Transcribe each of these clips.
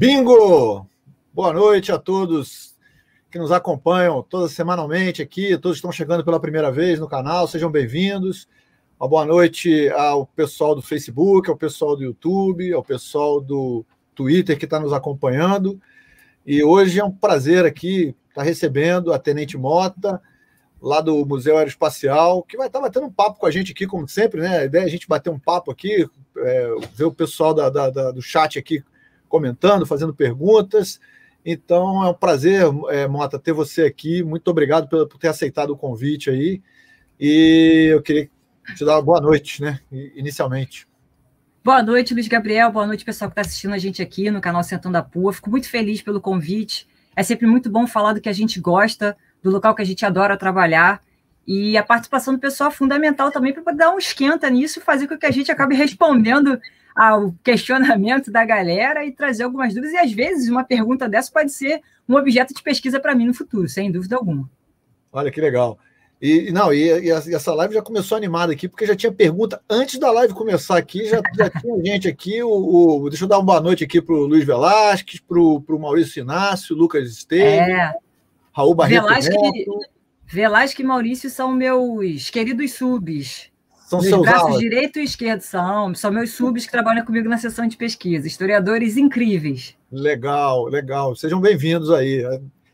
Bingo! Boa noite a todos que nos acompanham toda semanalmente aqui, todos que estão chegando pela primeira vez no canal, sejam bem-vindos. Uma boa noite ao pessoal do Facebook, ao pessoal do YouTube, ao pessoal do Twitter que está nos acompanhando. E hoje é um prazer aqui estar recebendo a Tenente Mota, lá do Museu Aeroespacial, que vai estar batendo um papo com a gente aqui, como sempre, né? A ideia é a gente bater um papo aqui, ver o pessoal do chat aqui comentando, fazendo perguntas. Então é um prazer, Mota, ter você aqui. Muito obrigado por ter aceitado o convite aí. E eu queria te dar uma boa noite, né? Inicialmente. Boa noite, Luiz Gabriel. Boa noite, pessoal que está assistindo a gente aqui no canal Sentando a Pua. Fico muito feliz pelo convite. É sempre muito bom falar do que a gente gosta, do local que a gente adora trabalhar. E a participação do pessoal é fundamental também para dar um esquenta nisso e fazer com que a gente acabe respondendo ao questionamento da galera e trazer algumas dúvidas. E, às vezes, uma pergunta dessa pode ser um objeto de pesquisa para mim no futuro, sem dúvida alguma. Olha que legal. E essa live já começou animada aqui, porque já tinha pergunta antes da live começar aqui, já tinha gente aqui. Deixa eu dar uma boa noite aqui para o Luiz Velasquez, para o Maurício Inácio, Lucas Esteves, Raul Barreto. Velasquez e Maurício são meus queridos subs. São meus seus braços alas. direito e esquerdo são meus subs que trabalham comigo na sessão de pesquisa. Historiadores incríveis. Legal, legal. Sejam bem-vindos aí.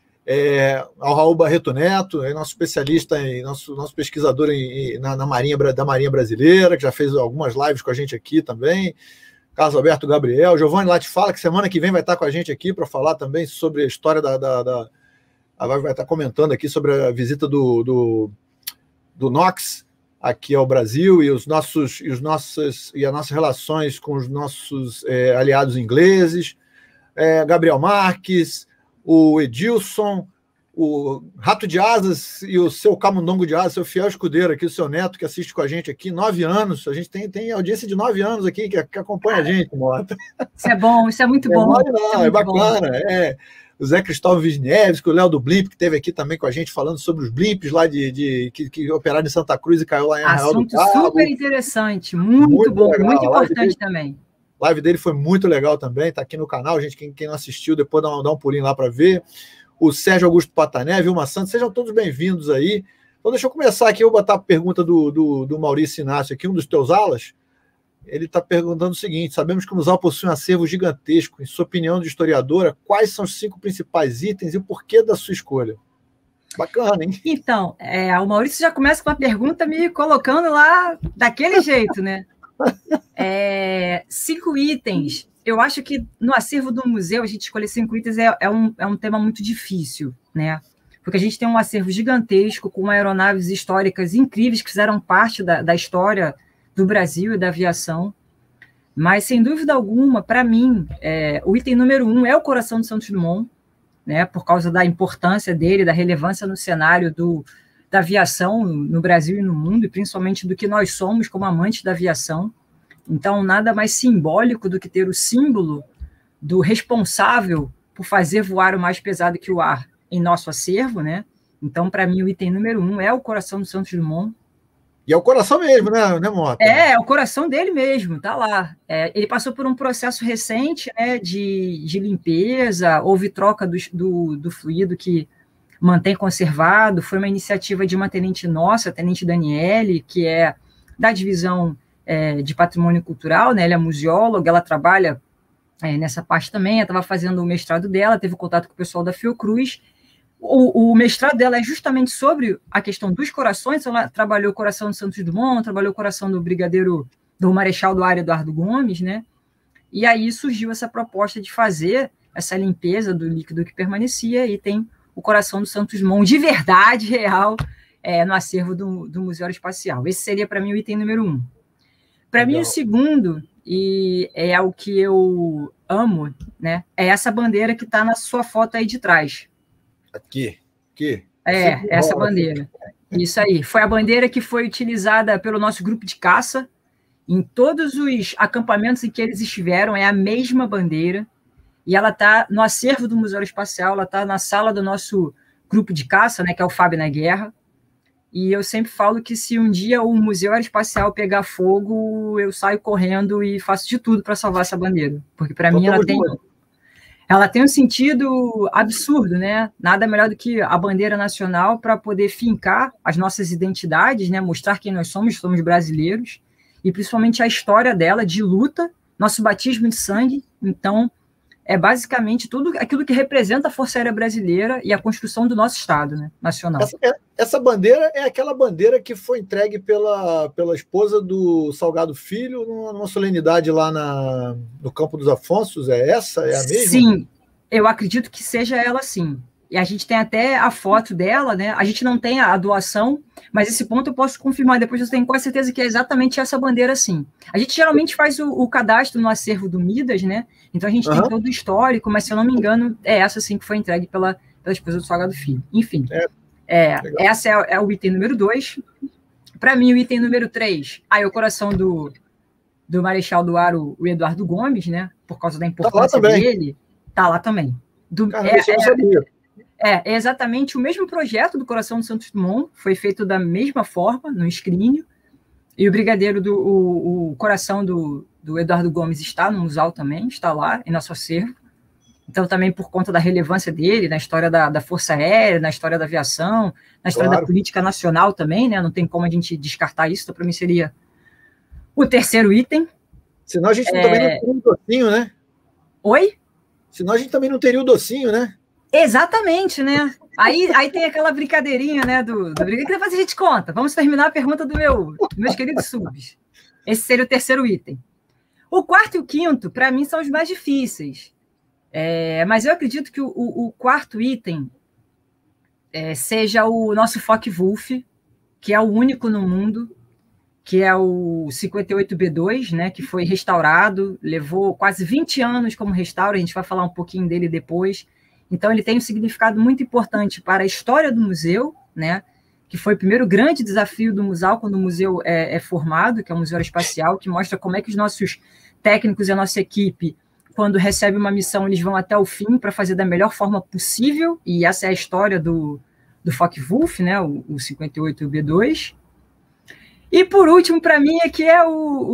Ao Raul Barreto Neto, nosso especialista, nosso pesquisador da Marinha Brasileira, que já fez algumas lives com a gente aqui também. Carlos Alberto Gabriel. Giovanni Latifala, que semana que vem vai estar com a gente aqui para falar também sobre a história vai estar comentando aqui sobre a visita do Knox aqui ao Brasil e as nossas relações com os nossos aliados ingleses. Gabriel Marques, o Edilson, o Rato de Asas e o seu Camundongo de Asas, seu fiel escudeiro aqui, o seu neto que assiste com a gente aqui, 9 anos. A gente tem audiência de 9 anos aqui que acompanha a gente, Mota. Isso é bom, isso é muito bom. É bacana. O Zé Cristóvão Wisniewski, o Léo do Blimp, que esteve aqui também com a gente falando sobre os Blimps lá que operaram em Santa Cruz e caiu lá em Arraial do Cabo. Assunto super interessante, muito bom, legal. Muito importante também. A live dele foi muito legal também, está aqui no canal, gente, quem não assistiu, depois dá um pulinho lá para ver. O Sérgio Augusto Patané, Vilma Santos, sejam todos bem-vindos aí. Então deixa eu começar aqui, eu vou botar a pergunta do Maurício Inácio aqui, um dos teus alas. Ele está perguntando o seguinte: sabemos que o museu possui um acervo gigantesco. Em sua opinião de historiadora, quais são os 5 principais itens e o porquê da sua escolha? Bacana, hein? Então, o Maurício já começa com uma pergunta me colocando lá daquele jeito, né? 5 itens. Eu acho que no acervo do museu, a gente escolher 5 itens é um tema muito difícil, né? Porque a gente tem um acervo gigantesco com aeronaves históricas incríveis que fizeram parte da história do Brasil e da aviação, mas, sem dúvida alguma, para mim, o item número 1 é o coração do Santos Dumont, né, por causa da importância dele, da relevância no cenário da aviação no Brasil e no mundo, e principalmente do que nós somos como amantes da aviação. Então, nada mais simbólico do que ter o símbolo do responsável por fazer voar o mais pesado que o ar em nosso acervo, né? Então, para mim, o item número 1 é o coração do Santos Dumont. E é o coração mesmo, né, Mota? É o coração dele mesmo, tá lá. Ele passou por um processo recente, né, de limpeza, houve troca do fluido que mantém conservado, foi uma iniciativa de uma tenente nossa, a Tenente Daniele, que é da divisão de patrimônio cultural, né, ela é museóloga, ela trabalha nessa parte também, ela estava fazendo o mestrado dela, teve contato com o pessoal da Fiocruz. O mestrado dela é justamente sobre a questão dos corações. Ela trabalhou o coração do Santos Dumont, trabalhou o coração do brigadeiro, do Marechal do Ar Eduardo Gomes, né? E aí surgiu essa proposta de fazer essa limpeza do líquido que permanecia, e tem o coração do Santos Dumont de verdade, real, no acervo do Museu Aeroespacial. Esse seria, para mim, o item número 1. Para mim, o segundo, e é o que eu amo, né? É essa bandeira que está na sua foto aí de trás. Aqui. Essa bandeira. Isso aí. Foi a bandeira que foi utilizada pelo nosso grupo de caça. Em todos os acampamentos em que eles estiveram, é a mesma bandeira. E ela está no acervo do Museu Aeroespacial, ela está na sala do nosso grupo de caça, né, que é o FAB na Guerra. E eu sempre falo que se um dia o Museu Aeroespacial pegar fogo, eu saio correndo e faço de tudo para salvar essa bandeira. Porque, para mim, ela tem Ela tem um sentido absurdo, né? Nada melhor do que a bandeira nacional para poder fincar as nossas identidades, né? Mostrar quem nós somos brasileiros, e principalmente a história dela de luta, nosso batismo de sangue. Então, é basicamente tudo aquilo que representa a Força Aérea Brasileira e a construção do nosso Estado, né? Nacional. Essa bandeira é aquela bandeira que foi entregue pela esposa do Salgado Filho numa solenidade lá no Campo dos Afonsos. É essa? É a mesma? Sim, eu acredito que seja ela, sim. E a gente tem até a foto dela, né? A gente não tem a doação, mas esse ponto eu posso confirmar. Depois eu tenho quase certeza que é exatamente essa bandeira, sim. A gente geralmente faz o cadastro no acervo do Midas, né? Então a gente tem todo o histórico, mas se eu não me engano, é essa sim que foi entregue pela esposa do Salgado Filho. Enfim, essa é o item número 2. Para mim, o item número 3, aí o coração do Marechal do Ar, o Eduardo Gomes, né? Por causa da importância dele, tá lá também. É exatamente o mesmo projeto do Coração do Santos Dumont, foi feito da mesma forma, no escrínio, e o brigadeiro o coração do Eduardo Gomes está no museu também, está lá em nosso acervo. Então, também por conta da relevância dele na história da Força Aérea, na história da aviação, na história da política nacional também, né? Não tem como a gente descartar isso, então para mim seria o terceiro item. Senão a gente também não teria o docinho, né? Oi? Senão a gente também não teria o docinho, né? Exatamente, né? Aí tem aquela brincadeirinha, né, do brigadeiro, que depois a gente conta. Vamos terminar a pergunta dos meus queridos subs. Esse seria o terceiro item. O quarto e o quinto, para mim, são os mais difíceis. Mas eu acredito que o quarto item seja o nosso Focke-Wulf, que é o único no mundo, que é o 58B2, né, que foi restaurado, levou quase 20 anos como restauro, a gente vai falar um pouquinho dele depois. Então, ele tem um significado muito importante para a história do museu, né, que foi o primeiro grande desafio do museu, quando o museu é formado, que é o Museu Aeroespacial, que mostra como é que os nossos técnicos e a nossa equipe, quando recebem uma missão, eles vão até o fim para fazer da melhor forma possível, e essa é a história do Focke-Wulf, né, o 58B2. E, por último, para mim, que é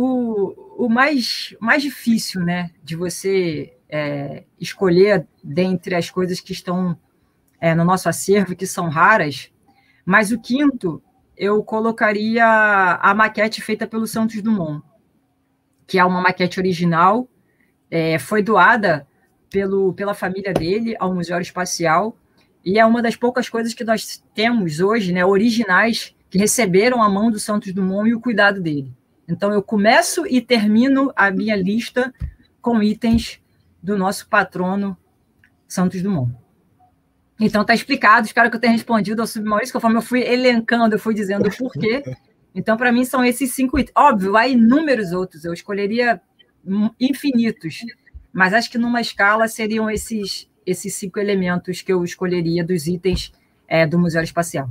o mais difícil, né, de você escolher dentre as coisas que estão no nosso acervo, que são raras, mas o quinto, eu colocaria a maquete feita pelo Santos Dumont, que é uma maquete original, foi doada pela família dele ao Museu Aeroespacial, e é uma das poucas coisas que nós temos hoje, né, originais, que receberam a mão do Santos Dumont e o cuidado dele. Então, eu começo e termino a minha lista com itens do nosso patrono Santos Dumont. Então, está explicado, espero que eu tenha respondido ao Submaurício, conforme eu fui elencando, eu fui dizendo o porquê. Então, para mim, são esses 5 itens. Óbvio, há inúmeros outros, eu escolheria infinitos, mas acho que numa escala seriam esses 5 elementos que eu escolheria dos itens do Museu Aeroespacial.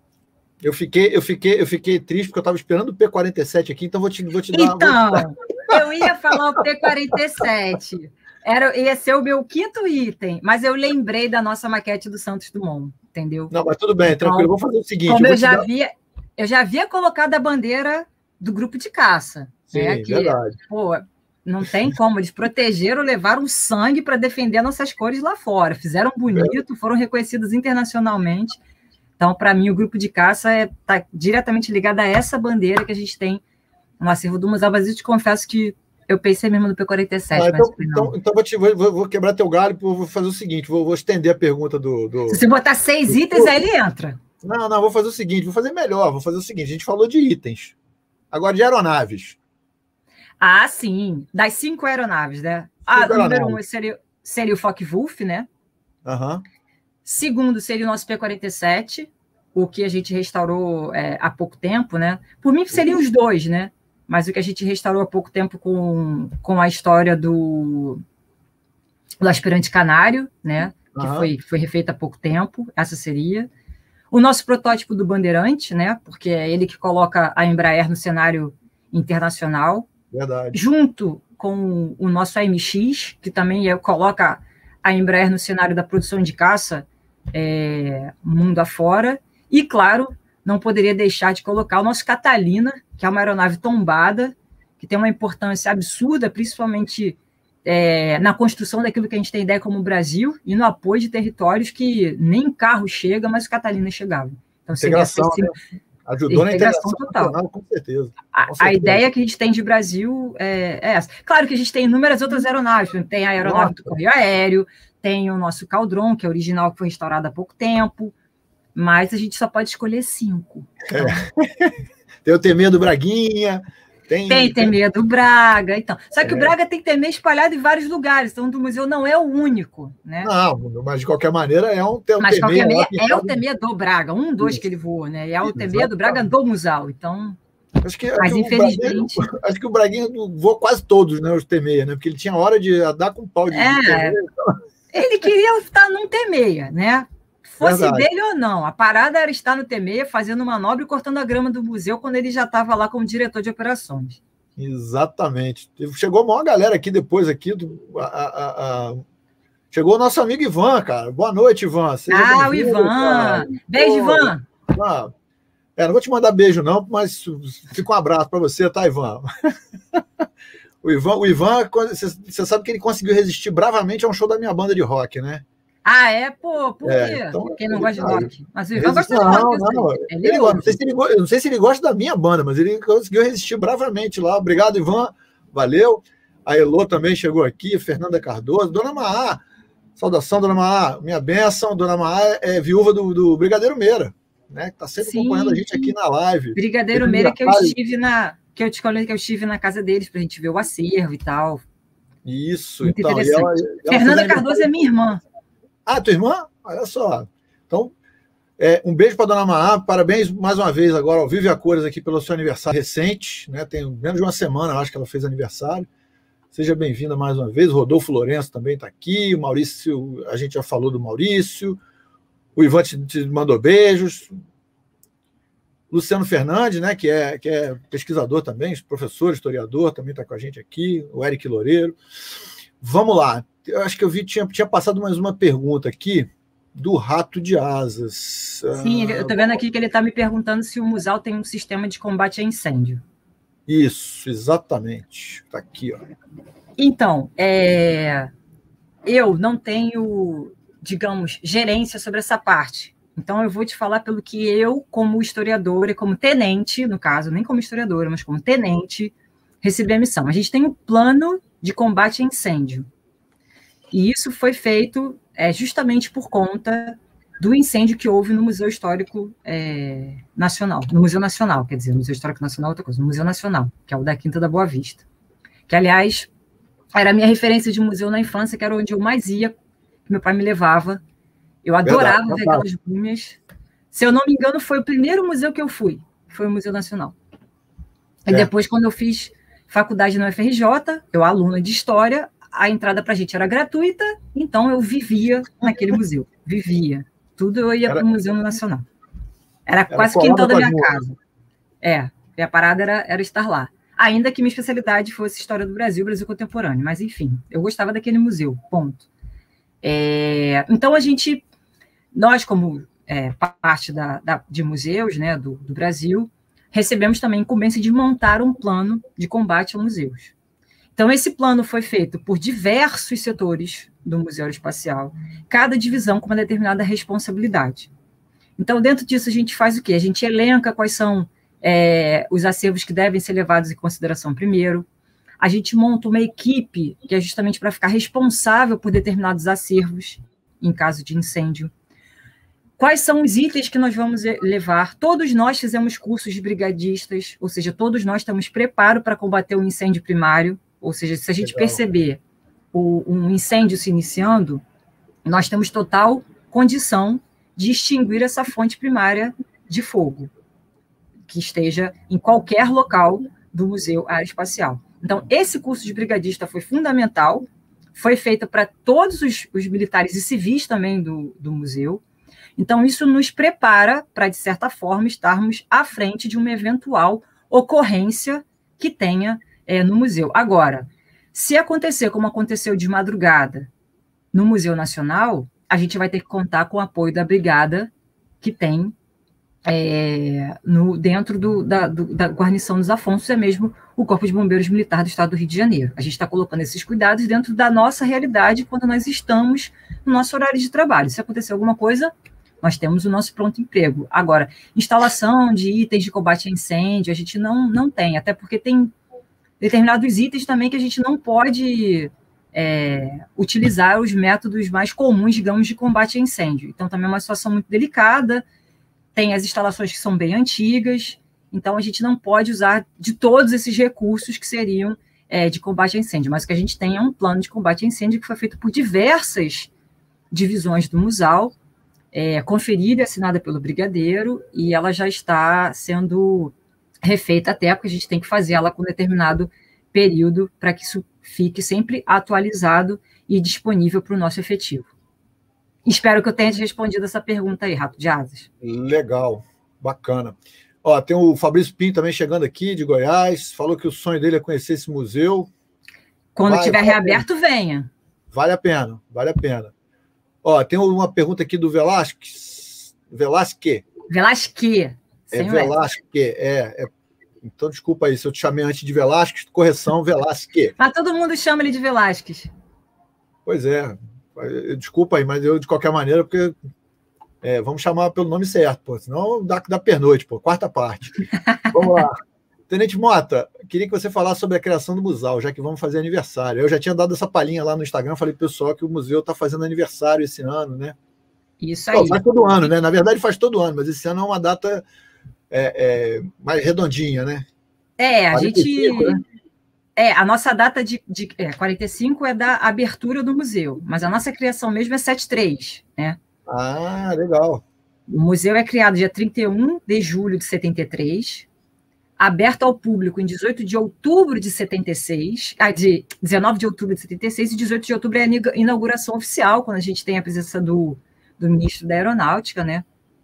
Eu fiquei triste porque eu estava esperando o P-47 aqui, então vou te dar... Então, eu ia falar o P-47, ia ser o meu quinto item, mas eu lembrei da nossa maquete do Santos Dumont, entendeu? Não, mas tudo bem, então, tranquilo. Vou fazer o seguinte... Como eu já havia colocado a bandeira do grupo de caça. Sim, né, que, verdade. Pô, não tem como, eles protegeram, levaram sangue para defender nossas cores lá fora, fizeram bonito, foram reconhecidos internacionalmente. Então, para mim, o grupo de caça está diretamente ligado a essa bandeira que a gente tem no acervo do Museu, mas eu te confesso que eu pensei mesmo no P-47. Então vou quebrar teu galho, vou fazer o seguinte, vou estender a pergunta do... Se você botar 6 itens, aí ele entra. Não, vou fazer o seguinte, vou fazer melhor, vou fazer o seguinte, a gente falou de itens, agora de aeronaves. Ah, sim, das 5 aeronaves, né? O número 1 seria o Focke-Wulf, né? Aham. Segundo seria o nosso P-47, o que a gente restaurou há pouco tempo, né? Por mim, seriam os 2, né? Mas o que a gente restaurou há pouco tempo com a história do aspirante canário, né? Que foi refeito há pouco tempo, essa seria. O nosso protótipo do Bandeirante, né? Porque é ele que coloca a Embraer no cenário internacional. Verdade. Junto com o nosso AMX, que também coloca a Embraer no cenário da produção de caça mundo afora. E, claro, não poderia deixar de colocar o nosso Catalina, que é uma aeronave tombada, que tem uma importância absurda, principalmente na construção daquilo que a gente tem ideia como Brasil e no apoio de territórios que nem carro chega, mas o Catalina chegava. Então, integração, né? Ajudou na integração total. Com certeza. A ideia que a gente tem de Brasil é essa. Claro que a gente tem inúmeras outras aeronaves, tem a aeronave do Correio Aéreo, tem o nosso Caldron, que é original, que foi restaurado há pouco tempo, mas a gente só pode escolher 5. Então... Tem o Temê do Braguinha... Tem Temê do Braga, então. Só que o Braga tem Temê espalhado em vários lugares, então o museu não é o único, né? Não, mas de qualquer maneira é um Temê. Mas de qualquer maneira é o Temê do Braga, que ele voou, né? E é o Temê do Braga do Museu, então... Mas infelizmente... Acho que o Braguinha voou quase todos, né? Os Temê, né? Porque ele tinha hora de dar com pau de Temê, então... Ele queria estar num Temê, né? Fosse dele ou não, a parada era estar no Temê, fazendo manobra e cortando a grama do museu quando ele já estava lá como diretor de operações. Exatamente. Chegou a maior galera aqui depois, aqui chegou o nosso amigo Ivan, cara. Boa noite, Ivan. O Ivan. Cara. Beijo, Ivan. Não vou te mandar beijo, não, mas fica um abraço para você, tá, Ivan? O Ivan, você sabe que ele conseguiu resistir bravamente a um show da minha banda de rock, né? Por quê? Então, quem não gosta de rock? Mas o Ivan gosta de rock. Não sei se ele gosta da minha banda, mas ele conseguiu resistir bravamente lá. Obrigado, Ivan. Valeu. A Elô também chegou aqui, Fernanda Cardoso. Dona Maá, saudação, Dona Maá. Minha bênção, Dona Maá é viúva do Brigadeiro Meira, né? Que está sempre acompanhando a gente aqui na live. Brigadeiro Meira que eu estive que eu te falei que eu estive na casa deles para a gente ver o acervo e tal. Isso. Muito interessante. Fernanda Cardoso é minha irmã. Tua irmã? Olha só. Então, um beijo para a Dona Maá. Parabéns mais uma vez agora ao Vive a Cores aqui pelo seu aniversário recente, né? Tem menos de uma semana, acho que ela fez aniversário. Seja bem-vinda mais uma vez. O Rodolfo Lourenço também está aqui. O Maurício, a gente já falou do Maurício. O Ivan te mandou beijos. Luciano Fernandes, né? Que é pesquisador também, professor, historiador, também está com a gente aqui. O Eric Loureiro. Vamos lá. Eu acho que eu tinha passado mais uma pergunta aqui do Rato de Asas. Sim, eu estou vendo aqui que ele está me perguntando se o museu tem um sistema de combate a incêndio. Isso, exatamente. Está aqui, ó. Então, eu não tenho, digamos, gerência sobre essa parte. Então, eu vou te falar pelo que eu, como historiadora, como tenente, no caso, nem como historiadora, mas como tenente, recebi a missão. A gente tem um plano de combate a incêndio. E isso foi feito justamente por conta do incêndio que houve no Museu Histórico Nacional, no Museu Nacional, quer dizer, no Museu Histórico Nacional é outra coisa, no Museu Nacional, que é o da Quinta da Boa Vista, que, aliás, era a minha referência de museu na infância, que era onde eu mais ia, que meu pai me levava. Eu adorava ver aquelas múmias. Se eu não me engano, foi o primeiro museu que eu fui, foi o Museu Nacional. E depois, quando eu fiz faculdade no FRJ, eu, aluna de História, a entrada para a gente era gratuita, então eu vivia naquele museu. Vivia. Tudo eu ia para o Museu Nacional. Era quase quintal da minha casa. E a parada era estar lá. Ainda que minha especialidade fosse História do Brasil, Brasil Contemporâneo. Mas, enfim, eu gostava daquele museu, ponto. Então, nós, como parte de museus, né, do Brasil, recebemos também a incumbência de montar um plano de combate a museus. Então, esse plano foi feito por diversos setores do Museu Aeroespacial, cada divisão com uma determinada responsabilidade. Então, dentro disso, a gente faz o quê? A gente elenca quais são os acervos que devem ser levados em consideração primeiro. A gente monta uma equipe que é justamente para ficar responsável por determinados acervos em caso de incêndio. Quais são os itens que nós vamos levar? Todos nós fizemos cursos de brigadistas, ou seja, todos nós temos preparo para combater o incêndio primário. Ou seja, se a gente perceber um incêndio se iniciando, nós temos total condição de extinguir essa fonte primária de fogo, que esteja em qualquer local do Museu Aeroespacial. Então, esse curso de brigadista foi fundamental, foi feito para todos os militares e civis também do museu. Então, isso nos prepara para, de certa forma, estarmos à frente de uma eventual ocorrência que tenha no museu. Agora, se acontecer como aconteceu de madrugada no Museu Nacional, a gente vai ter que contar com o apoio da brigada que tem dentro da guarnição dos Afonsos, é mesmo o Corpo de Bombeiros Militar do Estado do Rio de Janeiro. A gente está colocando esses cuidados dentro da nossa realidade quando nós estamos no nosso horário de trabalho. Se acontecer alguma coisa, nós temos o nosso pronto emprego. Agora, instalação de itens de combate a incêndio, a gente não tem, até porque tem determinados itens também que a gente não pode utilizar os métodos mais comuns, digamos, de combate a incêndio. Então, também é uma situação muito delicada. Tem as instalações que são bem antigas, então a gente não pode usar de todos esses recursos que seriam de combate a incêndio, mas o que a gente tem é um plano de combate a incêndio que foi feito por diversas divisões do MUSAL, conferida e assinada pelo brigadeiro, e ela já está sendo refeita até, porque a gente tem que fazer ela com determinado período para que isso fique sempre atualizado e disponível para o nosso efetivo. Espero que eu tenha te respondido essa pergunta aí, Rato de Asas. Legal, bacana. Ó, tem o Fabrício Pinto também chegando aqui, de Goiás, falou que o sonho dele é conhecer esse museu. Quando estiver reaberto, venha. Vale a pena, vale a pena. Ó, tem uma pergunta aqui do Velasque. Velasque. Velasque, então, desculpa aí, se eu te chamei antes de Velasque, correção, Velasque. Mas todo mundo chama ele de Velasquez. Pois é. Desculpa aí, mas eu, de qualquer maneira, porque vamos chamar pelo nome certo, pô, senão dá pernoite, pô, quarta parte. Vamos lá. Tenente Mota, queria que você falasse sobre a criação do museu, já que vamos fazer aniversário. Eu já tinha dado essa palhinha lá no Instagram, falei pro pessoal que o museu está fazendo aniversário esse ano, né? Isso aí. Faz todo ano, né? Na verdade faz todo ano, mas esse ano é uma data mais redondinha, né? A 45, gente... Né? A nossa data de 45 é da abertura do museu, mas a nossa criação mesmo é 73, né? Ah, legal. O museu é criado dia 31 de julho de 73, aberto ao público em 18 de outubro de 76, de 19 de outubro de 76, e 18 de outubro é a inauguração oficial, quando a gente tem a presença do ministro da Aeronáutica, né?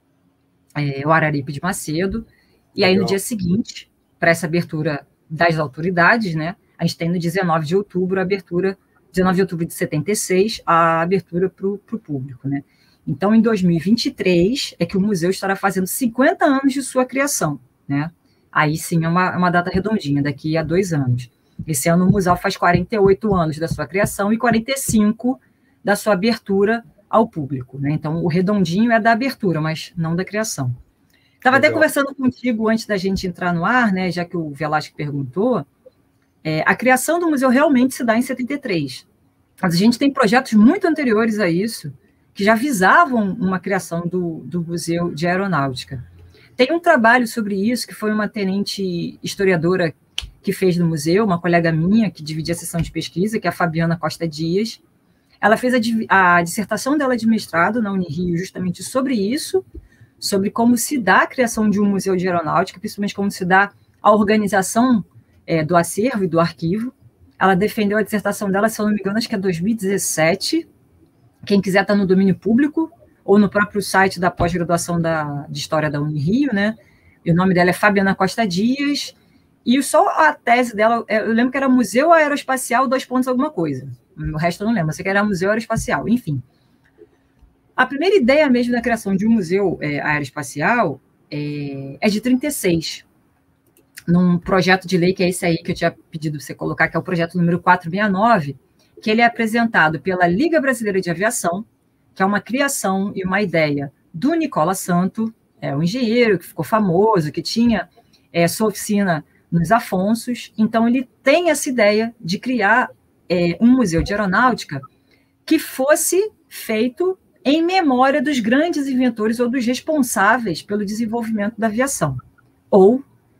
O Araripe de Macedo. E aí, no dia seguinte, para essa abertura das autoridades, né? A gente tem no 19 de outubro a abertura, 19 de outubro de 76, a abertura para o público, né? Então, em 2023, é que o museu estará fazendo 50 anos de sua criação, né? Aí sim é uma data redondinha, daqui a 2 anos. Esse ano o museu faz 48 anos da sua criação e 45 da sua abertura ao público, né? Então, o redondinho é da abertura, mas não da criação. Estava até conversando contigo antes da gente entrar no ar, né? Já que o Velasque perguntou, a criação do museu realmente se dá em 73. Mas a gente tem projetos muito anteriores a isso, que já visavam uma criação do Museu de Aeronáutica. Tem um trabalho sobre isso, que foi uma tenente historiadora que fez no museu, uma colega minha, que dividia a sessão de pesquisa, que é a Fabiana Costa Dias. Ela fez a dissertação dela de mestrado na Unirio justamente sobre isso, sobre como se dá a criação de um museu de aeronáutica, principalmente como se dá a organização do acervo e do arquivo. Ela defendeu a dissertação dela, se eu não me engano, acho que é 2017. Quem quiser está no domínio público, ou no próprio site da pós-graduação de História da Unirio, né? E o nome dela é Fabiana Costa Dias, e só a tese dela, eu lembro que era Museu Aeroespacial, alguma coisa. O resto eu não lembro, eu sei que era Museu Aeroespacial, enfim. A primeira ideia mesmo da criação de um museu aeroespacial é de 36, num projeto de lei, que é esse aí que eu tinha pedido para você colocar, que é o projeto número 469, que ele é apresentado pela Liga Brasileira de Aviação, que é uma criação e uma ideia do Nicola Santo, um engenheiro que ficou famoso, que tinha sua oficina nos Afonsos. Então, ele tem essa ideia de criar um museu de aeronáutica que fosse feito em memória dos grandes inventores ou dos responsáveis pelo desenvolvimento da aviação, ou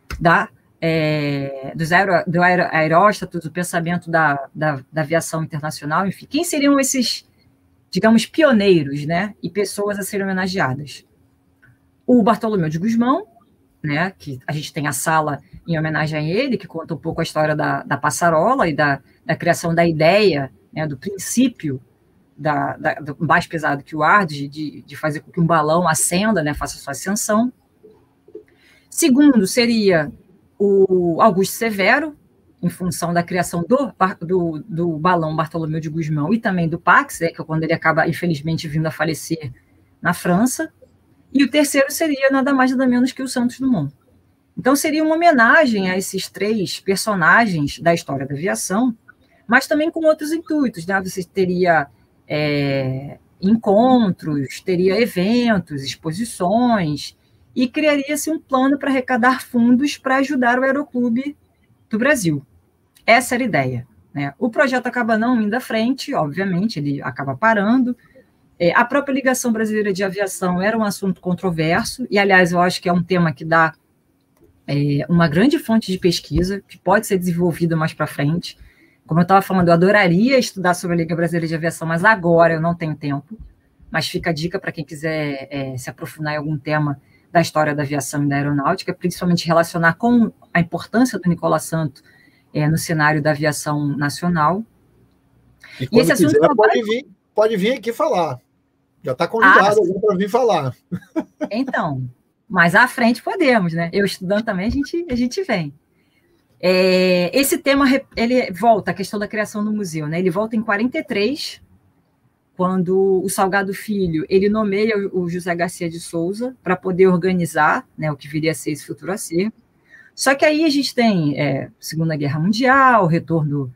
do aeróstatos, do pensamento da aviação internacional, enfim. Quem seriam esses, digamos, pioneiros, né, e pessoas a serem homenageadas? O Bartolomeu de Gusmão, né, que a gente tem a sala em homenagem a ele, que conta um pouco a história da passarola e da criação da ideia, né, do princípio do mais pesado que o ar, de fazer com que um balão ascenda, né, faça sua ascensão. Segundo seria o Augusto Severo, em função da criação do balão Bartolomeu de Gusmão e também do Pax, que é quando ele acaba, infelizmente, vindo a falecer na França. E o terceiro seria nada mais nada menos que o Santos Dumont. Então, seria uma homenagem a esses 3 personagens da história da aviação, mas também com outros intuitos, né? Você teria encontros, teria eventos, exposições, e criaria-se um plano para arrecadar fundos para ajudar o Aeroclube do Brasil. Essa era a ideia, né? O projeto acaba não indo à frente, obviamente, ele acaba parando. A própria Ligação Brasileira de Aviação era um assunto controverso, e, aliás, eu acho que é um tema que dá uma grande fonte de pesquisa, que pode ser desenvolvida mais para frente. Como eu estava falando, eu adoraria estudar sobre a Liga Brasileira de Aviação, mas agora eu não tenho tempo. Mas fica a dica para quem quiser se aprofundar em algum tema da história da aviação e da aeronáutica, principalmente relacionar com a importância do Nicola Santo no cenário da aviação nacional. E quando esse quiser, pode vir aqui falar. Já está convidado para vir falar. Então, mas à frente podemos, né? Eu estudando também, a gente vem. Esse tema, ele volta, a questão da criação do museu, né? Ele volta em 43, quando o Salgado Filho, ele nomeia o José Garcia de Souza para poder organizar, né, o que viria a ser esse futuro acervo. Só que aí a gente tem Segunda Guerra Mundial, o retorno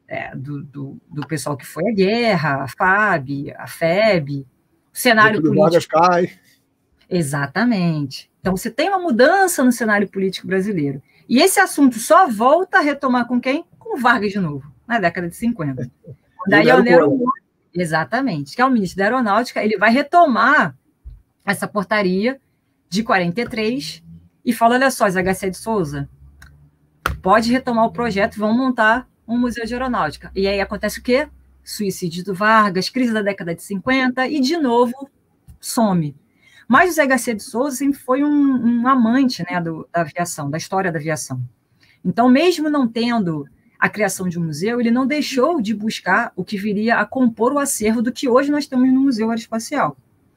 do pessoal que foi à guerra, a FAB, a FEB, o cenário político. Cai. Exatamente. Então, você tem uma mudança no cenário político brasileiro. E esse assunto só volta a retomar com quem? Com Vargas de novo, na década de 50. Daí o Nero Moura, exatamente, que é o ministro da Aeronáutica, ele vai retomar essa portaria de 43 e fala, olha só, Zé Garcia de Souza, pode retomar o projeto, vamos montar um museu de aeronáutica. E aí acontece o quê? Suicídio do Vargas, crise da década de 50 e, de novo, some. Mas o Zé Garcia de Souza sempre foi um amante, né, da aviação, da história da aviação. Então, mesmo não tendo a criação de um museu, ele não deixou de buscar o que viria a compor o acervo do que hoje nós temos no Museu Aeroespacial.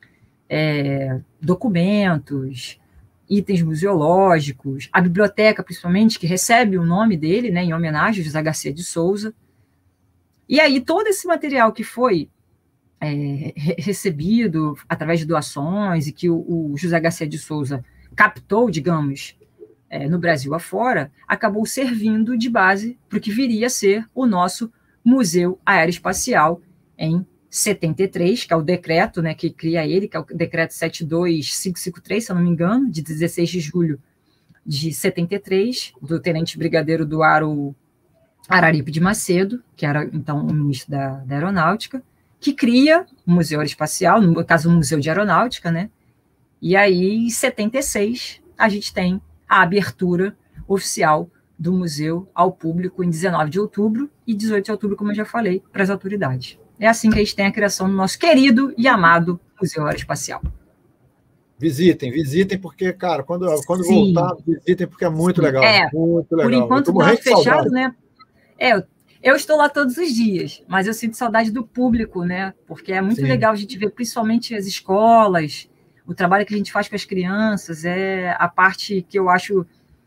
Documentos, itens museológicos, a biblioteca, principalmente, que recebe o nome dele, né, em homenagem a José Garcia de Souza. E aí, todo esse material que foi recebido através de doações e que o José Garcia de Souza captou, digamos, no Brasil afora, acabou servindo de base para o que viria a ser o nosso Museu Aeroespacial em 73, que é o decreto, né, que cria ele, que é o decreto 72553, se eu não me engano, de 16 de julho de 73, do tenente brigadeiro do Aro Araripe de Macedo, que era, então, o ministro da Aeronáutica, que cria o Museu Aeroespacial, no caso, o Museu de Aeronáutica, né? E aí, em 76, a gente tem a abertura oficial do museu ao público em 19 de outubro e 18 de outubro, como eu já falei, para as autoridades. É assim que a gente tem a criação do nosso querido e amado Museu Aeroespacial. Visitem, porque, cara, quando voltar, visitem, porque é muito legal. Muito legal. Por enquanto está fechado, né? Eu estou lá todos os dias, mas eu sinto saudade do público, né? Porque é muito legal a gente ver, principalmente as escolas, o trabalho que a gente faz com as crianças, é a parte que eu acho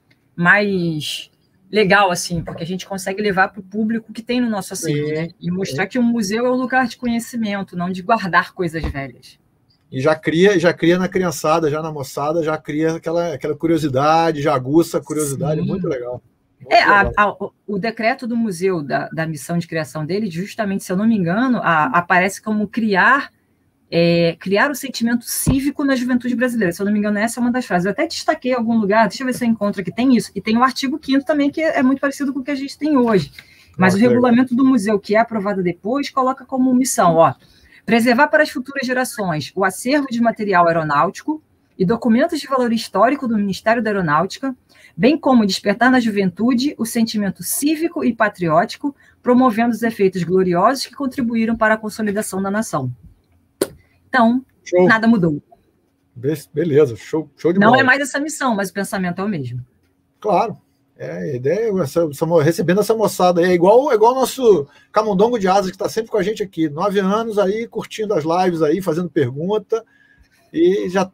mais legal, assim, porque a gente consegue levar para o público que tem no nosso acervo, né? E mostrar que um museu é um lugar de conhecimento, não de guardar coisas velhas. E já cria na criançada, já na moçada, já cria aquela curiosidade, já aguça a curiosidade, muito legal. O decreto do museu, da missão de criação dele, justamente, se eu não me engano, aparece como criar o sentimento cívico na juventude brasileira. Se eu não me engano, essa é uma das frases. Eu até destaquei em algum lugar, deixa eu ver se eu encontro aqui, tem isso. E tem o artigo 5º também, que é muito parecido com o que a gente tem hoje. Mas o regulamento do museu, que é aprovado depois, coloca como missão, preservar para as futuras gerações o acervo de material aeronáutico e documentos de valor histórico do Ministério da Aeronáutica, bem como despertar na juventude o sentimento cívico e patriótico, promovendo os efeitos gloriosos que contribuíram para a consolidação da nação. Então, nada mudou. Beleza, show de bola. Não é mais essa missão, mas o pensamento é o mesmo. Claro. A ideia recebendo essa moçada aí, é igual o nosso Camundongo de Asas, que está sempre com a gente aqui, 9 anos aí, curtindo as lives aí, fazendo pergunta, e já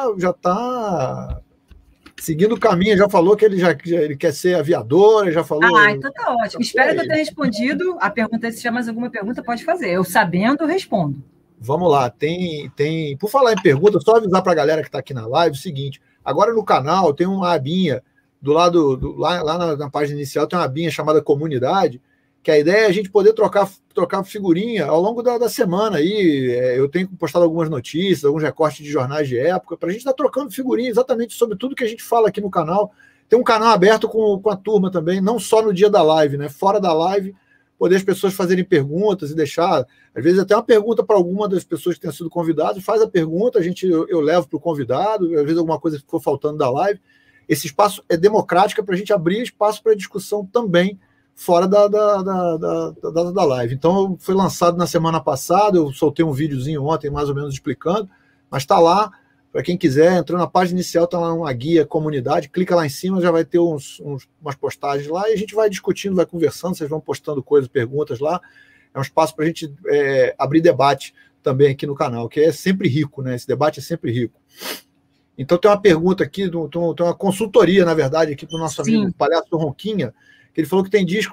tá seguindo o caminho, já falou que ele quer ser aviador, ele já falou... Então tá ótimo. Espero que eu tenha respondido a pergunta. Se tiver mais alguma pergunta, pode fazer. Eu sabendo, eu respondo. Vamos lá, por falar em pergunta, só avisar para a galera que está aqui na live o seguinte: agora no canal tem uma abinha do lado, lá na página inicial tem uma abinha chamada Comunidade, que a ideia é a gente poder trocar figurinha ao longo da semana aí. Eu tenho postado algumas notícias, alguns recortes de jornais de época, para a gente estar trocando figurinha exatamente sobre tudo que a gente fala aqui no canal. Tem um canal aberto com a turma também, não só no dia da live, né? Fora da live, poder as pessoas fazerem perguntas e deixar, às vezes até uma pergunta para alguma das pessoas que tenham sido convidadas, faz a pergunta, eu levo para o convidado, às vezes alguma coisa ficou faltando da live. Esse espaço é democrático para a gente abrir espaço para discussão também fora da live. Então, foi lançado na semana passada, eu soltei um videozinho ontem, mais ou menos, explicando, mas está lá, para quem quiser, entrou na página inicial, está lá uma guia comunidade, clica lá em cima, já vai ter umas postagens lá, e a gente vai discutindo, vai conversando, vocês vão postando coisas, perguntas lá. É um espaço para a gente abrir debate também aqui no canal, que é sempre rico, né? Esse debate é sempre rico. Então tem uma pergunta aqui, tem uma consultoria, na verdade, aqui para o nosso amigo Palhaço Ronquinha, que ele falou que tem disco,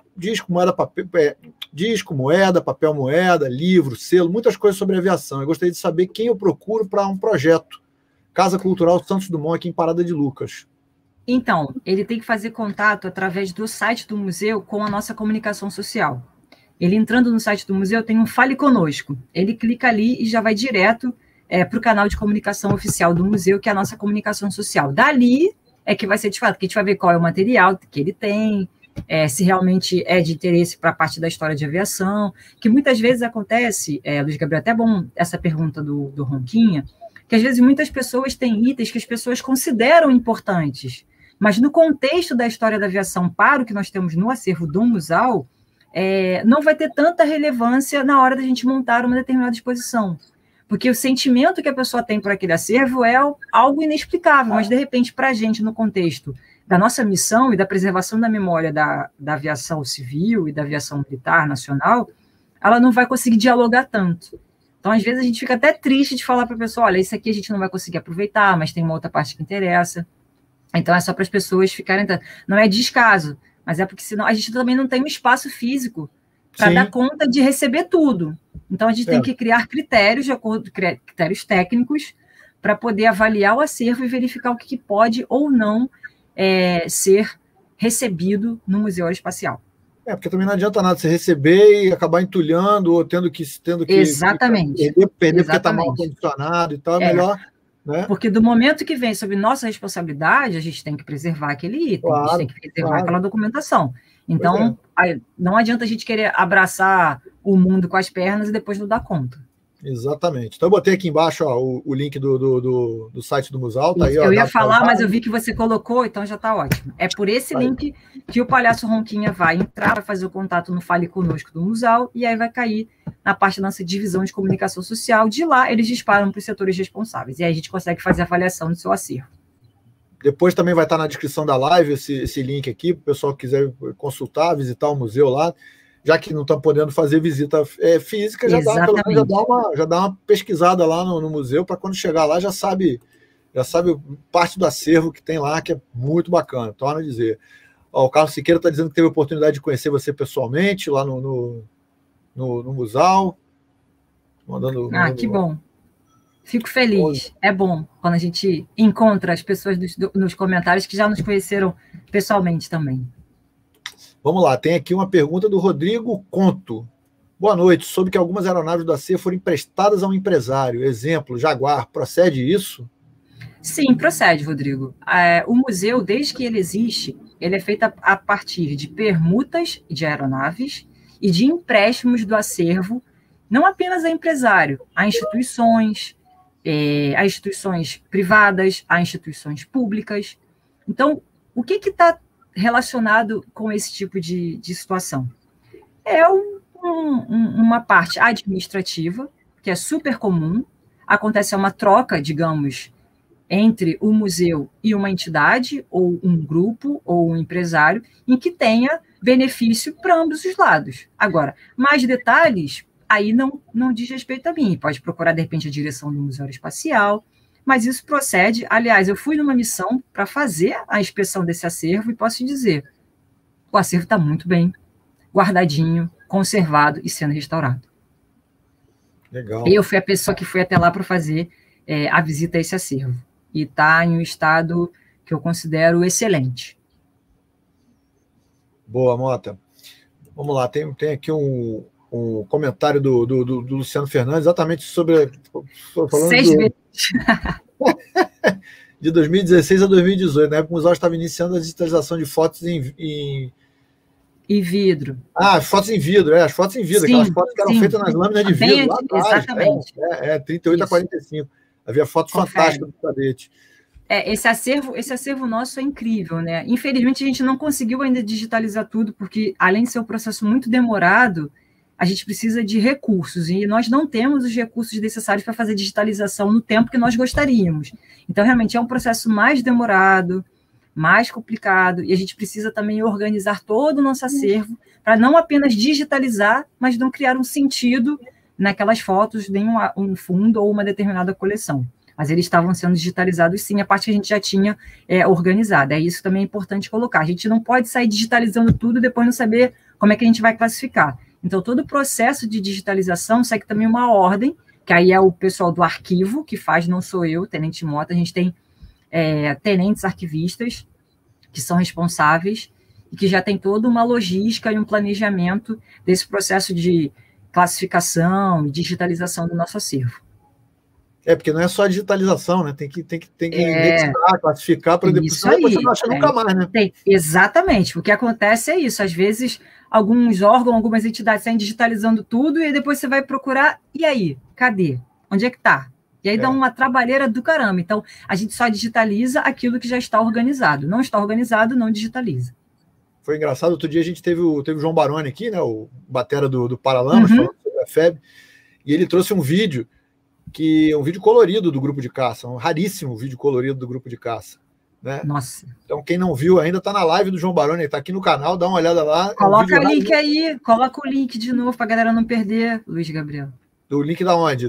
moeda, papel moeda, livro, selo, muitas coisas sobre aviação. Eu gostaria de saber quem eu procuro para um projeto. Casa Cultural Santos Dumont, aqui em Parada de Lucas. Então, ele tem que fazer contato através do site do museu com a nossa comunicação social. Ele entrando no site do museu tem um Fale Conosco. Ele clica ali e já vai direto para o canal de comunicação oficial do museu, que é a nossa comunicação social. Dali é que vai ser de fato, que a gente vai ver qual é o material que ele tem, se realmente é de interesse para a parte da história de aviação, que muitas vezes acontece, Luiz Gabriel, até bom essa pergunta do Ronquinha, que às vezes muitas pessoas têm itens que as pessoas consideram importantes, mas no contexto da história da aviação para o que nós temos no acervo do Museu, não vai ter tanta relevância na hora da gente montar uma determinada exposição, porque o sentimento que a pessoa tem por aquele acervo é algo inexplicável, mas de repente para a gente no contexto da nossa missão e da preservação da memória da aviação civil e da aviação militar nacional, ela não vai conseguir dialogar tanto. Então, às vezes, a gente fica até triste de falar para a pessoa, olha, isso aqui a gente não vai conseguir aproveitar, mas tem uma outra parte que interessa. Então, é só para as pessoas ficarem... Não é descaso, mas é porque senão a gente também não tem um espaço físico para dar conta de receber tudo. Então, a gente tem que criar critérios, de acordo com critérios técnicos, para poder avaliar o acervo e verificar o que pode ou não ser recebido no Museu Aeroespacial. Porque também não adianta nada você receber e acabar entulhando ou tendo que Exatamente. perder porque está mal condicionado e tal, é melhor. Né? Porque do momento que vem sob nossa responsabilidade, a gente tem que preservar aquele item, a gente tem que preservar aquela documentação. Então, não adianta a gente querer abraçar o mundo com as pernas e depois não dar conta. Exatamente. Então, eu botei aqui embaixo o link do site do Museu. Tá aí, eu ia falar, mas eu vi que você colocou, então já está ótimo. É por esse link que o Palhaço Ronquinha vai entrar, vai fazer o contato no Fale Conosco do Museu, e aí vai cair na parte da nossa divisão de comunicação social. De lá, eles disparam para os setores responsáveis. E aí a gente consegue fazer a avaliação do seu acervo. Depois também vai estar na descrição da live esse link aqui, para o pessoal que quiser consultar, visitar o museu lá. Já que não está podendo fazer visita física, já dá uma pesquisada lá no museu, para quando chegar lá já sabe parte do acervo que tem lá, que é muito bacana, torna a dizer. O Carlos Siqueira está dizendo que teve a oportunidade de conhecer você pessoalmente lá no museu. Que bom. Fico feliz. É bom quando a gente encontra as pessoas nos comentários que já nos conheceram pessoalmente também. Vamos lá, tem aqui uma pergunta do Rodrigo Conto. Boa noite. Soube que algumas aeronaves do ACE foram emprestadas a um empresário. Exemplo, Jaguar. Procede isso? Sim, procede, Rodrigo. O museu, desde que ele existe, ele é feito a partir de permutas de aeronaves e de empréstimos do acervo, não apenas a empresário, a instituições privadas, a instituições públicas. Então, o que está relacionado com esse tipo de situação? É uma parte administrativa, que é super comum, acontece uma troca, digamos, entre o museu e uma entidade, ou um grupo, ou um empresário, em que tenha benefício para ambos os lados. Agora, mais detalhes, aí não diz respeito a mim, pode procurar, de repente, a direção do Museu Aeroespacial, mas isso procede. Aliás, eu fui numa missão para fazer a inspeção desse acervo e posso te dizer, o acervo está muito bem guardadinho, conservado e sendo restaurado. Legal. Eu fui a pessoa que foi até lá para fazer a visita a esse acervo. E está em um estado que eu considero excelente. Boa, Mota. Vamos lá, tem aqui um comentário do Luciano Fernandes, exatamente sobre. Falando 6 vezes. De 2016 a 2018, na época o museu estava iniciando a digitalização de fotos em vidro. Ah, as fotos em vidro, as fotos em vidro, sim, aquelas fotos que eram feitas nas lâminas de vidro lá atrás. Exatamente. 38 a 45. Havia fotos fantásticas do cadete. Esse acervo nosso é incrível, né? Infelizmente, a gente não conseguiu ainda digitalizar tudo, porque, além de ser um processo muito demorado, a gente precisa de recursos, e nós não temos os recursos necessários para fazer digitalização no tempo que nós gostaríamos. Então, realmente, é um processo mais demorado, mais complicado, e a gente precisa também organizar todo o nosso acervo para não apenas digitalizar, mas não criar um sentido naquelas fotos, nem um fundo ou uma determinada coleção. Mas eles estavam sendo digitalizados, sim, a parte que a gente já tinha organizada. Isso também é importante colocar. A gente não pode sair digitalizando tudo e depois não saber como é que a gente vai classificar. Então, todo o processo de digitalização segue também uma ordem, que aí é o pessoal do arquivo que faz, não sou eu, Tenente Mota, a gente tem tenentes arquivistas que são responsáveis e que já tem toda uma logística e um planejamento desse processo de classificação e digitalização do nosso acervo. Porque não é só a digitalização, né? Tem que indexar, classificar, para depois você não acha nunca mais, né? Exatamente. O que acontece é isso. Às vezes, alguns órgãos, algumas entidades saem digitalizando tudo e depois você vai procurar, e aí? Cadê? Onde é que está? E aí dá uma trabalheira do caramba. Então, a gente só digitaliza aquilo que já está organizado. Não está organizado, não digitaliza. Foi engraçado, outro dia a gente teve o João Baroni aqui, né? O batera do Paralamas, falando sobre a FEB, e ele trouxe um vídeo colorido do grupo de caça, um raríssimo vídeo colorido do grupo de caça. Né? Nossa. Então, quem não viu ainda, está na live do João Baroni, está aqui no canal, dá uma olhada lá. Coloca o link aí, coloca o link de novo para a galera não perder, Luiz Gabriel. Do link da onde?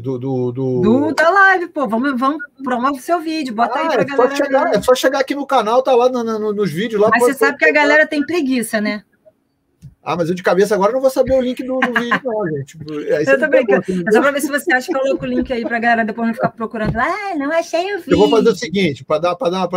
Da live, pô. Vamos promover o seu vídeo, bota aí pra galera. É só chegar aqui no canal, tá lá nos vídeos. Lá. Mas você sabe que a galera tem preguiça, né? Mas eu de cabeça agora não vou saber o link do vídeo, não, gente. Eu tô brincando. É só pra ver se você acha que eu coloco o link aí pra galera depois não ficar procurando. Não achei o vídeo. Eu vou fazer o seguinte, pra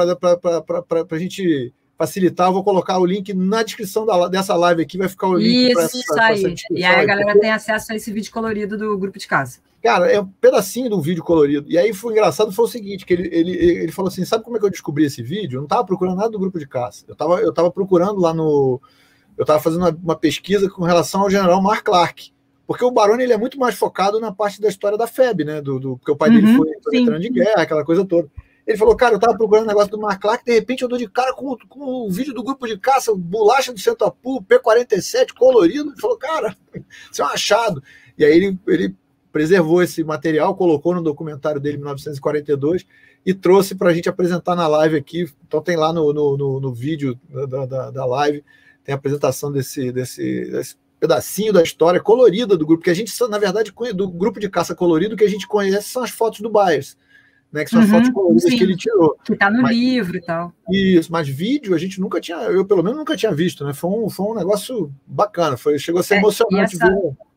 gente facilitar, eu vou colocar o link na descrição dessa live aqui, vai ficar o link para essa discussão. E aí a galera tem acesso a esse vídeo colorido do grupo de caça. Cara, é um pedacinho de um vídeo colorido. E aí foi engraçado, foi o seguinte, que ele falou assim, sabe como é que eu descobri esse vídeo? Eu não estava procurando nada do grupo de caça. Eu tava procurando lá no... Eu estava fazendo uma pesquisa com relação ao general Mark Clark. Porque o Baroni ele é muito mais focado na parte da história da FEB, né? Porque o pai dele foi veterano de guerra, aquela coisa toda. Ele falou, cara, eu tava procurando um negócio do Mark Clark, de repente eu dou de cara com o vídeo do grupo de caça, bolacha do Centapu, P-47, colorido. Ele falou, cara, isso é um achado. E aí ele preservou esse material, colocou no documentário dele, 1942, e trouxe para a gente apresentar na live aqui. Então tem lá no vídeo da live, tem a apresentação desse pedacinho da história colorida do grupo, que a gente, na verdade, do grupo de caça colorido que a gente conhece são as fotos do Byers. Né, que são as fotos coloridas que ele tirou. Que está no livro e tal. Isso, mas vídeo a gente nunca tinha, eu pelo menos nunca tinha visto, né? Foi um negócio bacana, chegou a ser emocionante ver.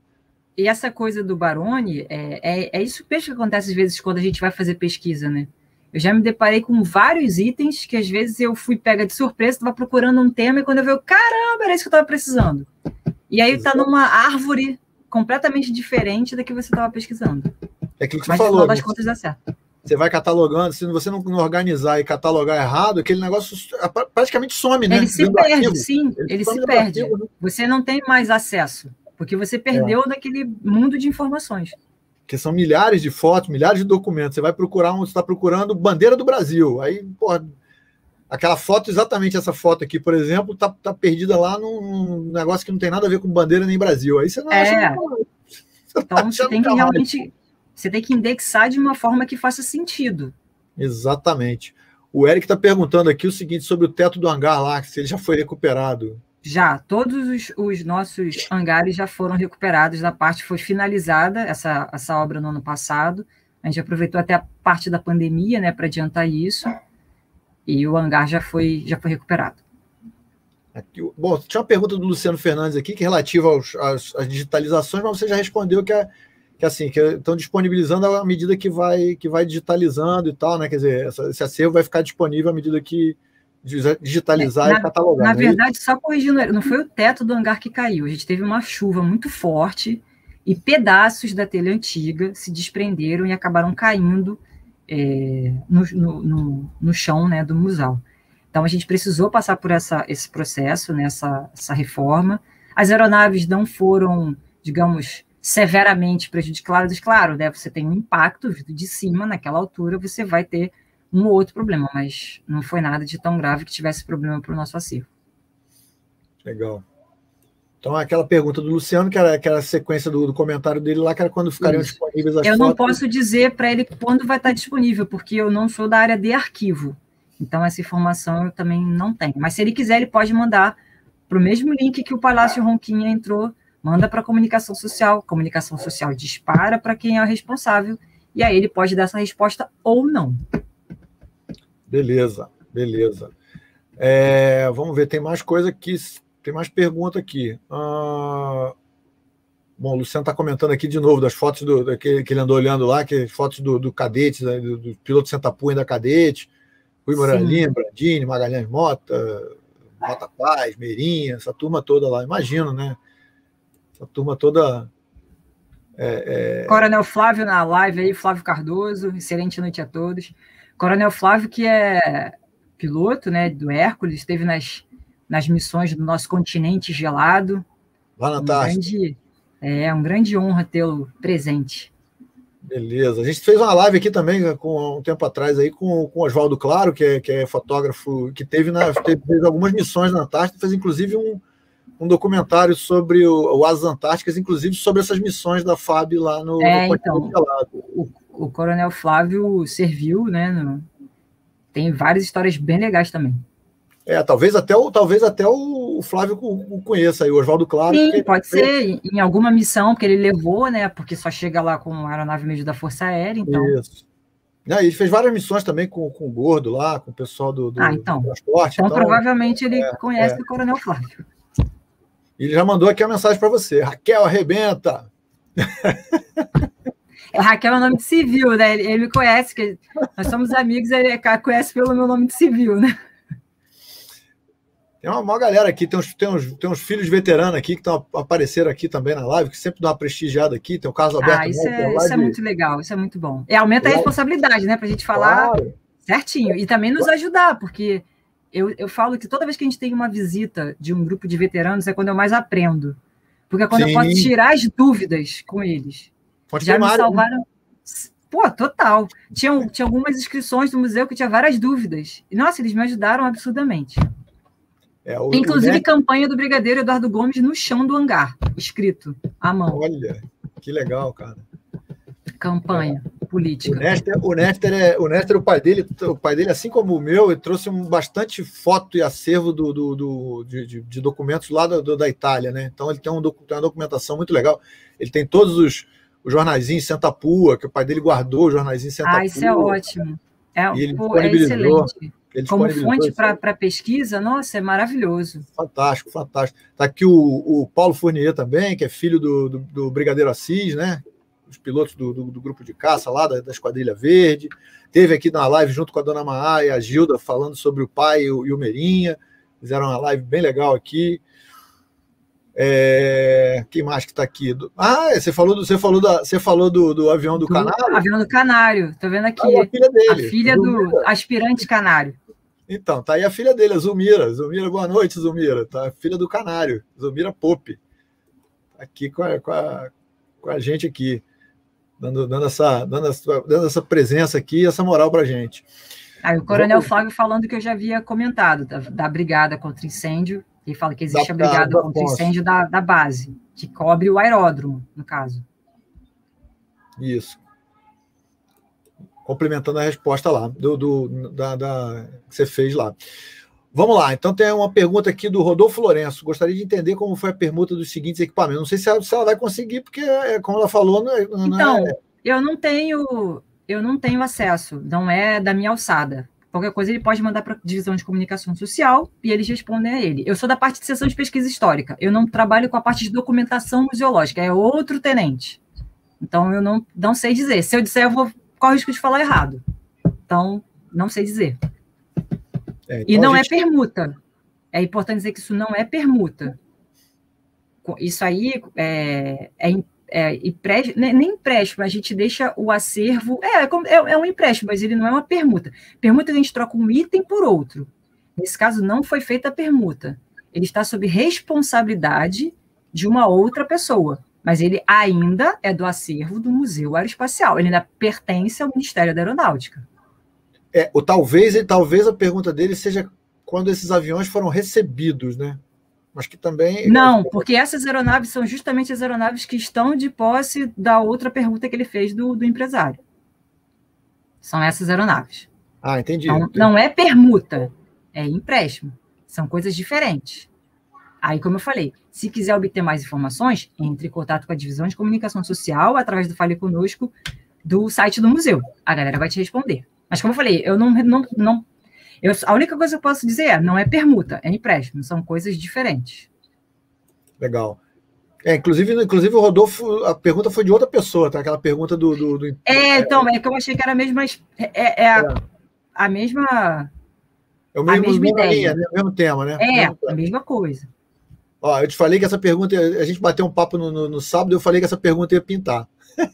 E essa coisa do Baroni, é isso mesmo que acontece às vezes quando a gente vai fazer pesquisa, né? Eu já me deparei com vários itens que às vezes eu fui pega de surpresa, estava procurando um tema e quando eu vejo, caramba, era isso que eu estava precisando. E aí está numa árvore completamente diferente da que você estava pesquisando. É aquilo que você falou. Mas no final das contas dá certo. Você vai catalogando, se você não organizar e catalogar errado, aquele negócio praticamente some, né? Ele se perde, sim, ele se perde. Arquivo, né? Você não tem mais acesso, porque você perdeu daquele mundo de informações. Porque são milhares de fotos, milhares de documentos. Você vai procurar, você está procurando bandeira do Brasil. Aí, porra, aquela foto, exatamente essa foto aqui, por exemplo, tá perdida lá num negócio que não tem nada a ver com bandeira nem Brasil. Aí você não acha. Então você tem que realmente... Você tem que indexar de uma forma que faça sentido. Exatamente. O Eric está perguntando aqui o seguinte sobre o teto do hangar lá, se ele já foi recuperado. Já, todos os nossos hangares já foram recuperados, a parte foi finalizada, essa obra no ano passado, a gente aproveitou até a parte da pandemia, né, para adiantar isso, e o hangar já foi recuperado. Aqui, bom, tinha uma pergunta do Luciano Fernandes aqui, que é relativa às digitalizações, mas você já respondeu que que assim, que estão disponibilizando à medida que vai digitalizando e tal, né? Quer dizer, esse acervo vai ficar disponível à medida que digitalizar e catalogar. Na verdade, só corrigindo, não foi o teto do hangar que caiu. A gente teve uma chuva muito forte e pedaços da telha antiga se desprenderam e acabaram caindo no chão, né, do museu. Então, a gente precisou passar por esse processo, né, essa reforma. As aeronaves não foram, digamos, severamente prejudicadas. Claro, né, você tem um impacto vindo de cima, naquela altura você vai ter um ou outro problema, mas não foi nada de tão grave que tivesse problema para o nosso acervo. Legal. Então, aquela pergunta do Luciano, que era a sequência do comentário dele lá, que era quando ficariam disponíveis as fotos. Eu não posso dizer para ele quando vai estar disponível, porque eu não sou da área de arquivo. Então, essa informação eu também não tenho. Mas se ele quiser, ele pode mandar para o mesmo link que o Palácio Ronquinha entrou, manda para a comunicação social dispara para quem é o responsável, e aí ele pode dar essa resposta ou não. Beleza. Vamos ver, tem mais coisa aqui, tem mais pergunta aqui. Bom, o Luciano está comentando aqui de novo das fotos que ele andou olhando lá, que fotos do cadete, do piloto Sentapunha da cadete, Rui Moralim, Brandini, Magalhães Mota Paz, Meirinha, essa turma toda lá, imagino, né? Essa turma toda... Coronel Flávio na live aí, Flávio Cardoso, excelente noite a todos. Coronel Flávio, que é piloto, né, do Hércules, esteve nas missões do nosso continente gelado. Lá na Antártida. É uma grande honra tê-lo presente. Beleza. A gente fez uma live aqui também, um tempo atrás, aí, com o Oswaldo Claro, que é fotógrafo, que fez algumas missões na Antártida, fez inclusive um documentário sobre o Asas Antárticas, inclusive sobre essas missões da FAB lá no continente gelado. O Coronel Flávio serviu, né? Tem várias histórias bem legais também. Talvez até o Flávio conheça aí, o Oswaldo Claro. Sim, pode ser em alguma missão que ele levou, né? Porque só chega lá com a aeronave mesmo da Força Aérea, então. Isso. Ele fez várias missões também com o Gordo lá, com o pessoal do transporte. Então, provavelmente ele conhece o Coronel Flávio. Ele já mandou aqui a mensagem para você. Raquel, arrebenta! Raquel é o nome de civil, né? Ele me conhece, que nós somos amigos, ele conhece pelo meu nome de civil, né? Tem uma galera aqui, tem uns filhos veteranos aqui que apareceram aqui também na live, que sempre dão uma prestigiada aqui. Tem o Carlos Alberto. Isso é muito legal, isso é muito bom. Aumenta a responsabilidade, né? Para a gente falar certinho e também nos ajudar, porque eu falo que toda vez que a gente tem uma visita de um grupo de veteranos é quando eu mais aprendo. Porque é quando eu posso tirar as dúvidas com eles. Já me salvaram. Né? Pô, total. Tinha algumas inscrições do museu que tinha várias dúvidas. E, nossa, eles me ajudaram absurdamente. Inclusive, campanha do Brigadeiro Eduardo Gomes no chão do hangar, escrito à mão. Olha, que legal, cara. Campanha política. O Néstor, o pai dele, assim como o meu, ele trouxe bastante foto e acervo de documentos lá da Itália, né? Então ele tem uma documentação muito legal. Ele tem todos os jornaizinhos Sentapua, que o pai dele guardou, os jornaizinhos Sentapua. Isso é ótimo. É excelente. Como fonte para pesquisa, nossa, é maravilhoso. Fantástico. Está aqui o Paulo Fournier também, que é filho do Brigadeiro Assis, né? Os pilotos do grupo de caça lá, da Esquadrilha Verde. Teve aqui na live junto com a dona Maá e a Gilda falando sobre o pai e o Meirinha. Fizeram uma live bem legal aqui. Quem mais que está aqui? Você falou do avião do Canário? Avião do Canário, estou vendo aqui. A filha dele. A filha do aspirante Canário. Então, tá aí a filha dele, a Zulmira. Zulmira, boa noite, Zulmira. Tá a filha do Canário, Zulmira Pope. Tá aqui com a gente aqui, dando essa presença aqui, essa moral pra gente. O Coronel Flávio falando que eu já havia comentado, da Brigada contra Incêndio. Ele fala que existe a Brigada contra Incêndio da base, que cobre o aeródromo, no caso. Isso. Complementando a resposta lá, que você fez lá. Vamos lá, então tem uma pergunta aqui do Rodolfo Lourenço. Gostaria de entender como foi a permuta dos seguintes equipamentos. Não sei se ela vai conseguir, porque, como ela falou, eu não tenho acesso, não é da minha alçada. Qualquer coisa ele pode mandar para a divisão de comunicação social e eles respondem a ele. Eu sou da parte de seção de pesquisa histórica, eu não trabalho com a parte de documentação museológica, é outro tenente. Então, eu não sei dizer. Se eu disser, eu vou correr o risco de falar errado. Então, não sei dizer. Então e não é permuta. É importante dizer que isso não é permuta. Isso aí nem empréstimo, a gente deixa o acervo... É um empréstimo, mas ele não é uma permuta. Permuta a gente troca um item por outro. Nesse caso, não foi feita a permuta. Ele está sob responsabilidade de uma outra pessoa, mas ele ainda é do acervo do Museu Aeroespacial. Ele ainda pertence ao Ministério da Aeronáutica. Talvez a pergunta dele seja quando esses aviões foram recebidos, né? Mas que também... Não, porque essas aeronaves são justamente as aeronaves que estão de posse da outra pergunta que ele fez do empresário. São essas aeronaves. Entendi. Então, não é permuta, é empréstimo. São coisas diferentes. Aí, como eu falei, se quiser obter mais informações, entre em contato com a Divisão de Comunicação Social através do Fale Conosco do site do museu. A galera vai te responder. Mas, como eu falei, a única coisa que eu posso dizer não é permuta, é empréstimo. São coisas diferentes. Legal. Inclusive o Rodolfo, a pergunta foi de outra pessoa, tá? Aquela pergunta do... Então, é que eu achei que era a mesma... a mesma... É o mesmo, a mesma ideia. Linha, o mesmo tema, né? A mesma coisa. Eu te falei que essa pergunta... A gente bateu um papo no sábado, eu falei que essa pergunta ia pintar.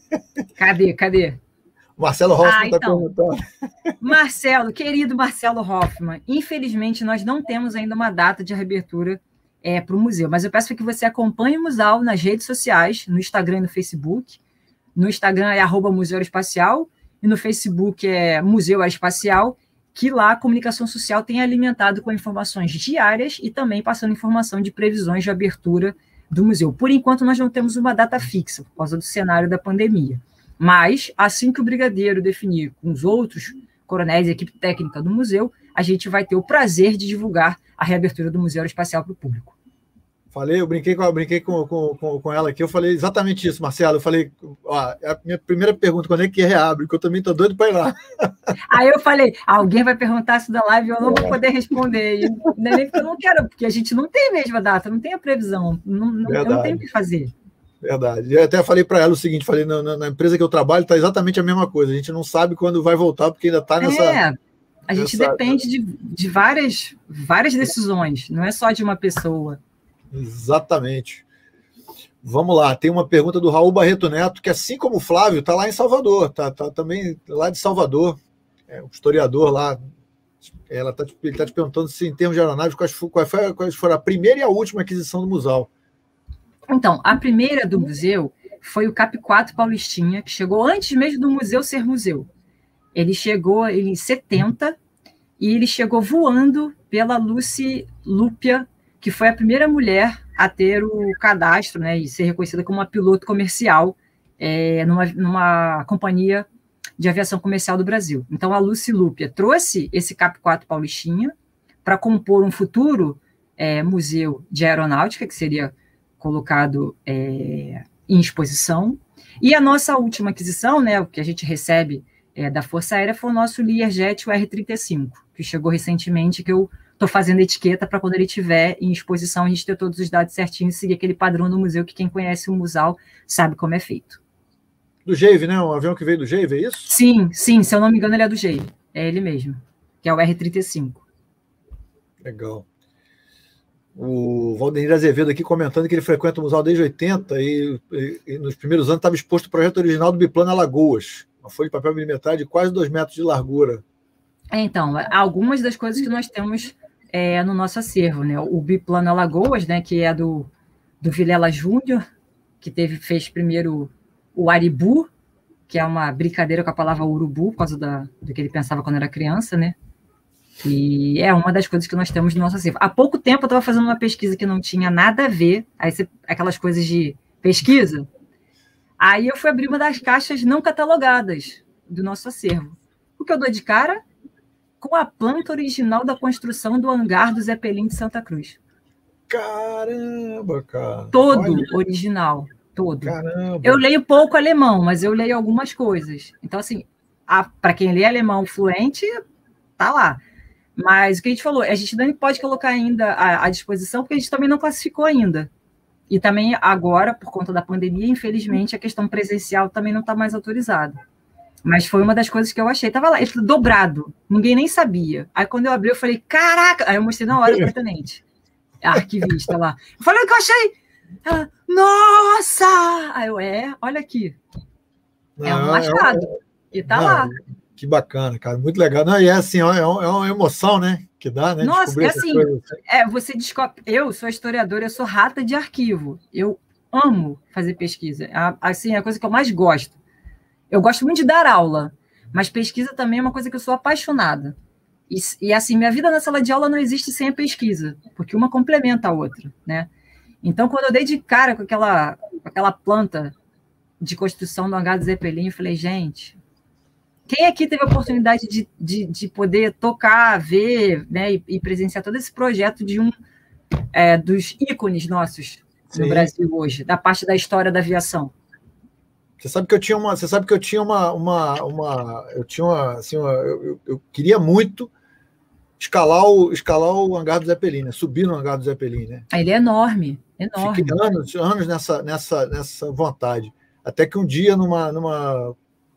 Cadê? O Marcelo Hoffman está perguntando. Querido Marcelo Hoffman, infelizmente nós não temos ainda uma data de reabertura para o museu, mas eu peço que você acompanhe o Museu nas redes sociais, no Instagram e no Facebook. No Instagram é @Museu Aeroespacial e no Facebook é Museu Aeroespacial, que lá a comunicação social tem alimentado com informações diárias e também passando informação de previsões de abertura do museu. Por enquanto, nós não temos uma data fixa, por causa do cenário da pandemia. Mas, assim que o brigadeiro definir com os outros coronéis e equipe técnica do museu, a gente vai ter o prazer de divulgar a reabertura do Museu Aeroespacial para o público. Eu brinquei com ela aqui, eu falei exatamente isso, Marcelo. Eu falei, a minha primeira pergunta, quando é que reabre? Porque eu também estou doido para ir lá. Aí eu falei, alguém vai perguntar isso da live e eu não vou poder responder. E nem porque eu não quero, porque a gente não tem a mesma data, não tem a previsão, eu não tenho o que fazer. Verdade. Eu até falei para ela o seguinte, na empresa que eu trabalho está exatamente a mesma coisa, a gente não sabe quando vai voltar, porque ainda está nessa... A gente depende de várias decisões, não é só de uma pessoa. Exatamente. Vamos lá, tem uma pergunta do Raul Barreto Neto, que assim como o Flávio, está lá em Salvador, tá também lá de Salvador, um historiador lá. Ele está te perguntando se, em termos de aeronaves, quais foram a primeira e a última aquisição do museu. Então, a primeira do museu foi o Cap 4 Paulistinha, que chegou antes mesmo do museu ser museu. Ele chegou em 70 e ele chegou voando pela Lucy Lúpia, que foi a primeira mulher a ter o cadastro, né, e ser reconhecida como uma piloto comercial numa companhia de aviação comercial do Brasil. Então, a Lucy Lúpia trouxe esse Cap 4 Paulistinha para compor um futuro museu de aeronáutica, que seria colocado em exposição. E a nossa última aquisição, né, o que a gente recebe da Força Aérea, foi o nosso Learjet, o R-35, que chegou recentemente, que eu estou fazendo etiqueta para quando ele estiver em exposição, a gente ter todos os dados certinhos e seguir aquele padrão do museu, que quem conhece o museu sabe como é feito. Do Geive, né? Um avião que veio do Geive, é isso? Sim, se eu não me engano, ele é do Geive. É ele mesmo, que é o R-35. Legal. O Valdenir Azevedo aqui comentando que ele frequenta o museu desde 80 e nos primeiros anos estava exposto o projeto original do biplano Alagoas, uma folha de papel milimetar de quase 2 metros de largura. Então, algumas das coisas que nós temos no nosso acervo, né? O biplano Alagoas, né, que é do Vilela Júnior, que fez primeiro o Aribu, que é uma brincadeira com a palavra urubu, por causa do que ele pensava quando era criança, né? E é uma das coisas que nós temos no nosso acervo. Há pouco tempo eu estava fazendo uma pesquisa que não tinha nada a ver, aquelas coisas de pesquisa, aí eu fui abrir uma das caixas não catalogadas do nosso acervo. O que eu dou de cara? Com a planta original da construção do hangar do Zeppelin de Santa Cruz. Caramba, cara! Todo original, todo. Caramba! Eu leio pouco alemão, mas eu leio algumas coisas. Então, assim, para quem lê alemão fluente, tá lá. Mas o que a gente falou, a gente não pode colocar ainda à disposição, porque a gente também não classificou ainda. E também agora, por conta da pandemia, infelizmente, a questão presencial também não está mais autorizada. Mas foi uma das coisas que eu achei. Tava lá, ele dobrado, ninguém nem sabia. Aí quando eu abri, eu falei, caraca! Aí eu mostrei na hora para a tenente, a arquivista lá. Eu falei, o que eu achei? Ela, nossa! Aí eu, olha aqui. É um machado. E tá lá. Que bacana, cara, muito legal. Não, e é assim, é uma emoção, né? Que dá, né? Nossa, é assim, você descobre. Eu sou historiadora, eu sou rata de arquivo. Eu amo fazer pesquisa. Assim, é a coisa que eu mais gosto. Eu gosto muito de dar aula, mas pesquisa também é uma coisa que eu sou apaixonada. E assim, minha vida na sala de aula não existe sem a pesquisa, porque uma complementa a outra, né? Então, quando eu dei de cara com aquela planta de construção do hangar do Zeppelin, eu falei, gente, quem aqui teve a oportunidade de poder tocar, ver, né, e presenciar todo esse projeto de dos ícones nossos no Brasil hoje, da parte da história da aviação? Você sabe que eu queria muito escalar o hangar do Zeppelin, né? Subir no hangar do Zeppelin, né? Ele é enorme, enorme. Fiquei anos nessa vontade. Até que um dia, uma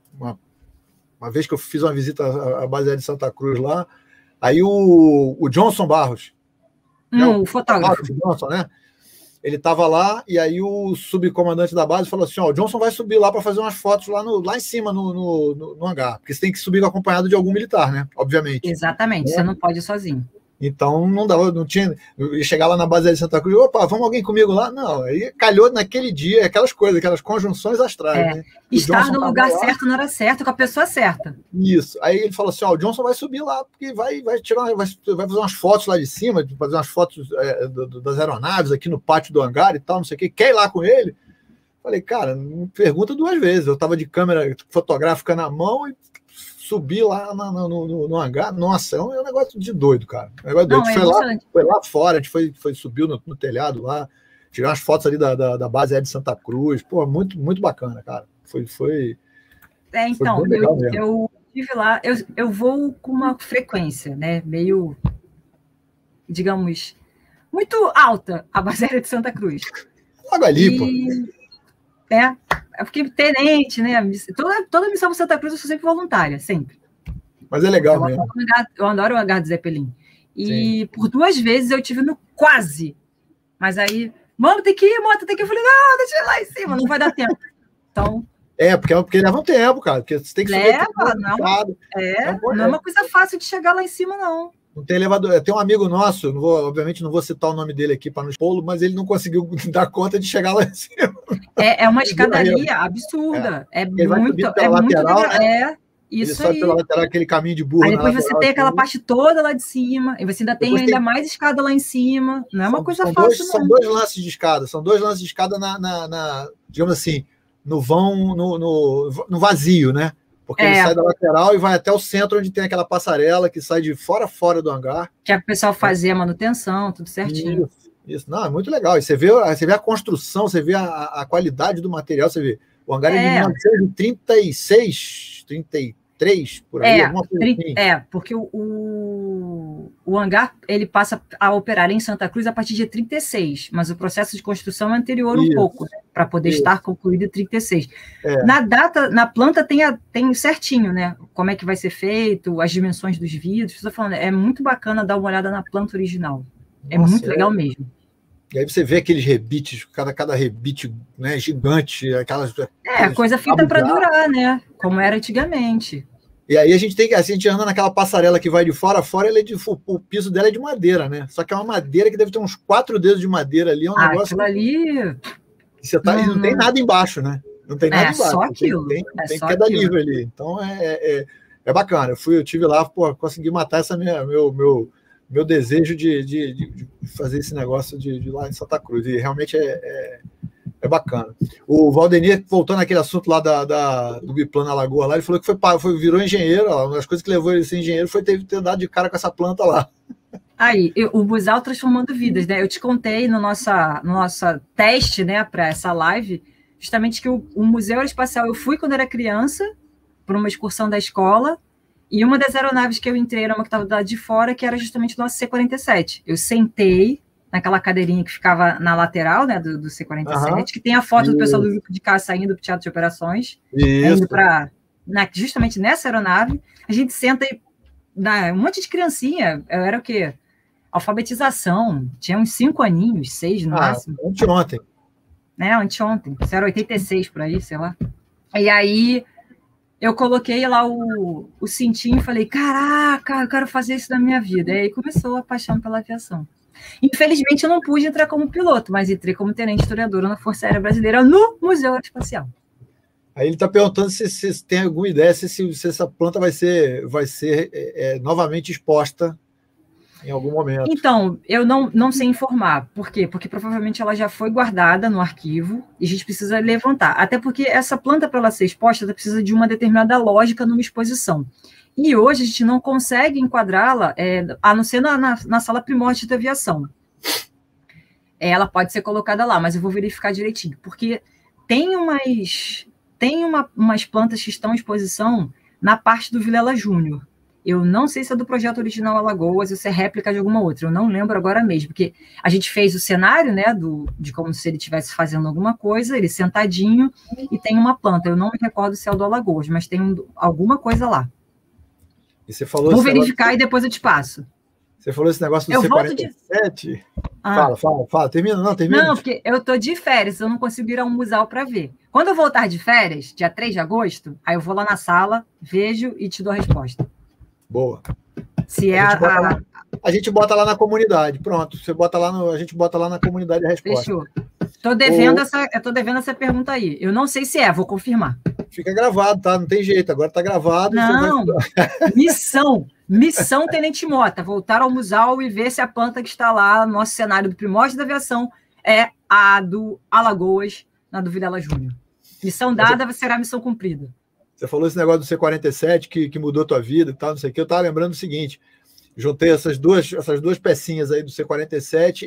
vez que eu fiz uma visita à base aérea de Santa Cruz lá, aí o Johnson Barros, o fotógrafo. Johnson, né? Ele estava lá, e aí o subcomandante da base falou assim, o Johnson vai subir lá para fazer umas fotos lá em cima, no hangar, porque você tem que subir acompanhado de algum militar, né? Obviamente. Exatamente, você não pode ir sozinho. Então não dava, não tinha. Eu ia chegar lá na base de Santa Cruz, opa, vamos alguém comigo lá? Não, aí calhou naquele dia, aquelas coisas, aquelas conjunções astrais, né? Estar no lugar certo na hora certa, com a pessoa certa. Isso. Aí ele falou assim: o Johnson vai subir lá, porque vai fazer umas fotos lá de cima, fazer umas fotos das aeronaves aqui no pátio do hangar e tal, não sei o quê. Quer ir lá com ele? Falei, cara, não pergunta duas vezes. Eu tava de câmera fotográfica na mão e subir lá no hangar, nossa, é um negócio de doido, cara. Um negócio doido. A gente foi lá fora, a gente subiu no telhado lá, tirou umas fotos ali da base aérea de Santa Cruz, pô, muito, muito bacana, cara. Foi então, foi eu estive lá, eu vou com uma frequência, né, meio, digamos, muito alta a base aérea de Santa Cruz. Logo ali, pô. Eu fiquei tenente, né? Toda missão para Santa Cruz eu sou sempre voluntária, sempre. Mas é legal mesmo. Eu adoro o hangar do Zeppelin. E por 2 vezes eu tive no quase. Mas aí, mano, tem que ir, moto, tem que ir. Eu falei, não, deixa eu ir lá em cima, não vai dar tempo. Então. Porque leva um tempo, cara. Porque você tem que subir. Não é uma coisa fácil de chegar lá em cima, não. Não tem elevador. Tem um amigo nosso, obviamente não vou citar o nome dele aqui para não expô-lo, mas ele não conseguiu dar conta de chegar lá em cima. É uma escadaria absurda. Ele muito lateral, isso ele aí. Pela lateral, aquele caminho de burro. Aí depois você tem aquela parte toda lá de cima, e você ainda tem mais escada lá em cima. Não é uma coisa fácil, não. São 2 lances de escada. São 2 lances de escada digamos assim, no vão, no vazio, né? Porque ele sai da lateral e vai até o centro, onde tem aquela passarela que sai de fora do hangar. Que o pessoal fazia a manutenção, tudo certinho. Isso. Não, é muito legal. E você vê a construção, você vê a qualidade do material, você vê. O hangar é de 1936, 33, por aí, alguma coisa assim. Porque o hangar ele passa a operar em Santa Cruz a partir de 36, mas o processo de construção é anterior um pouco, né, para poder estar concluído em 36. Na data, na planta tem certinho, né? Como é que vai ser feito, as dimensões dos vidros. Estou falando, é muito bacana dar uma olhada na planta original. É muito legal mesmo. E aí você vê aqueles rebites, cada rebite, né, gigante, aquelas coisa feita para durar, né? Como era antigamente. E aí a gente anda naquela passarela que vai de fora a fora, o piso dela é de madeira, né? Só que é uma madeira que deve ter uns 4 dedos de madeira ali, é um negócio. Aquilo ali. E não tem nada embaixo, né? Não tem nada embaixo. Só aquilo. Tem queda livre ali. Então é bacana. Eu tive lá, consegui matar meu desejo de fazer esse negócio de lá em Santa Cruz. E realmente é bacana. O Valdenir, voltando àquele assunto lá do biplano na Lagoa, lá, ele falou que virou engenheiro. Ó, uma das coisas que levou ele a ser engenheiro foi ter dado de cara com essa planta lá. Aí, o Busal transformando vidas, né? Eu te contei no nosso teste, né, para essa live, justamente que o Museu Aeroespacial, eu fui quando era criança, para uma excursão da escola, e uma das aeronaves que eu entrei era uma que estava do lado de fora, que era justamente o nosso C-47. Eu sentei naquela cadeirinha que ficava na lateral, né, do C-47, que tem a foto do pessoal do grupo de caça saindo para o teatro de operações, indo para justamente nessa aeronave. A gente senta e dá um monte de criancinha. Eu era o quê? Alfabetização. Tinha uns 5 aninhos, 6 no máximo. Anteontem. Anteontem. Isso era 86 por aí, sei lá. E aí eu coloquei lá o cintinho e falei, caraca, eu quero fazer isso na minha vida. E aí começou a paixão pela aviação. Infelizmente, eu não pude entrar como piloto, mas entrei como tenente historiadora na Força Aérea Brasileira no Museu Aeroespacial. Aí ele está perguntando se tem alguma ideia se essa planta vai ser novamente exposta em algum momento. Então, eu não sei informar. Por quê? Porque provavelmente ela já foi guardada no arquivo e a gente precisa levantar. Até porque essa planta, para ela ser exposta, ela precisa de uma determinada lógica numa exposição. E hoje a gente não consegue enquadrá-la, a não ser na sala primórdia de aviação. Ela pode ser colocada lá, mas eu vou verificar direitinho. Porque tem umas plantas que estão em exposição na parte do Vilela Júnior. Eu não sei se é do projeto original Alagoas ou se é réplica de alguma outra. Eu não lembro agora mesmo, porque a gente fez o cenário, né, de como se ele estivesse fazendo alguma coisa, ele sentadinho, e tem uma planta. Eu não me recordo se é o do Alagoas, mas tem alguma coisa lá. E você falou vou verificar e depois eu te passo. Você falou esse negócio do C-47? Fala. Termina. Não, porque eu estou de férias, eu não consigo ir ao museu para ver. Quando eu voltar de férias, dia 3 de agosto, aí eu vou lá na sala, vejo e te dou a resposta. Boa. Se a gente bota lá na comunidade. Pronto, a gente bota lá na comunidade a resposta. Fechou. Estou devendo essa pergunta aí. Eu não sei se vou confirmar. Fica gravado, tá? Não tem jeito, agora tá gravado. Não, missão Tenente Mota, voltar ao museu e ver se a planta que está lá no nosso cenário do Primórdio da Aviação é a do Alagoas, na do Vilela Júnior. Missão dada, será missão cumprida. Você falou esse negócio do C-47 que mudou tua vida e tal, não sei o que. Eu estava lembrando o seguinte: juntei essas duas pecinhas aí do C-47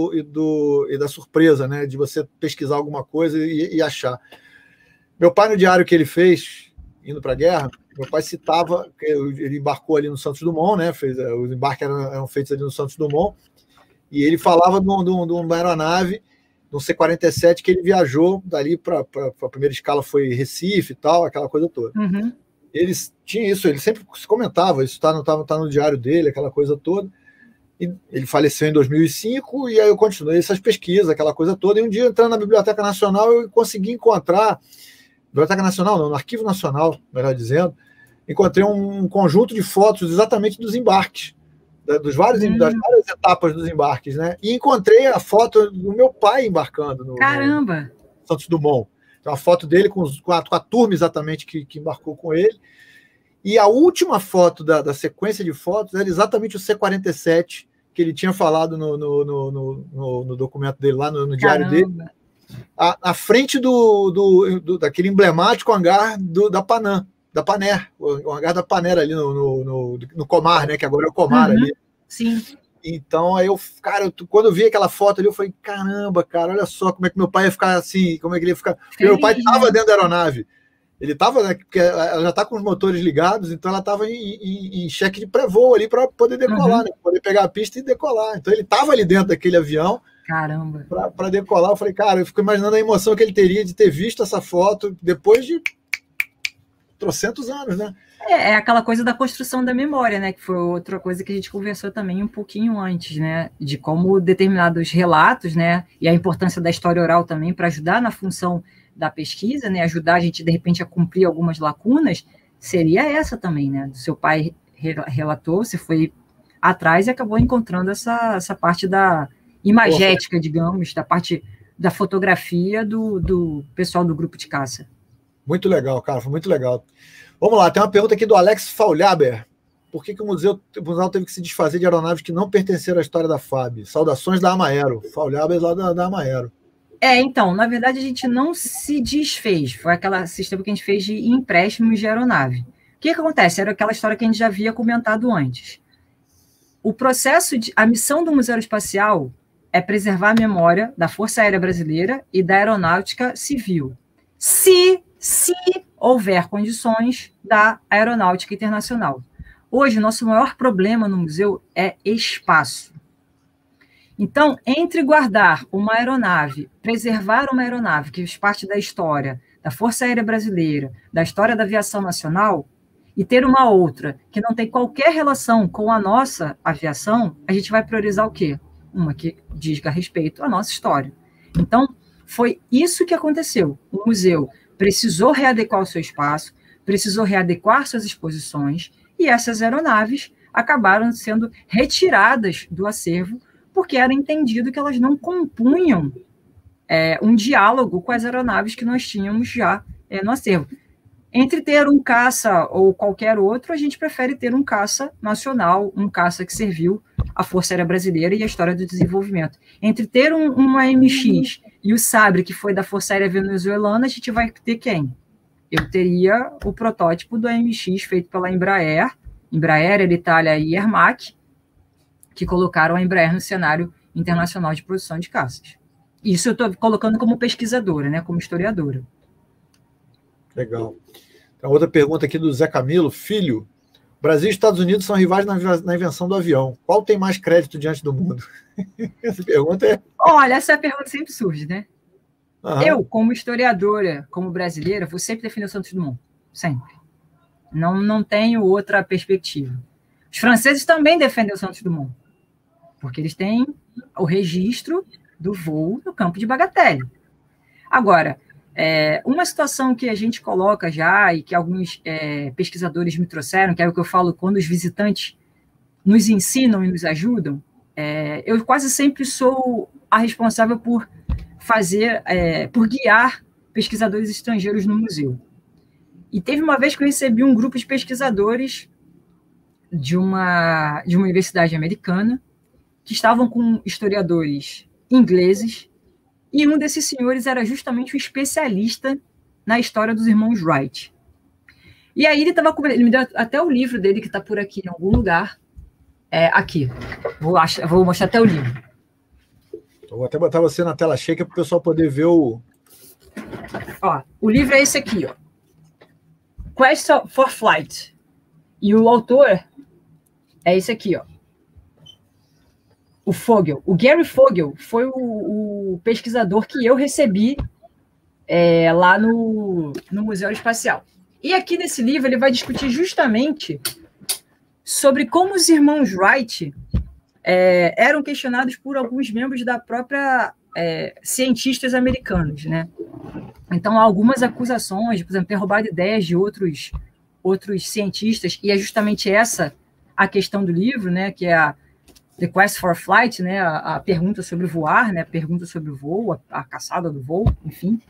e da surpresa, né? De você pesquisar alguma coisa e achar. Meu pai, no diário que ele fez, indo para a guerra, meu pai citava, ele embarcou ali no Santos Dumont, né? Os embarques eram feitos ali no Santos Dumont, e ele falava de uma aeronave, de um C-47, que ele viajou dali para a primeira escala, foi Recife e tal, aquela coisa toda. Uhum. Eles tinham isso, ele sempre comentava, isso tá no diário dele, aquela coisa toda. E ele faleceu em 2005, e aí eu continuei essas pesquisas, aquela coisa toda, e um dia, entrando na Biblioteca Nacional, eu consegui encontrar, Biblioteca Nacional não, no Arquivo Nacional, melhor dizendo, encontrei um conjunto de fotos exatamente dos embarques, das várias etapas dos embarques, né? E encontrei a foto do meu pai embarcando no Santos Dumont. Tem uma foto dele com a turma exatamente que embarcou com ele. E a última foto da sequência de fotos era exatamente o C-47 que ele tinha falado no documento dele, lá no diário dele. À frente daquele emblemático hangar da Panam. Da Paner, o hangar da Paner ali no Comar, né? Que agora é o Comar ali. Sim. Então, aí quando eu vi aquela foto ali, eu falei, caramba, cara, olha só como é que meu pai ia ficar assim, como é que ele ia ficar. Porque meu pai estava dentro da aeronave. Ele estava, né? Porque ela já está com os motores ligados, então ela estava em cheque de pré-voo ali para poder decolar, né? Poder pegar a pista e decolar. Então ele estava ali dentro daquele avião. Caramba. Para decolar. Eu falei, cara, eu fico imaginando a emoção que ele teria de ter visto essa foto depois de trocentos anos, né? É aquela coisa da construção da memória, né? Que foi outra coisa que a gente conversou também um pouquinho antes, né? De como determinados relatos, né? E a importância da história oral também para ajudar na função da pesquisa, né? Ajudar a gente, de repente, a cumprir algumas lacunas, seria essa também, né? Do seu pai relatou, você foi atrás e acabou encontrando essa parte da imagética, digamos, da parte da fotografia do pessoal do grupo de caça. Muito legal, cara, foi muito legal. Vamos lá, tem uma pergunta aqui do Alex Faulhaber. Por que o museu teve que se desfazer de aeronaves que não pertenceram à história da FAB? Saudações da Amaero. Faulhaber lá da Amaero. Então, na verdade, a gente não se desfez. Foi aquele sistema que a gente fez de empréstimos de aeronave. O que acontece? Era aquela história que a gente já havia comentado antes. A missão do Museu Aeroespacial é preservar a memória da Força Aérea Brasileira e da Aeronáutica Civil. Se houver condições da Aeronáutica Internacional. Hoje, o nosso maior problema no museu é espaço. Então, entre guardar uma aeronave, preservar uma aeronave, que faz parte da história da Força Aérea Brasileira, da história da aviação nacional, e ter uma outra que não tem qualquer relação com a nossa aviação, a gente vai priorizar o quê? Uma que diz a respeito à nossa história. Então, foi isso que aconteceu. O museu precisou readequar o seu espaço, precisou readequar suas exposições, e essas aeronaves acabaram sendo retiradas do acervo, porque era entendido que elas não compunham um diálogo com as aeronaves que nós tínhamos já no acervo. Entre ter um caça ou qualquer outro, a gente prefere ter um caça nacional, um caça que serviu à Força Aérea Brasileira e à história do desenvolvimento. Entre ter uma MX e o Sabre, que foi da Força Aérea Venezuelana, a gente vai ter quem? Eu teria o protótipo do AMX feito pela Embraer, Itália e Ermac, que colocaram a Embraer no cenário internacional de produção de caças. Isso eu estou colocando como pesquisadora, né, como historiadora. Legal. Tem outra pergunta aqui do Zé Camilo. Filho, Brasil e Estados Unidos são rivais na invenção do avião. Qual tem mais crédito diante do mundo? Essa pergunta é... Olha, essa pergunta sempre surge, né? Uhum. Eu, como historiadora, como brasileira, vou sempre defender o Santos Dumont. Sempre. Não tenho outra perspectiva. Os franceses também defendem o Santos Dumont, porque eles têm o registro do voo no campo de Bagatelle. Agora, uma situação que a gente coloca já e que alguns pesquisadores me trouxeram, que é o que eu falo quando os visitantes nos ensinam e nos ajudam, eu quase sempre sou a responsável por por guiar pesquisadores estrangeiros no museu. E teve uma vez que eu recebi um grupo de pesquisadores de uma universidade americana que estavam com historiadores ingleses, e um desses senhores era justamente um especialista na história dos irmãos Wright. E aí ele me deu até o livro dele, que está por aqui em algum lugar. Aqui. Vou mostrar até o livro. Vou até botar você na tela cheia para o pessoal poder ver o... O livro é esse aqui, ó. Quest for Flight. E o autor é esse aqui, ó. O Fogel. O Gary Fogel foi o pesquisador que eu recebi lá no Museu Espacial. E aqui nesse livro ele vai discutir justamente sobre como os irmãos Wright eram questionados por alguns membros da própria cientistas americanos, né? Então, há algumas acusações, por exemplo, ter roubado ideias de outros cientistas, e é justamente essa a questão do livro, né? Que é a The Quest for Flight, né? A pergunta sobre voar, né? A pergunta sobre o voo, a caçada do voo, enfim.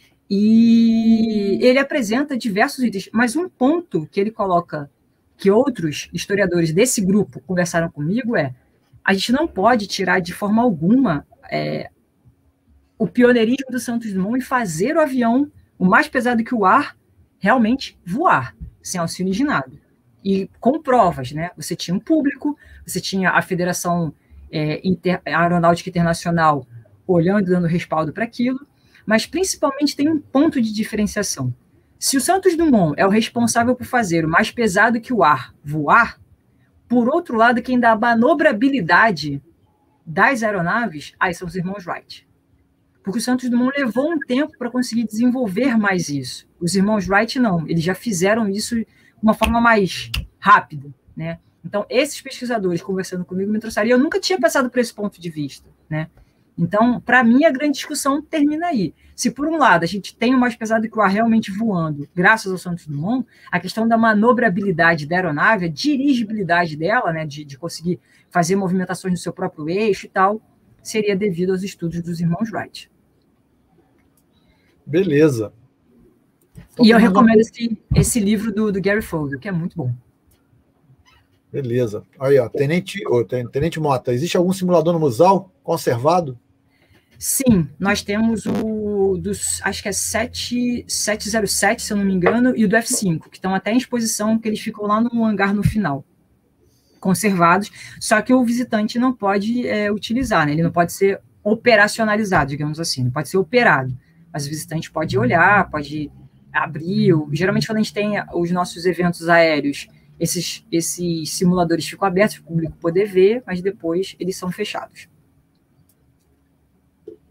E ele apresenta diversos itens, mas um ponto que ele coloca, que outros historiadores desse grupo conversaram comigo, a gente não pode tirar de forma alguma o pioneirismo do Santos Dumont e fazer o avião, o mais pesado que o ar, realmente voar, sem auxílio de nada. E com provas, né? Você tinha um público, você tinha a Federação Aeronáutica Internacional olhando e dando respaldo para aquilo, mas principalmente tem um ponto de diferenciação. Se o Santos Dumont é o responsável por fazer o mais pesado que o ar voar, por outro lado, quem dá a manobrabilidade das aeronaves, aí são os irmãos Wright. Porque o Santos Dumont levou um tempo para conseguir desenvolver mais isso. Os irmãos Wright não, eles já fizeram isso de uma forma mais rápida, né? Então, esses pesquisadores conversando comigo me trouxeram, e eu nunca tinha passado por esse ponto de vista, né? Então, para mim, a grande discussão termina aí. Se, por um lado, a gente tem o mais pesado que o ar realmente voando, graças ao Santos Dumont, a questão da manobrabilidade da aeronave, a dirigibilidade dela, né, de conseguir fazer movimentações no seu próprio eixo e tal, seria devido aos estudos dos irmãos Wright. Beleza. Então, e eu recomendo esse livro do Gary Fogel, que é muito bom. Beleza. Aí, ó, Tenente Mota, existe algum simulador no museu conservado? Sim, nós temos acho que é 707, se eu não me engano, e o do F5, que estão até em exposição, que eles ficam lá no hangar no final, conservados, só que o visitante não pode utilizar, né? Ele não pode ser operacionalizado, digamos assim, não pode ser operado, mas o visitante pode olhar, pode abrir. Geralmente, quando a gente tem os nossos eventos aéreos, esses simuladores ficam abertos para o público poder ver, mas depois eles são fechados.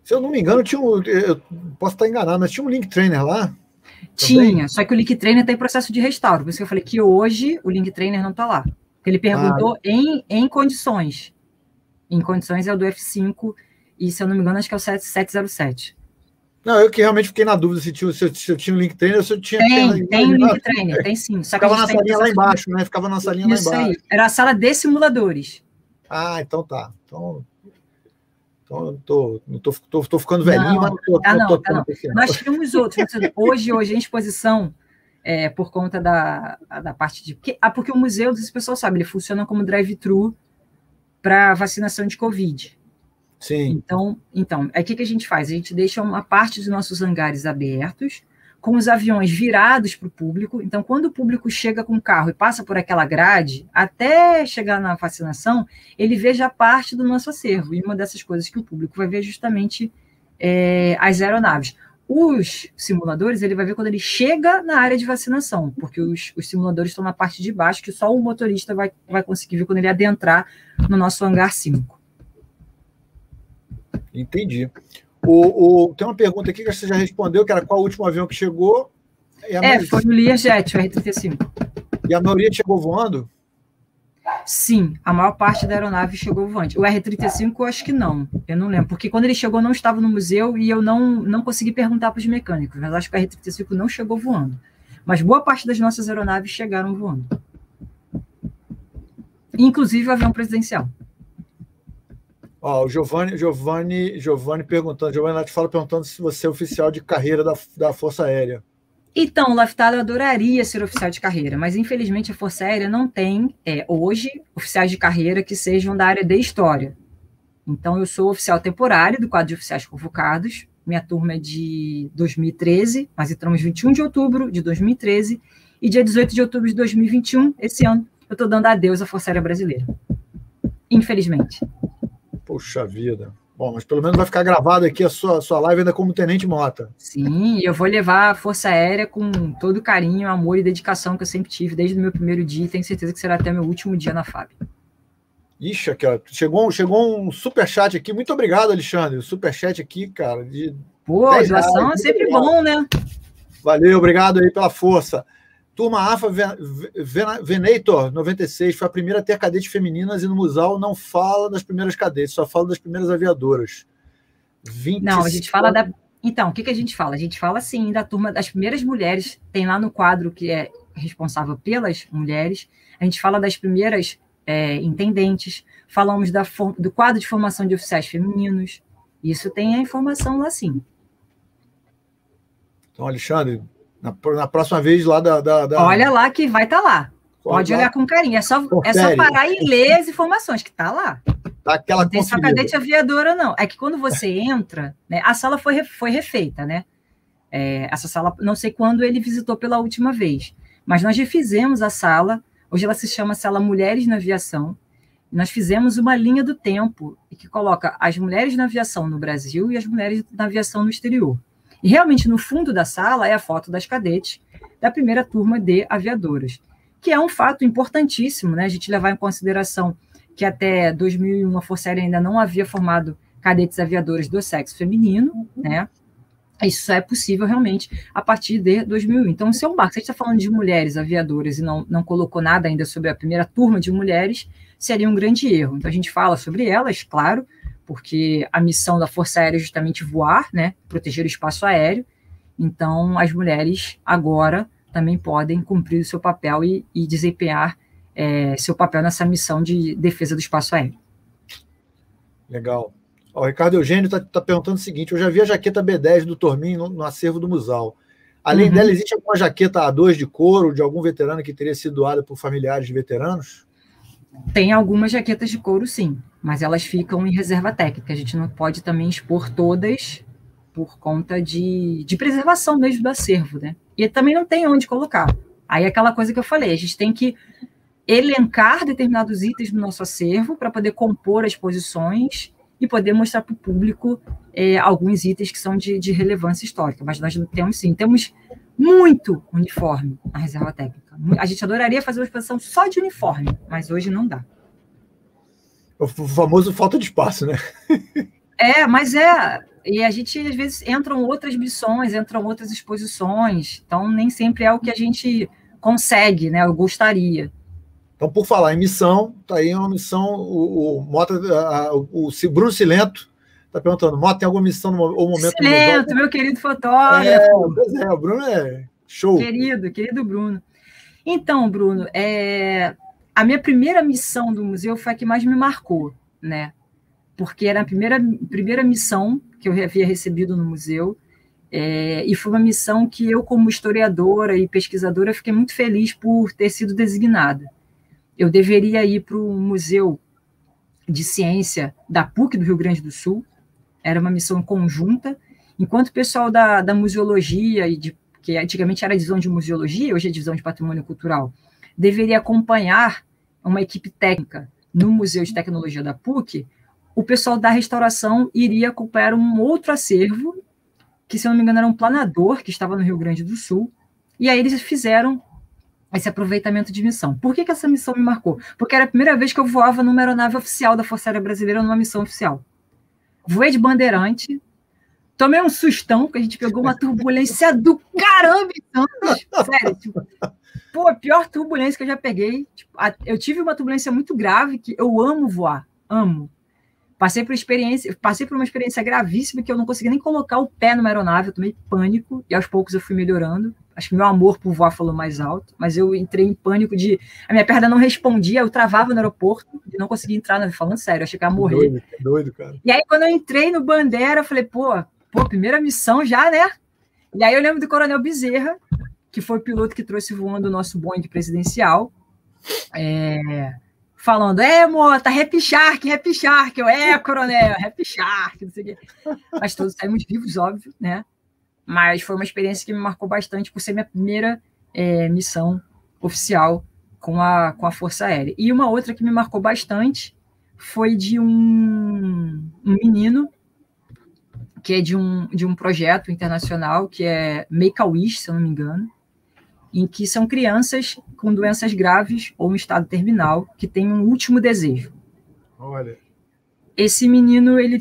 Se eu não me engano, eu posso estar enganado, mas tinha um Link Trainer lá? Tinha, também? só que o Link Trainer está em processo de restauro. Por isso que eu falei que hoje o Link Trainer não está lá. Porque ele perguntou em condições. Em condições é o do F5, e se eu não me engano, acho que é o 707. Não, eu que realmente fiquei na dúvida se eu tinha um Link Trainer ou se eu tinha... Tem um Link Trainer, tem sim. Só que ficava na salinha lá embaixo, né? Ficava na salinha lá embaixo. Isso aí, era a sala de simuladores. Ah, então tá. Então eu tô ficando velhinho, mas não. Nós tínhamos outros. Hoje em exposição, por conta da parte de... Porque o museu, esse pessoal sabe, ele funciona como drive-thru para vacinação de Covid. Sim. Então, aí o que a gente faz? A gente deixa uma parte dos nossos hangares abertos, com os aviões virados para o público. Então, quando o público chega com o carro e passa por aquela grade, até chegar na vacinação, ele vê já parte do nosso acervo. E uma dessas coisas que o público vai ver é justamente as aeronaves. Os simuladores, ele vai ver quando ele chega na área de vacinação, porque os simuladores estão na parte de baixo, que só o motorista vai conseguir ver quando ele adentrar no nosso hangar 5. Entendi. Tem uma pergunta aqui que você já respondeu, que era qual o último avião que chegou. Foi o Learjet, o R-35. E a maioria chegou voando? Sim, a maior parte da aeronave chegou voante. O R-35 eu acho que não, eu não lembro, porque quando ele chegou não estava no museu e eu não consegui perguntar para os mecânicos, mas acho que o R-35 não chegou voando. Mas boa parte das nossas aeronaves chegaram voando. Inclusive o avião presidencial. O Giovanni perguntando, Giovanni Nath fala perguntando se você é oficial de carreira da Força Aérea. Então, Laftalo, eu adoraria ser oficial de carreira, mas infelizmente a Força Aérea não tem, hoje, oficiais de carreira que sejam da área de História. Então, eu sou oficial temporário do quadro de oficiais convocados, minha turma é de 2013, nós entramos 21 de outubro de 2013, e dia 18 de outubro de 2021, esse ano, eu estou dando adeus à Força Aérea Brasileira. Infelizmente. Poxa vida. Bom, mas pelo menos vai ficar gravado aqui a sua live ainda como Tenente Mota. Sim, eu vou levar a Força Aérea com todo o carinho, amor e dedicação que eu sempre tive desde o meu primeiro dia, e tenho certeza que será até meu último dia na FAB. Ixi, aqui, ó, chegou um superchat aqui. Muito obrigado, Alexandre. O superchat aqui, cara, de doação é sempre bom, né? Valeu, obrigado aí pela força. Turma AFA Venator 96 foi a primeira a ter cadetes femininas e no Musal não fala das primeiras cadetes, só fala das primeiras aviadoras. 25... Não, a gente fala da... Então, o que a gente fala? A gente fala, sim, da turma das primeiras mulheres, tem lá no quadro que é responsável pelas mulheres, a gente fala das primeiras intendentes, falamos do quadro de formação de oficiais femininos, isso tem a informação lá, sim. Então, Alexandre, na próxima vez lá Olha lá que vai estar lá. Pode olhar com carinho. É só parar e ler as informações, que está lá. Tá aquela não tem só cadete aviadora, não. É que quando você entra, né, a sala foi refeita, né? Essa sala, não sei quando ele visitou pela última vez, mas nós refizemos a sala. Hoje ela se chama Sala Mulheres na Aviação. Nós fizemos uma linha do tempo que coloca as mulheres na aviação no Brasil e as mulheres na aviação no exterior. E realmente, no fundo da sala, é a foto das cadetes da primeira turma de aviadoras, que é um fato importantíssimo, né? A gente levar em consideração que até 2001 a Força Aérea ainda não havia formado cadetes aviadoras do sexo feminino, né? Isso só é possível realmente a partir de 2001. Então, se é um barco, se a gente está falando de mulheres aviadoras e não colocou nada ainda sobre a primeira turma de mulheres, seria um grande erro. Então, a gente fala sobre elas, claro, porque a missão da Força Aérea é justamente voar, né, proteger o espaço aéreo. Então, as mulheres agora também podem cumprir o seu papel e desempenhar seu papel nessa missão de defesa do espaço aéreo. Legal. O Ricardo Eugênio está perguntando o seguinte: eu já vi a jaqueta B10 do Tormin no acervo do Musal. Além dela, existe alguma jaqueta A2 de couro de algum veterano que teria sido doada por familiares de veteranos? Tem algumas jaquetas de couro, sim, mas elas ficam em reserva técnica. A gente não pode também expor todas por conta de preservação mesmo do acervo, né? E também não tem onde colocar. Aí é aquela coisa que eu falei, a gente tem que elencar determinados itens no nosso acervo para poder compor as posições e poder mostrar para o público alguns itens que são de relevância histórica. Mas nós temos, sim, temos muito uniforme na reserva técnica. A gente adoraria fazer uma exposição só de uniforme, mas hoje não dá. O famoso falta de espaço, né? Mas E a gente, às vezes, entram outras missões, entram outras exposições, então nem sempre é o que a gente consegue, né? Eu gostaria. Então, por falar em missão, tá aí uma missão, o Mota, o Bruno Silento está perguntando, Mota, tem alguma missão ou momento no museu? Silento, meu querido fotógrafo. Pois é, o Bruno é show. Querido Bruno. Então, Bruno, a minha primeira missão do museu foi a que mais me marcou, né? Porque era a primeira missão que eu havia recebido no museu, e foi uma missão que eu, como historiadora e pesquisadora, fiquei muito feliz por ter sido designada. Eu deveria ir para o Museu de Ciência da PUC do Rio Grande do Sul, era uma missão conjunta, enquanto o pessoal da museologia, que antigamente era a divisão de museologia, hoje é a divisão de patrimônio cultural, deveria acompanhar uma equipe técnica no Museu de Tecnologia da PUC, o pessoal da restauração iria acompanhar um outro acervo, que, se eu não me engano, era um planador, que estava no Rio Grande do Sul, e aí eles fizeram esse aproveitamento de missão. Por que essa missão me marcou? Porque era a primeira vez que eu voava numa aeronave oficial da Força Aérea Brasileira numa missão oficial. Voei de bandeirante, tomei um sustão, porque a gente pegou uma turbulência do caramba, então, sério, tipo, pô, a pior turbulência que eu já peguei. Tipo, eu tive uma turbulência muito grave, que eu amo voar, amo. Passei por uma experiência gravíssima que eu não conseguia nem colocar o pé numa aeronave, eu tomei pânico, e aos poucos eu fui melhorando. Acho que meu amor por voar falou mais alto, mas eu entrei em pânico a minha perna não respondia, eu travava no aeroporto e não conseguia entrar, falando sério, eu achei que ia morrer. Doido, cara. E aí, quando eu entrei no Bandeira, eu falei, pô, primeira missão já, né? E aí eu lembro do Coronel Bezerra, que foi o piloto que trouxe voando o nosso Boeing presidencial, falando, Mota, Happy Shark, eu, coronel, Happy Shark, não sei o quê. Mas todos saímos vivos, óbvio, né? Mas foi uma experiência que me marcou bastante por ser minha primeira missão oficial com a Força Aérea. E uma outra que me marcou bastante foi de um menino que é de um projeto internacional que é Make-A-Wish, se eu não me engano, em que são crianças com doenças graves ou um estado terminal que têm um último desejo. Olha. Esse menino, ele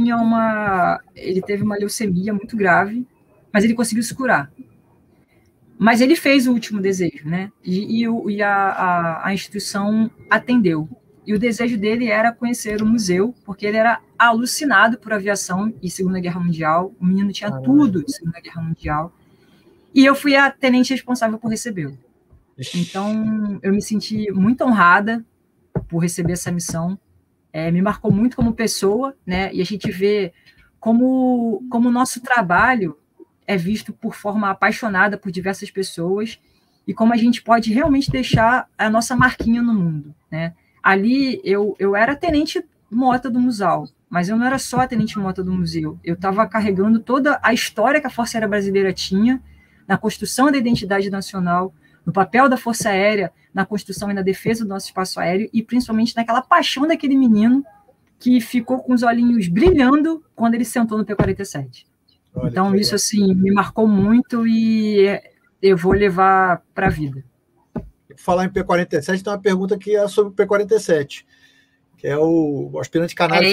teve uma leucemia muito grave, mas ele conseguiu se curar. Mas ele fez o último desejo, né? E a instituição atendeu. E o desejo dele era conhecer o museu, porque ele era alucinado por aviação e Segunda Guerra Mundial. O menino tinha tudo de Segunda Guerra Mundial. E eu fui a tenente responsável por recebê-lo. Então, eu me senti muito honrada por receber essa missão. Me marcou muito como pessoa, né? E a gente vê como o nosso trabalho é visto por forma apaixonada por diversas pessoas e como a gente pode realmente deixar a nossa marquinha no mundo, né? Ali, eu era tenente mota do Museu, mas eu não era só a tenente mota do museu. Eu estava carregando toda a história que a Força Aérea Brasileira tinha na construção da identidade nacional, no papel da Força Aérea, na construção e na defesa do nosso espaço aéreo e principalmente naquela paixão daquele menino que ficou com os olhinhos brilhando quando ele sentou no P-47. Olha, então, isso, assim, me marcou muito e eu vou levar para a vida. Falar em P-47, tem uma pergunta que é sobre o P-47, que é o aspirante canário.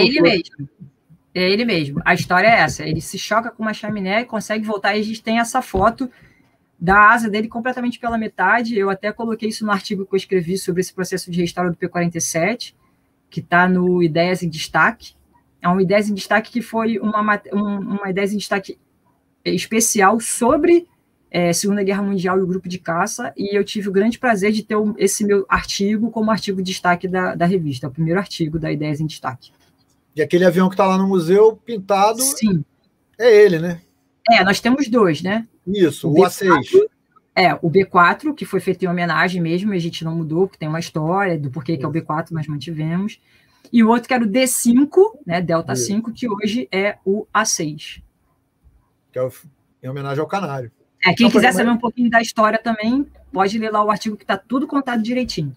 É ele mesmo. A história é essa. Ele se choca com uma chaminé e consegue voltar. E a gente tem essa foto da asa dele completamente pela metade. Eu até coloquei isso no artigo que eu escrevi sobre esse processo de restauro do P-47, que está no Ideias em Destaque. É uma Ideias em Destaque que foi uma Ideias em Destaque especial sobre Segunda Guerra Mundial e o grupo de caça, e eu tive o grande prazer de ter esse meu artigo como artigo de destaque da revista, o primeiro artigo da Ideias em Destaque. E aquele avião que está lá no museu, pintado, sim, é ele, né? Nós temos dois, né? Isso, o A6. O B4, que foi feito em homenagem mesmo, a gente não mudou, porque tem uma história do porquê que é o B4, nós mantivemos. E o outro que era o D5, né, Delta 5, que hoje é o A6. Que é em homenagem ao canário. Quem quiser saber um pouquinho da história também, pode ler lá o artigo que está tudo contado direitinho.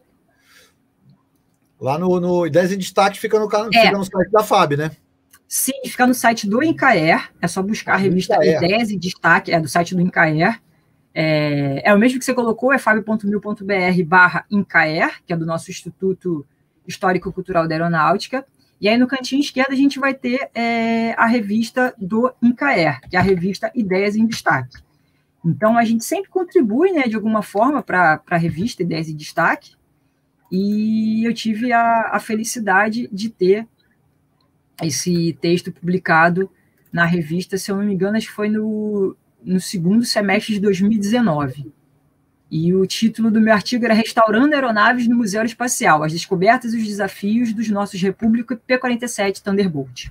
Lá no Ideias em Destaque fica no site da FAB, né? Sim, fica no site do Incaer, é só buscar a revista Ideias em Destaque, do site do Incaer. É o mesmo que você colocou, é fab.mil.br/Incaer, que é do nosso Instituto Histórico-Cultural da Aeronáutica, E aí, no cantinho esquerdo, a gente vai ter a revista do INCAER, que é a revista Ideias em Destaque. Então, a gente sempre contribui, né, de alguma forma para a revista Ideias em Destaque, e eu tive a felicidade de ter esse texto publicado na revista, se eu não me engano, acho que foi no segundo semestre de 2019. E o título do meu artigo era Restaurando Aeronaves no Museu Espacial, as descobertas e os desafios dos nossos República P-47 Thunderbolt.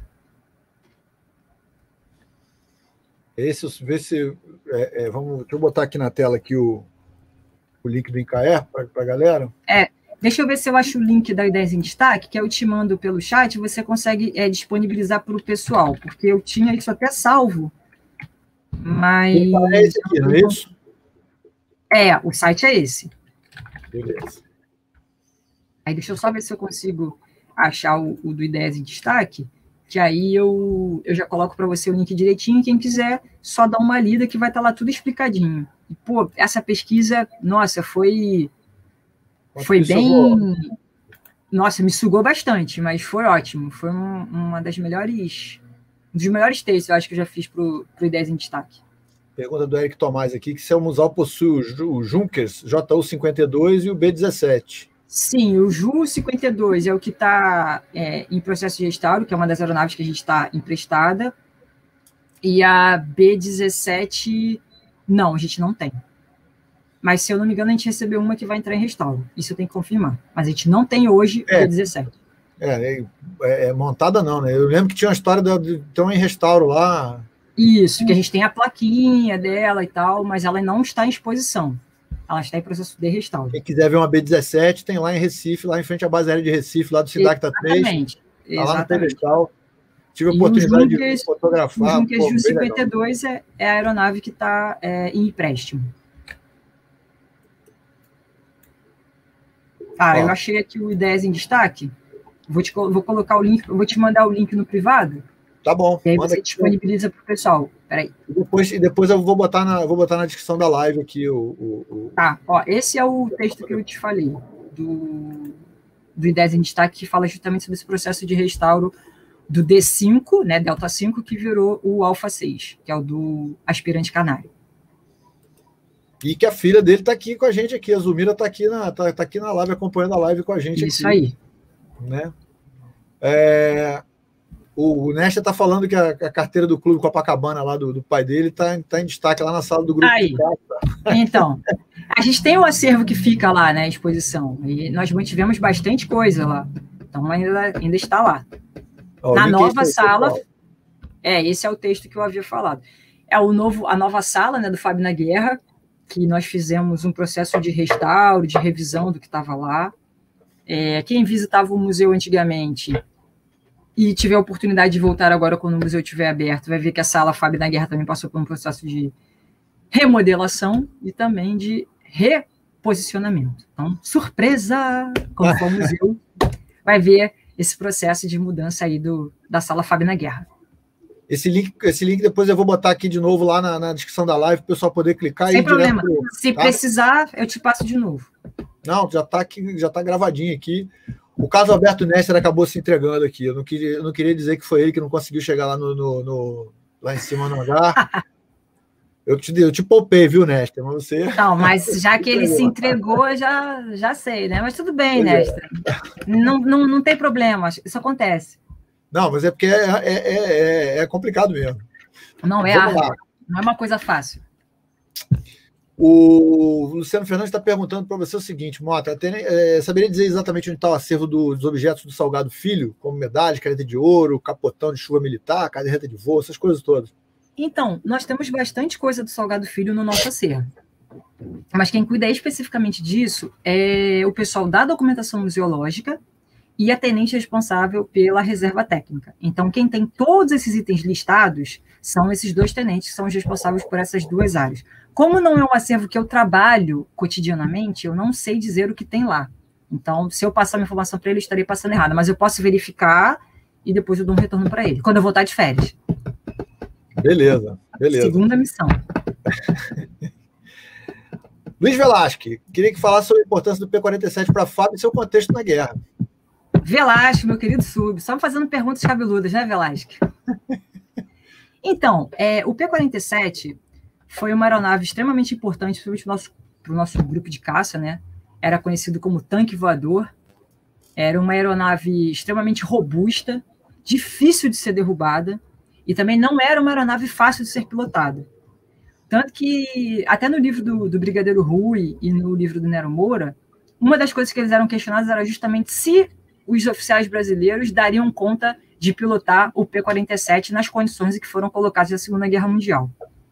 Deixa eu botar aqui na tela aqui o link do INCAER para a galera. Deixa eu ver se eu acho o link da Ideias em Destaque, que eu te mando pelo chat, você consegue disponibilizar para o pessoal, porque eu tinha isso até salvo, mas... É esse aqui, não é isso? O site é esse. Beleza. Aí deixa eu só ver se eu consigo achar o do Ideias em Destaque, que aí eu já coloco para você o link direitinho, quem quiser só dá uma lida que vai estar lá tudo explicadinho. E, pô, essa pesquisa, nossa, foi bem... Nossa, me sugou bastante, mas foi ótimo. Foi uma das melhores... Um dos melhores textos, eu acho, que eu já fiz para o Ideias em Destaque. Pergunta do Eric Tomás aqui, que se o Musal possui o Junkers JU-52 e o B-17. Sim, o Ju-52 é o que está em processo de restauro, que é uma das aeronaves que a gente está emprestada, e a B-17, não, a gente não tem. Mas, se eu não me engano, a gente recebeu uma que vai entrar em restauro. Isso eu tenho que confirmar. Mas a gente não tem hoje o B-17. Montada não, né? Eu lembro que tinha uma história de ter uma em restauro lá. Isso, que a gente tem a plaquinha dela e tal, mas ela não está em exposição. Ela está em processo de restauro. Quem quiser ver uma B-17, tem lá em Recife, lá em frente à base aérea de Recife, lá do Sidacta 3. Exatamente. Tá lá no pedestal. Tive a oportunidade de fotografar. O Junkers Ju-52 é a aeronave que está em empréstimo. Eu achei aqui o Ideias em Destaque. Vou colocar o link, vou te mandar o link no privado. Tá bom. E aí você disponibiliza para o pessoal. Peraí. E depois eu vou botar na descrição da live aqui Tá, esse é o texto que eu te falei, do Ideias em Destaque, que fala justamente sobre esse processo de restauro do D5, né, Delta 5, que virou o Alpha 6, que é o do aspirante canário. E que a filha dele está aqui com a gente aqui, a Zulmira está aqui na live, acompanhando a live com a gente. Isso aqui, aí. Né? O Nesta está falando que a carteira do Clube Copacabana lá do pai dele está em destaque lá na sala do grupo. Aí. Então, a gente tem um acervo que fica lá, né, exposição, e nós mantivemos bastante coisa lá, então ainda está lá. Na nova sala, esse é o texto que eu havia falado. A nova sala, né, do Fábio na Guerra, que nós fizemos um processo de restauro, de revisão do que estava lá. Quem visitava o museu antigamente e tiver a oportunidade de voltar agora quando o museu estiver aberto, vai ver que a sala Fábio na Guerra também passou por um processo de remodelação e também de reposicionamento. Então, surpresa! Quando for ao museu, vai ver esse processo de mudança aí da sala Fábio na Guerra. Esse link depois eu vou botar aqui de novo lá na descrição da live para o pessoal poder clicar. Sem problema. Se precisar, eu te passo de novo. Não, já está aqui, já está gravadinho aqui. O caso Alberto Nester acabou se entregando aqui. Eu não queria dizer que foi ele que não conseguiu chegar lá lá em cima no hangar. Eu te poupei, viu, Nester? Mas você... Não, mas já que ele se entregou, já sei, né? Mas tudo bem, Nester. Não tem problema, isso acontece. Não, mas é porque é complicado mesmo. Não é árduo, não é uma coisa fácil. O Luciano Fernandes está perguntando para você o seguinte, Mota, saberia dizer exatamente onde está o acervo dos objetos do Salgado Filho, como medalhas, caneta de ouro, capotão de chuva militar, caderneta de voo, essas coisas todas? Então, nós temos bastante coisa do Salgado Filho no nosso acervo. Mas quem cuida especificamente disso é o pessoal da documentação museológica e a tenente responsável pela reserva técnica. Então, quem tem todos esses itens listados são esses dois tenentes que são os responsáveis por essas duas áreas. Como não é um acervo que eu trabalho cotidianamente, eu não sei dizer o que tem lá. Então, se eu passar uma informação para ele, eu estarei passando errada, mas eu posso verificar e depois eu dou um retorno para ele, quando eu voltar de férias. Beleza. Segunda missão. Luiz Velasque, queria que falasse sobre a importância do P-47 para a FAB e seu contexto na guerra. Velasco, meu querido sub, só fazendo perguntas cabeludas, né, Velasco? Então, o P-47 foi uma aeronave extremamente importante para o nosso grupo de caça, né? Era conhecido como tanque voador. Era uma aeronave extremamente robusta, difícil de ser derrubada, e também não era uma aeronave fácil de ser pilotada. Tanto que, até no livro do Brigadeiro Rui e no livro do Nero Moura, uma das coisas que eles eram questionados era justamente se os oficiais brasileiros dariam conta de pilotar o P-47 nas condições em que foram colocados na Segunda Guerra Mundial.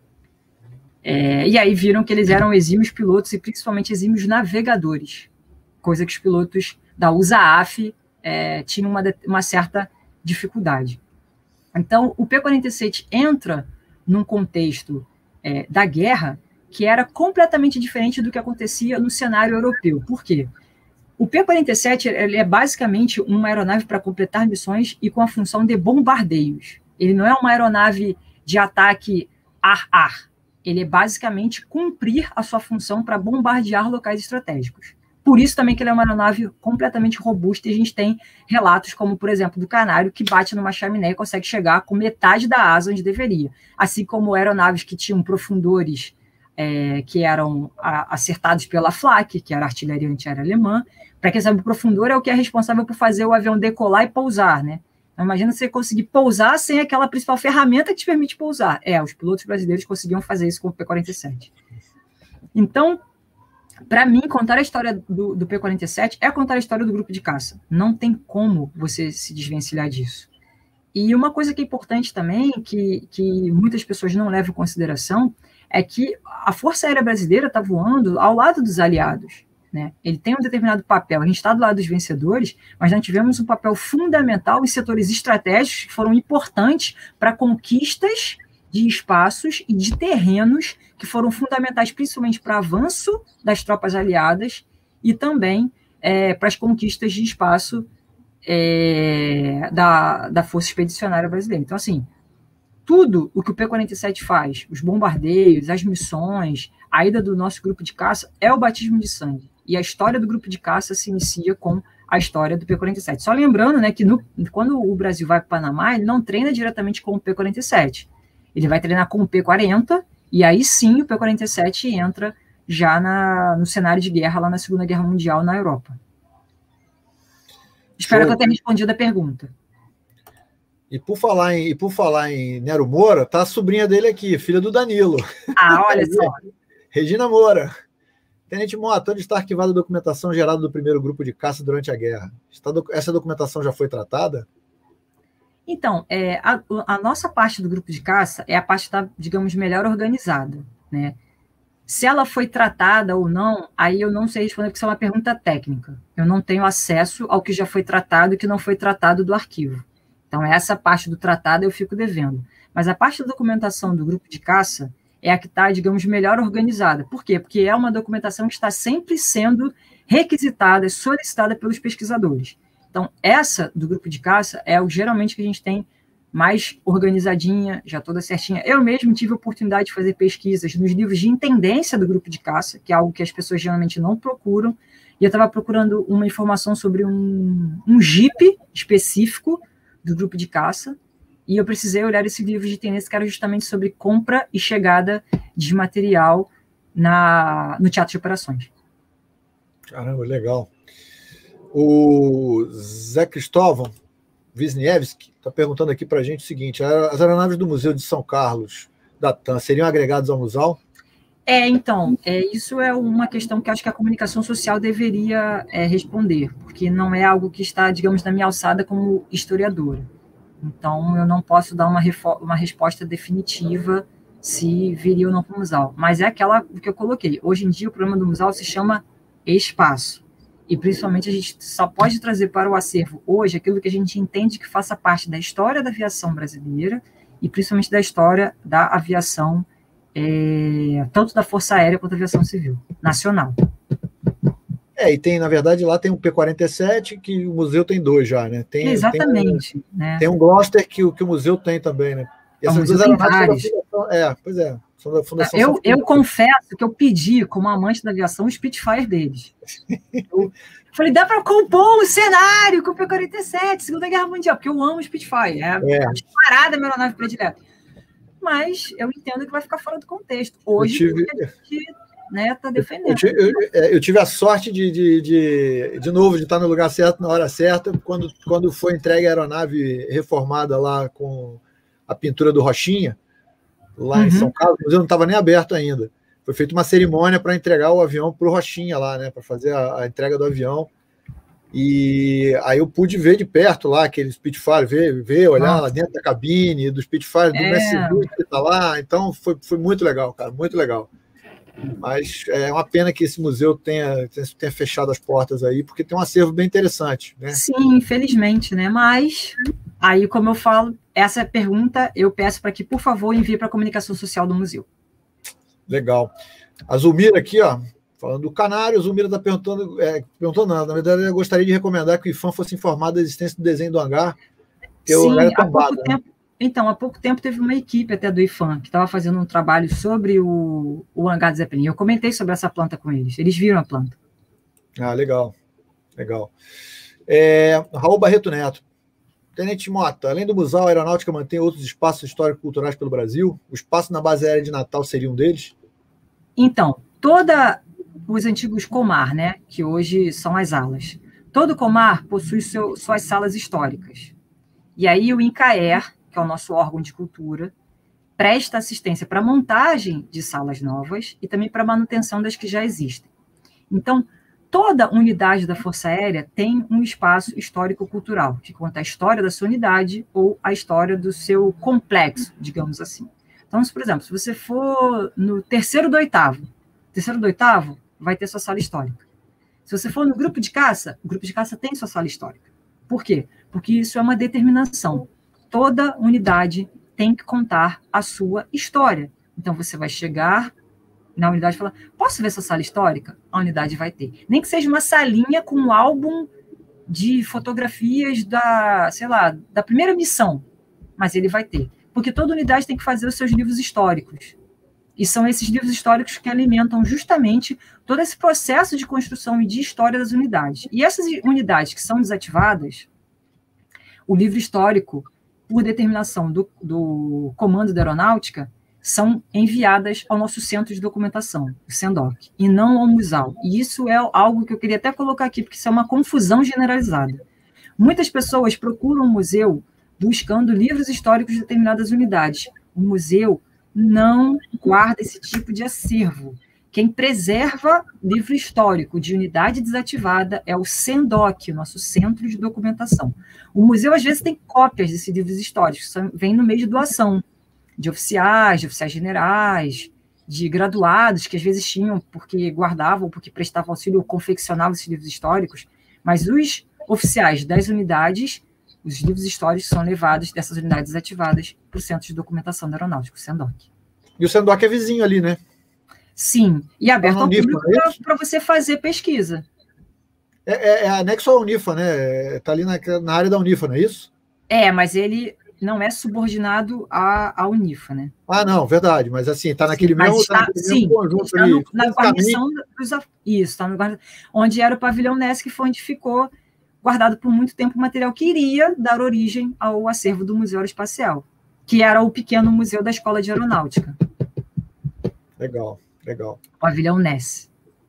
E aí viram que eles eram exímios pilotos e principalmente exímios navegadores, coisa que os pilotos da USAAF tinham uma certa dificuldade. Então, o P-47 entra num contexto da guerra que era completamente diferente do que acontecia no cenário europeu. Por quê? O P-47 ele é basicamente uma aeronave para completar missões e com a função de bombardeios. Ele não é uma aeronave de ataque ar-ar. Ele é basicamente cumprir a sua função para bombardear locais estratégicos. Por isso também que ele é uma aeronave completamente robusta, e a gente tem relatos como, por exemplo, do Canário, que bate numa chaminé e consegue chegar com metade da asa onde deveria. Assim como aeronaves que tinham profundores que eram acertados pela Flak, que era a artilharia antiaérea alemã. Para quem sabe, o profundor é o que é responsável por fazer o avião decolar e pousar, né? Então, imagina você conseguir pousar sem aquela principal ferramenta que te permite pousar. Os pilotos brasileiros conseguiam fazer isso com o P-47. Então, para mim, contar a história do P-47 é contar a história do grupo de caça. Não tem como você se desvencilhar disso. E uma coisa que é importante também, que muitas pessoas não levam em consideração, é que a Força Aérea Brasileira está voando ao lado dos aliados, né? Ele tem um determinado papel. A gente está do lado dos vencedores, mas nós tivemos um papel fundamental em setores estratégicos que foram importantes para conquistas de espaços e de terrenos que foram fundamentais principalmente para o avanço das tropas aliadas e também para as conquistas de espaço da Força Expedicionária Brasileira. Então, assim, tudo o que o P-47 faz, os bombardeios, as missões, a ida do nosso grupo de caça, é o batismo de sangue. E a história do grupo de caça se inicia com a história do P-47. Só lembrando, né, que quando o Brasil vai para o Panamá, ele não treina diretamente com o P-47. Ele vai treinar com o P-40, e aí sim o P-47 entra já no cenário de guerra lá na Segunda Guerra Mundial na Europa. Espero que eu tenha respondido a pergunta. E por falar em Nero Moura, tá a sobrinha dele aqui, filha do Danilo. Olha só. Regina Moura. Tenente Mota, onde está arquivada a documentação gerada do primeiro grupo de caça durante a guerra? Essa documentação já foi tratada? Então, a nossa parte do grupo de caça é a parte que está, digamos, melhor organizada, né? Se ela foi tratada ou não, aí eu não sei responder, porque isso é uma pergunta técnica. Eu não tenho acesso ao que já foi tratado e que não foi tratado do arquivo. Então, essa parte do tratado eu fico devendo. Mas a parte da documentação do grupo de caça é a que está, digamos, melhor organizada. Por quê? Porque é uma documentação que está sempre sendo requisitada, solicitada pelos pesquisadores. Então, essa do grupo de caça é o geralmente que a gente tem mais organizadinha, já toda certinha. Eu mesmo tive a oportunidade de fazer pesquisas nos livros de intendência do grupo de caça, que é algo que as pessoas geralmente não procuram, e eu estava procurando uma informação sobre um JIP específico do grupo de caça, e eu precisei olhar esse livro de intendência que era justamente sobre compra e chegada de material no teatro de operações. Caramba, legal. O Zé Cristóvão Wisniewski está perguntando aqui para a gente o seguinte: as aeronaves do Museu de São Carlos da TAM seriam agregadas ao museu? Então, isso é uma questão que acho que a comunicação social deveria responder, porque não é algo que está, digamos, na minha alçada como historiadora. Então, eu não posso dar uma resposta definitiva se viria ou não para o museu. Mas é aquela que eu coloquei. Hoje em dia, o problema do museu se chama espaço. E, principalmente, a gente só pode trazer para o acervo hoje aquilo que a gente entende que faça parte da história da aviação brasileira e, principalmente, da história da aviação, tanto da Força Aérea quanto da aviação civil, nacional. E tem, na verdade, lá tem um P-47, que o museu tem 2 já, né? Exatamente. Tem um Gloster que o museu tem também, né? E essas duas aeronaves Pois é. Fundação eu confesso que eu pedi, como amante da aviação, o Spitfire deles. Eu falei, dá para compor um cenário com o P-47, Segunda Guerra Mundial, porque eu amo o Spitfire. É disparada a minha aeronave predileta. Mas eu entendo que vai ficar fora do contexto. Hoje, a gente está defendendo. Eu tive a sorte de novo, de estar no lugar certo, na hora certa, quando foi entregue a aeronave reformada lá com a pintura do Rochinha, lá em São Carlos, o museu não estava nem aberto ainda. Foi feita uma cerimônia para entregar o avião para o Rochinha lá, né, para fazer a entrega do avião. E aí eu pude ver de perto lá aquele Spitfire, olhar lá dentro da cabine do Spitfire, do Messi que está lá. Então foi muito legal, cara, muito legal. Mas é uma pena que esse museu tenha fechado as portas aí, porque tem um acervo bem interessante, né? Sim, infelizmente, né? Mas aí, como eu falo, essa pergunta eu peço para que, por favor, envie para a comunicação social do museu. Legal. A Zulmira aqui, ó, falando do Canário, a Zulmira está perguntando nada. Na verdade, eu gostaria de recomendar que o IFAM fosse informado da existência do desenho do hangar, porque o hangar é tombado, né? Então, há pouco tempo teve uma equipe até do IFAM que estava fazendo um trabalho sobre o hangar de Zeppelin. Eu comentei sobre essa planta com eles. Eles viram a planta. Ah, legal. Legal. Raul Barreto Neto. Tenente Mota, além do museu, a aeronáutica mantém outros espaços histórico-culturais pelo Brasil? O espaço na base aérea de Natal seria um deles? Então, os antigos Comar, né, que hoje são as alas. Todo Comar possui suas salas históricas. E aí o INCAER, que é o nosso órgão de cultura, presta assistência para a montagem de salas novas e também para a manutenção das que já existem. Então, toda unidade da Força Aérea tem um espaço histórico-cultural, que conta a história da sua unidade ou a história do seu complexo, digamos assim. Então, por exemplo, se você for no terceiro do oitavo vai ter sua sala histórica. Se você for no grupo de caça, o grupo de caça tem sua sala histórica. Por quê? Porque isso é uma determinação. Toda unidade tem que contar a sua história. Então, você vai chegar na unidade e falar, posso ver essa sala histórica? A unidade vai ter. Nem que seja uma salinha com um álbum de fotografias da primeira missão, mas ele vai ter. Porque toda unidade tem que fazer os seus livros históricos. E são esses livros históricos que alimentam justamente todo esse processo de construção e de história das unidades. E essas unidades que são desativadas, o livro histórico, por determinação do Comando da Aeronáutica, são enviadas ao nosso centro de documentação, o CENDOC, e não ao museu. E isso é algo que eu queria até colocar aqui, porque isso é uma confusão generalizada. Muitas pessoas procuram o museu buscando livros históricos de determinadas unidades. O museu não guarda esse tipo de acervo. Quem preserva livro histórico de unidade desativada é o CENDOC, o nosso centro de documentação. O museu, às vezes, tem cópias desses livros históricos, vem no meio de doação, de oficiais generais, de graduados, que às vezes tinham porque guardavam, porque prestavam auxílio ou confeccionavam esses livros históricos, mas os oficiais das unidades, os livros históricos são levados dessas unidades desativadas para o Centro de Documentação da Aeronáutica, o CENDOC. E o CENDOC é vizinho ali, né? Sim, e aberto ao público para você fazer pesquisa. É anexo à Unifa, né? Está ali na área da Unifa, não é isso? Mas ele não é subordinado à Unifa, né? Ah, não, verdade, mas assim, está naquele mesmo conjunto está ali. Na guarnição isso, está no onde era o pavilhão NES, que foi onde ficou guardado por muito tempo o material que iria dar origem ao acervo do Museu Aeroespacial, que era o pequeno museu da Escola de Aeronáutica. Legal. Pavilhão NES.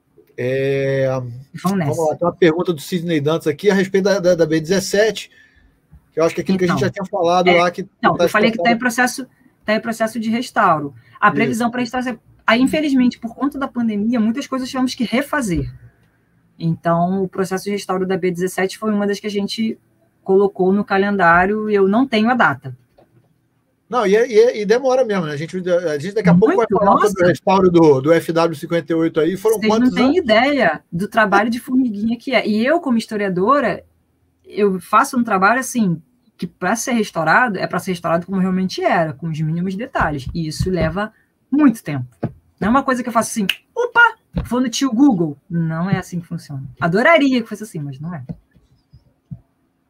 Vamos lá, tem uma pergunta do Sidney Dantas aqui a respeito da B-17, que eu acho que é aquilo que a gente já tinha falado lá. Eu falei que está em processo de restauro. A previsão para restauro... Aí, infelizmente, por conta da pandemia, muitas coisas tivemos que refazer. Então, o processo de restauro da B-17 foi uma das que a gente colocou no calendário e eu não tenho a data. Não, e demora mesmo, né? A gente daqui a pouco vai falar sobre o restauro do FW58 aí. Foram Vocês quantos não têm ideia do trabalho de formiguinha que é. E eu, como historiadora, eu faço um trabalho assim, que para ser restaurado, é para ser restaurado como realmente era, com os mínimos detalhes. E isso leva muito tempo. Não é uma coisa que eu faço assim, opa, vou no tio Google. Não é assim que funciona. Adoraria que fosse assim, mas não é.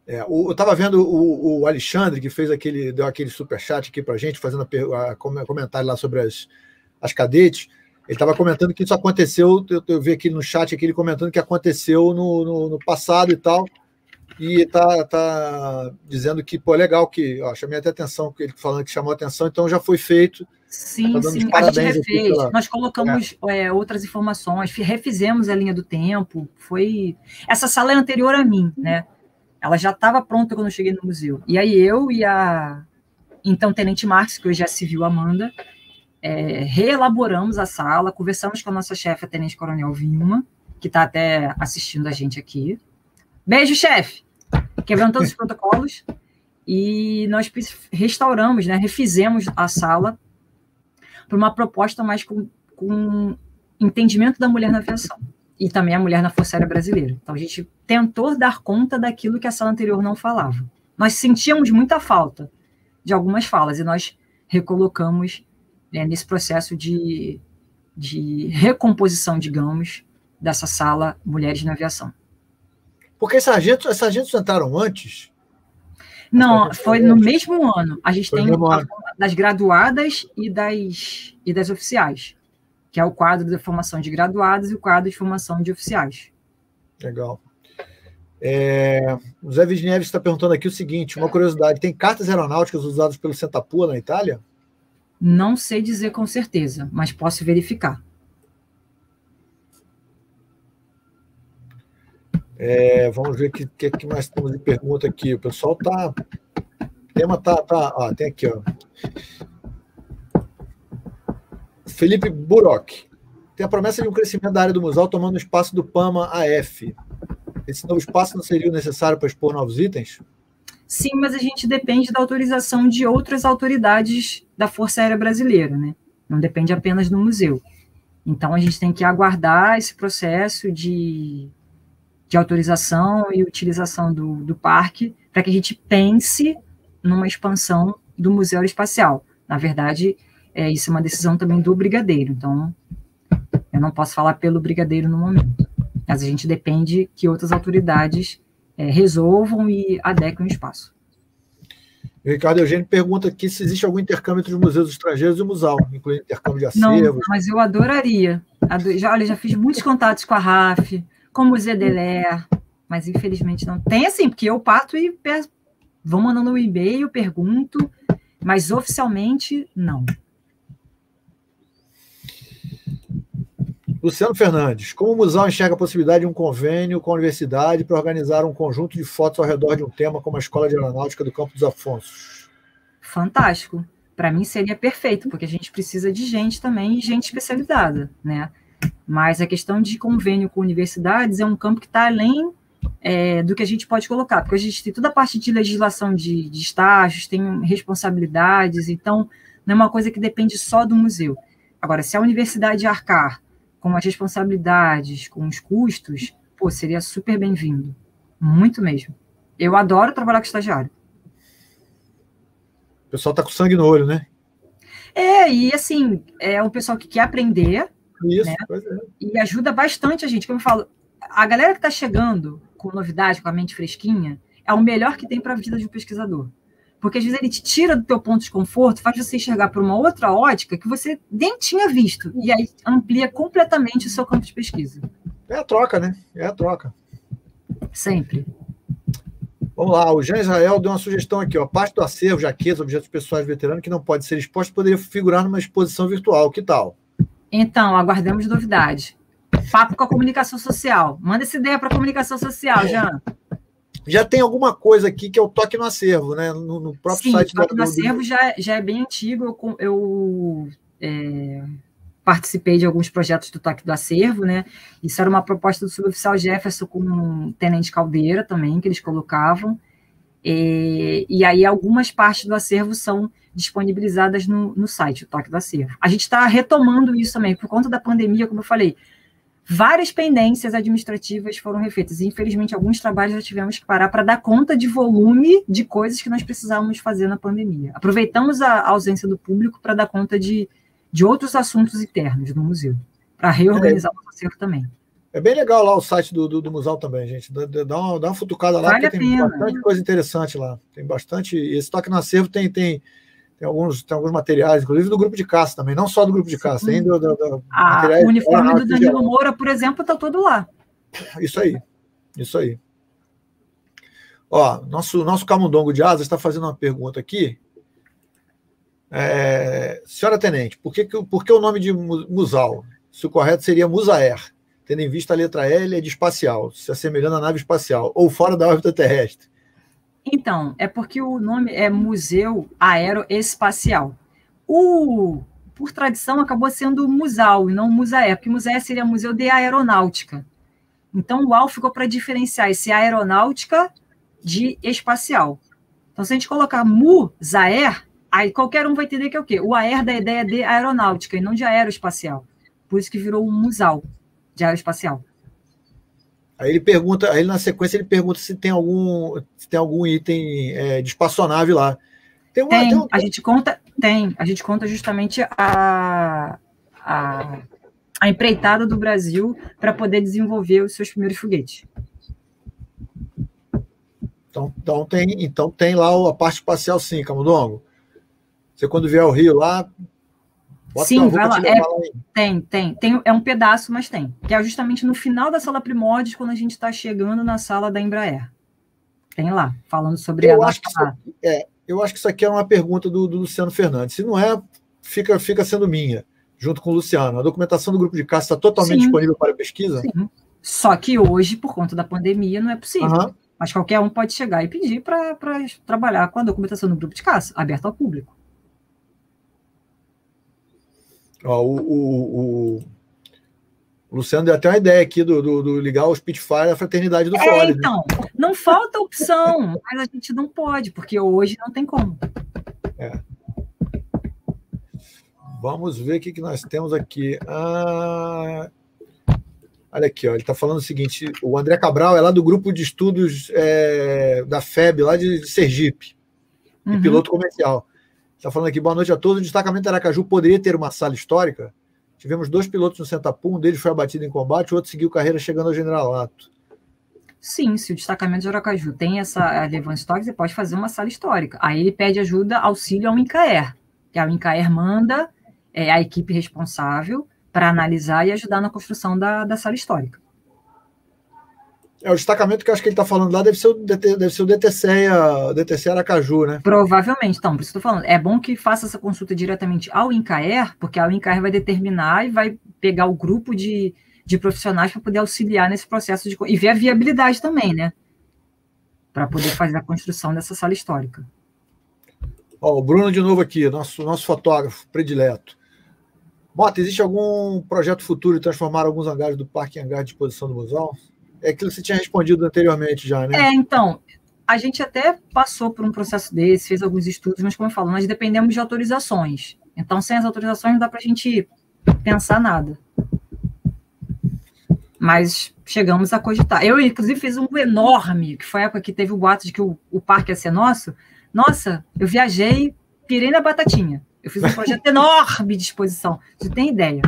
Eu estava vendo o Alexandre, que deu aquele superchat aqui para a gente, fazendo comentário lá sobre as cadetes. Ele estava comentando que isso aconteceu, eu vi aqui no chat aqui ele comentando que aconteceu no passado e tal, e tá dizendo que, pô, legal, que chamei até atenção, ele falando que chamou atenção, então já foi feito. Sim, tá sim, a gente refez, nós colocamos outras informações, refizemos a linha do tempo, essa sala é anterior a mim, né? Ela já estava pronta quando eu cheguei no museu. E aí eu e a então Tenente Marques, que hoje é civil Amanda, reelaboramos a sala, conversamos com a nossa chefe, a Tenente Coronel Vilma, que está até assistindo a gente aqui. Beijo, chefe! Quebrando todos os protocolos. E nós restauramos, né, refizemos a sala para uma proposta mais com entendimento da mulher na aviação. E também a mulher na Força Aérea Brasileira. Então, a gente tentou dar conta daquilo que a sala anterior não falava. Nós sentíamos muita falta de algumas falas, e nós recolocamos nesse processo de recomposição, digamos, dessa sala Mulheres na Aviação. Porque esses sargentos entraram antes? Não, foi no mesmo ano. A gente tem das graduadas e das oficiais, que é o quadro de formação de graduados e o quadro de formação de oficiais. Legal. O Zé Wisniewski está perguntando aqui o seguinte, uma curiosidade, tem cartas aeronáuticas usadas pelo Sentapua na Itália? Não sei dizer com certeza, mas posso verificar. Vamos ver o que mais temos de pergunta aqui. O pessoal tá... O tema tá... tem aqui, ó. Felipe Buroc. Tem a promessa de um crescimento da área do museu tomando o espaço do PAMA-AF. Esse novo espaço não seria necessário para expor novos itens? Sim, mas a gente depende da autorização de outras autoridades da Força Aérea Brasileira, né? Não depende apenas do museu. Então, a gente tem que aguardar esse processo de autorização e utilização do parque para que a gente pense numa expansão do Museu Aeroespacial. Na verdade, isso é uma decisão também do brigadeiro, então eu não posso falar pelo brigadeiro no momento, mas a gente depende que outras autoridades resolvam e adequem o espaço. O Ricardo Eugênio pergunta aqui se existe algum intercâmbio entre os museus estrangeiros e o museu, incluindo intercâmbio de acervos. Não, mas eu adoraria. Já fiz muitos contatos com a RAF, com o Museu Delé, mas infelizmente não. Tem assim, porque eu parto e vão mandando um e-mail, pergunto, mas oficialmente não. Luciano Fernandes, como o museu enxerga a possibilidade de um convênio com a universidade para organizar um conjunto de fotos ao redor de um tema como a Escola de Aeronáutica do Campo dos Afonsos? Fantástico. Para mim seria perfeito, porque a gente precisa de gente também, e gente especializada, né? Mas a questão de convênio com universidades é um campo que está além do que a gente pode colocar, porque a gente tem toda a parte de legislação de estágios, tem responsabilidades, então não é uma coisa que depende só do museu. Agora, se a universidade arcar com as responsabilidades, com os custos, seria super bem-vindo. Muito mesmo. Eu adoro trabalhar com estagiário. O pessoal está com sangue no olho, né? E assim, é um pessoal que quer aprender, isso, né? Pois é. E ajuda bastante a gente. Como eu falo, a galera que está chegando com novidade, com a mente fresquinha, é o melhor que tem para a vida de um pesquisador. Porque às vezes ele te tira do teu ponto de conforto, faz você enxergar por uma outra ótica que você nem tinha visto, e aí amplia completamente o seu campo de pesquisa. É a troca, né? É a troca. Sempre. Vamos lá, o Jean Israel deu uma sugestão aqui, ó. Parte do acervo, jaquetas, objetos pessoais veteranos que não pode ser exposto poderia figurar numa exposição virtual. Que tal? Então, aguardemos novidade. Papo com a comunicação social. Manda essa ideia para a comunicação social, Jean. Já tem alguma coisa aqui que é o toque no acervo, né? No próprio site. O toque no acervo já é bem antigo. Eu participei de alguns projetos do toque do acervo, né? Isso era uma proposta do suboficial Jefferson com o tenente Caldeira também, que eles colocavam. E aí algumas partes do acervo são disponibilizadas no site, o toque do acervo. A gente está retomando isso também, por conta da pandemia, como eu falei. Várias pendências administrativas foram refeitas, e infelizmente alguns trabalhos já tivemos que parar para dar conta de volume de coisas que nós precisávamos fazer na pandemia. Aproveitamos a ausência do público para dar conta de outros assuntos internos no museu, para reorganizar o acervo também. É bem legal lá o site do Musal também, gente. Dá uma futucada lá, Vale porque a tem pena. bastante coisa interessante lá. Tem bastante. Esse Toque no Acervo tem alguns materiais, inclusive do grupo de caça também, não só do grupo de caça, tem O materiais uniforme do Danilo geral. Moura, por exemplo, está todo lá. Isso aí, isso aí. Ó, nosso camundongo de asas está fazendo uma pergunta aqui. Senhora Tenente, por que o nome de Musal? Se o correto seria Musaer, tendo em vista a letra L é de espacial, se assemelhando à nave espacial, ou fora da órbita terrestre. Então, é porque o nome é Museu Aeroespacial. Por tradição, acabou sendo Musal e não Musaer, porque Musaer seria Museu de Aeronáutica. Então, o AL ficou para diferenciar esse aeronáutica de espacial. Então, se a gente colocar Musaer, aí qualquer um vai entender que é o quê? O AER da ideia de aeronáutica e não de aeroespacial. Por isso que virou um Musal de aeroespacial. Aí ele pergunta, aí na sequência ele pergunta se tem algum item de espaçonave lá. A gente conta justamente a empreitada do Brasil para poder desenvolver os seus primeiros foguetes. Então tem lá a parte espacial, sim, Camundongo. Você quando vier ao Rio lá, sim, vai lá. Tem. É um pedaço, mas tem. Que é justamente no final da sala Primórdios, quando a gente está chegando na sala da Embraer. Tem lá, falando sobre eu acho que isso aqui é uma pergunta do Luciano Fernandes. Se não é, fica sendo minha, junto com o Luciano. A documentação do grupo de caça está totalmente disponível para pesquisa? Sim. Só que hoje, por conta da pandemia, não é possível. Uhum. Mas qualquer um pode chegar e pedir para trabalhar com a documentação do grupo de caça, aberta ao público. Ó, o Luciano deu até uma ideia aqui do ligar o Spitfire à Fraternidade do Fole. Então, não falta opção, mas a gente não pode, porque hoje não tem como. Vamos ver o que nós temos aqui. Olha aqui, ó, ele está falando o seguinte: o André Cabral é lá do grupo de estudos da FEB, lá de Sergipe, de piloto comercial. Está falando aqui, boa noite a todos. O destacamento Aracaju poderia ter uma sala histórica? Tivemos 2 pilotos no Sentapum, um deles foi abatido em combate, o outro seguiu carreira chegando ao generalato. Sim, se o destacamento de Aracaju tem essa relevância histórica, você pode fazer uma sala histórica. Aí ele pede ajuda, auxílio ao INCAER, que a INCAER manda a equipe responsável para analisar e ajudar na construção da sala histórica. O destacamento que eu acho que ele está falando lá deve ser o DTC Aracaju, né? Provavelmente. Então, por isso que eu estou falando. É bom que faça essa consulta diretamente ao INCAER, porque a INCAER vai determinar e vai pegar o grupo de profissionais para poder auxiliar nesse processo e ver a viabilidade também, né? Para poder fazer a construção dessa sala histórica. Ó, o Bruno de novo aqui, nosso fotógrafo predileto. Mota, existe algum projeto futuro de transformar alguns hangares do parque em hangar de exposição do museu? É aquilo que você tinha respondido anteriormente já, né? Então, a gente até passou por um processo desse, fez alguns estudos, mas como eu falo, nós dependemos de autorizações. Então, sem as autorizações não dá para a gente pensar nada. Mas chegamos a cogitar. Eu, inclusive, fiz um enorme, que foi a época que teve o boato de que o parque ia ser nosso. Nossa, eu viajei, pirei na batatinha. Eu fiz um projeto enorme de exposição. Você tem ideia?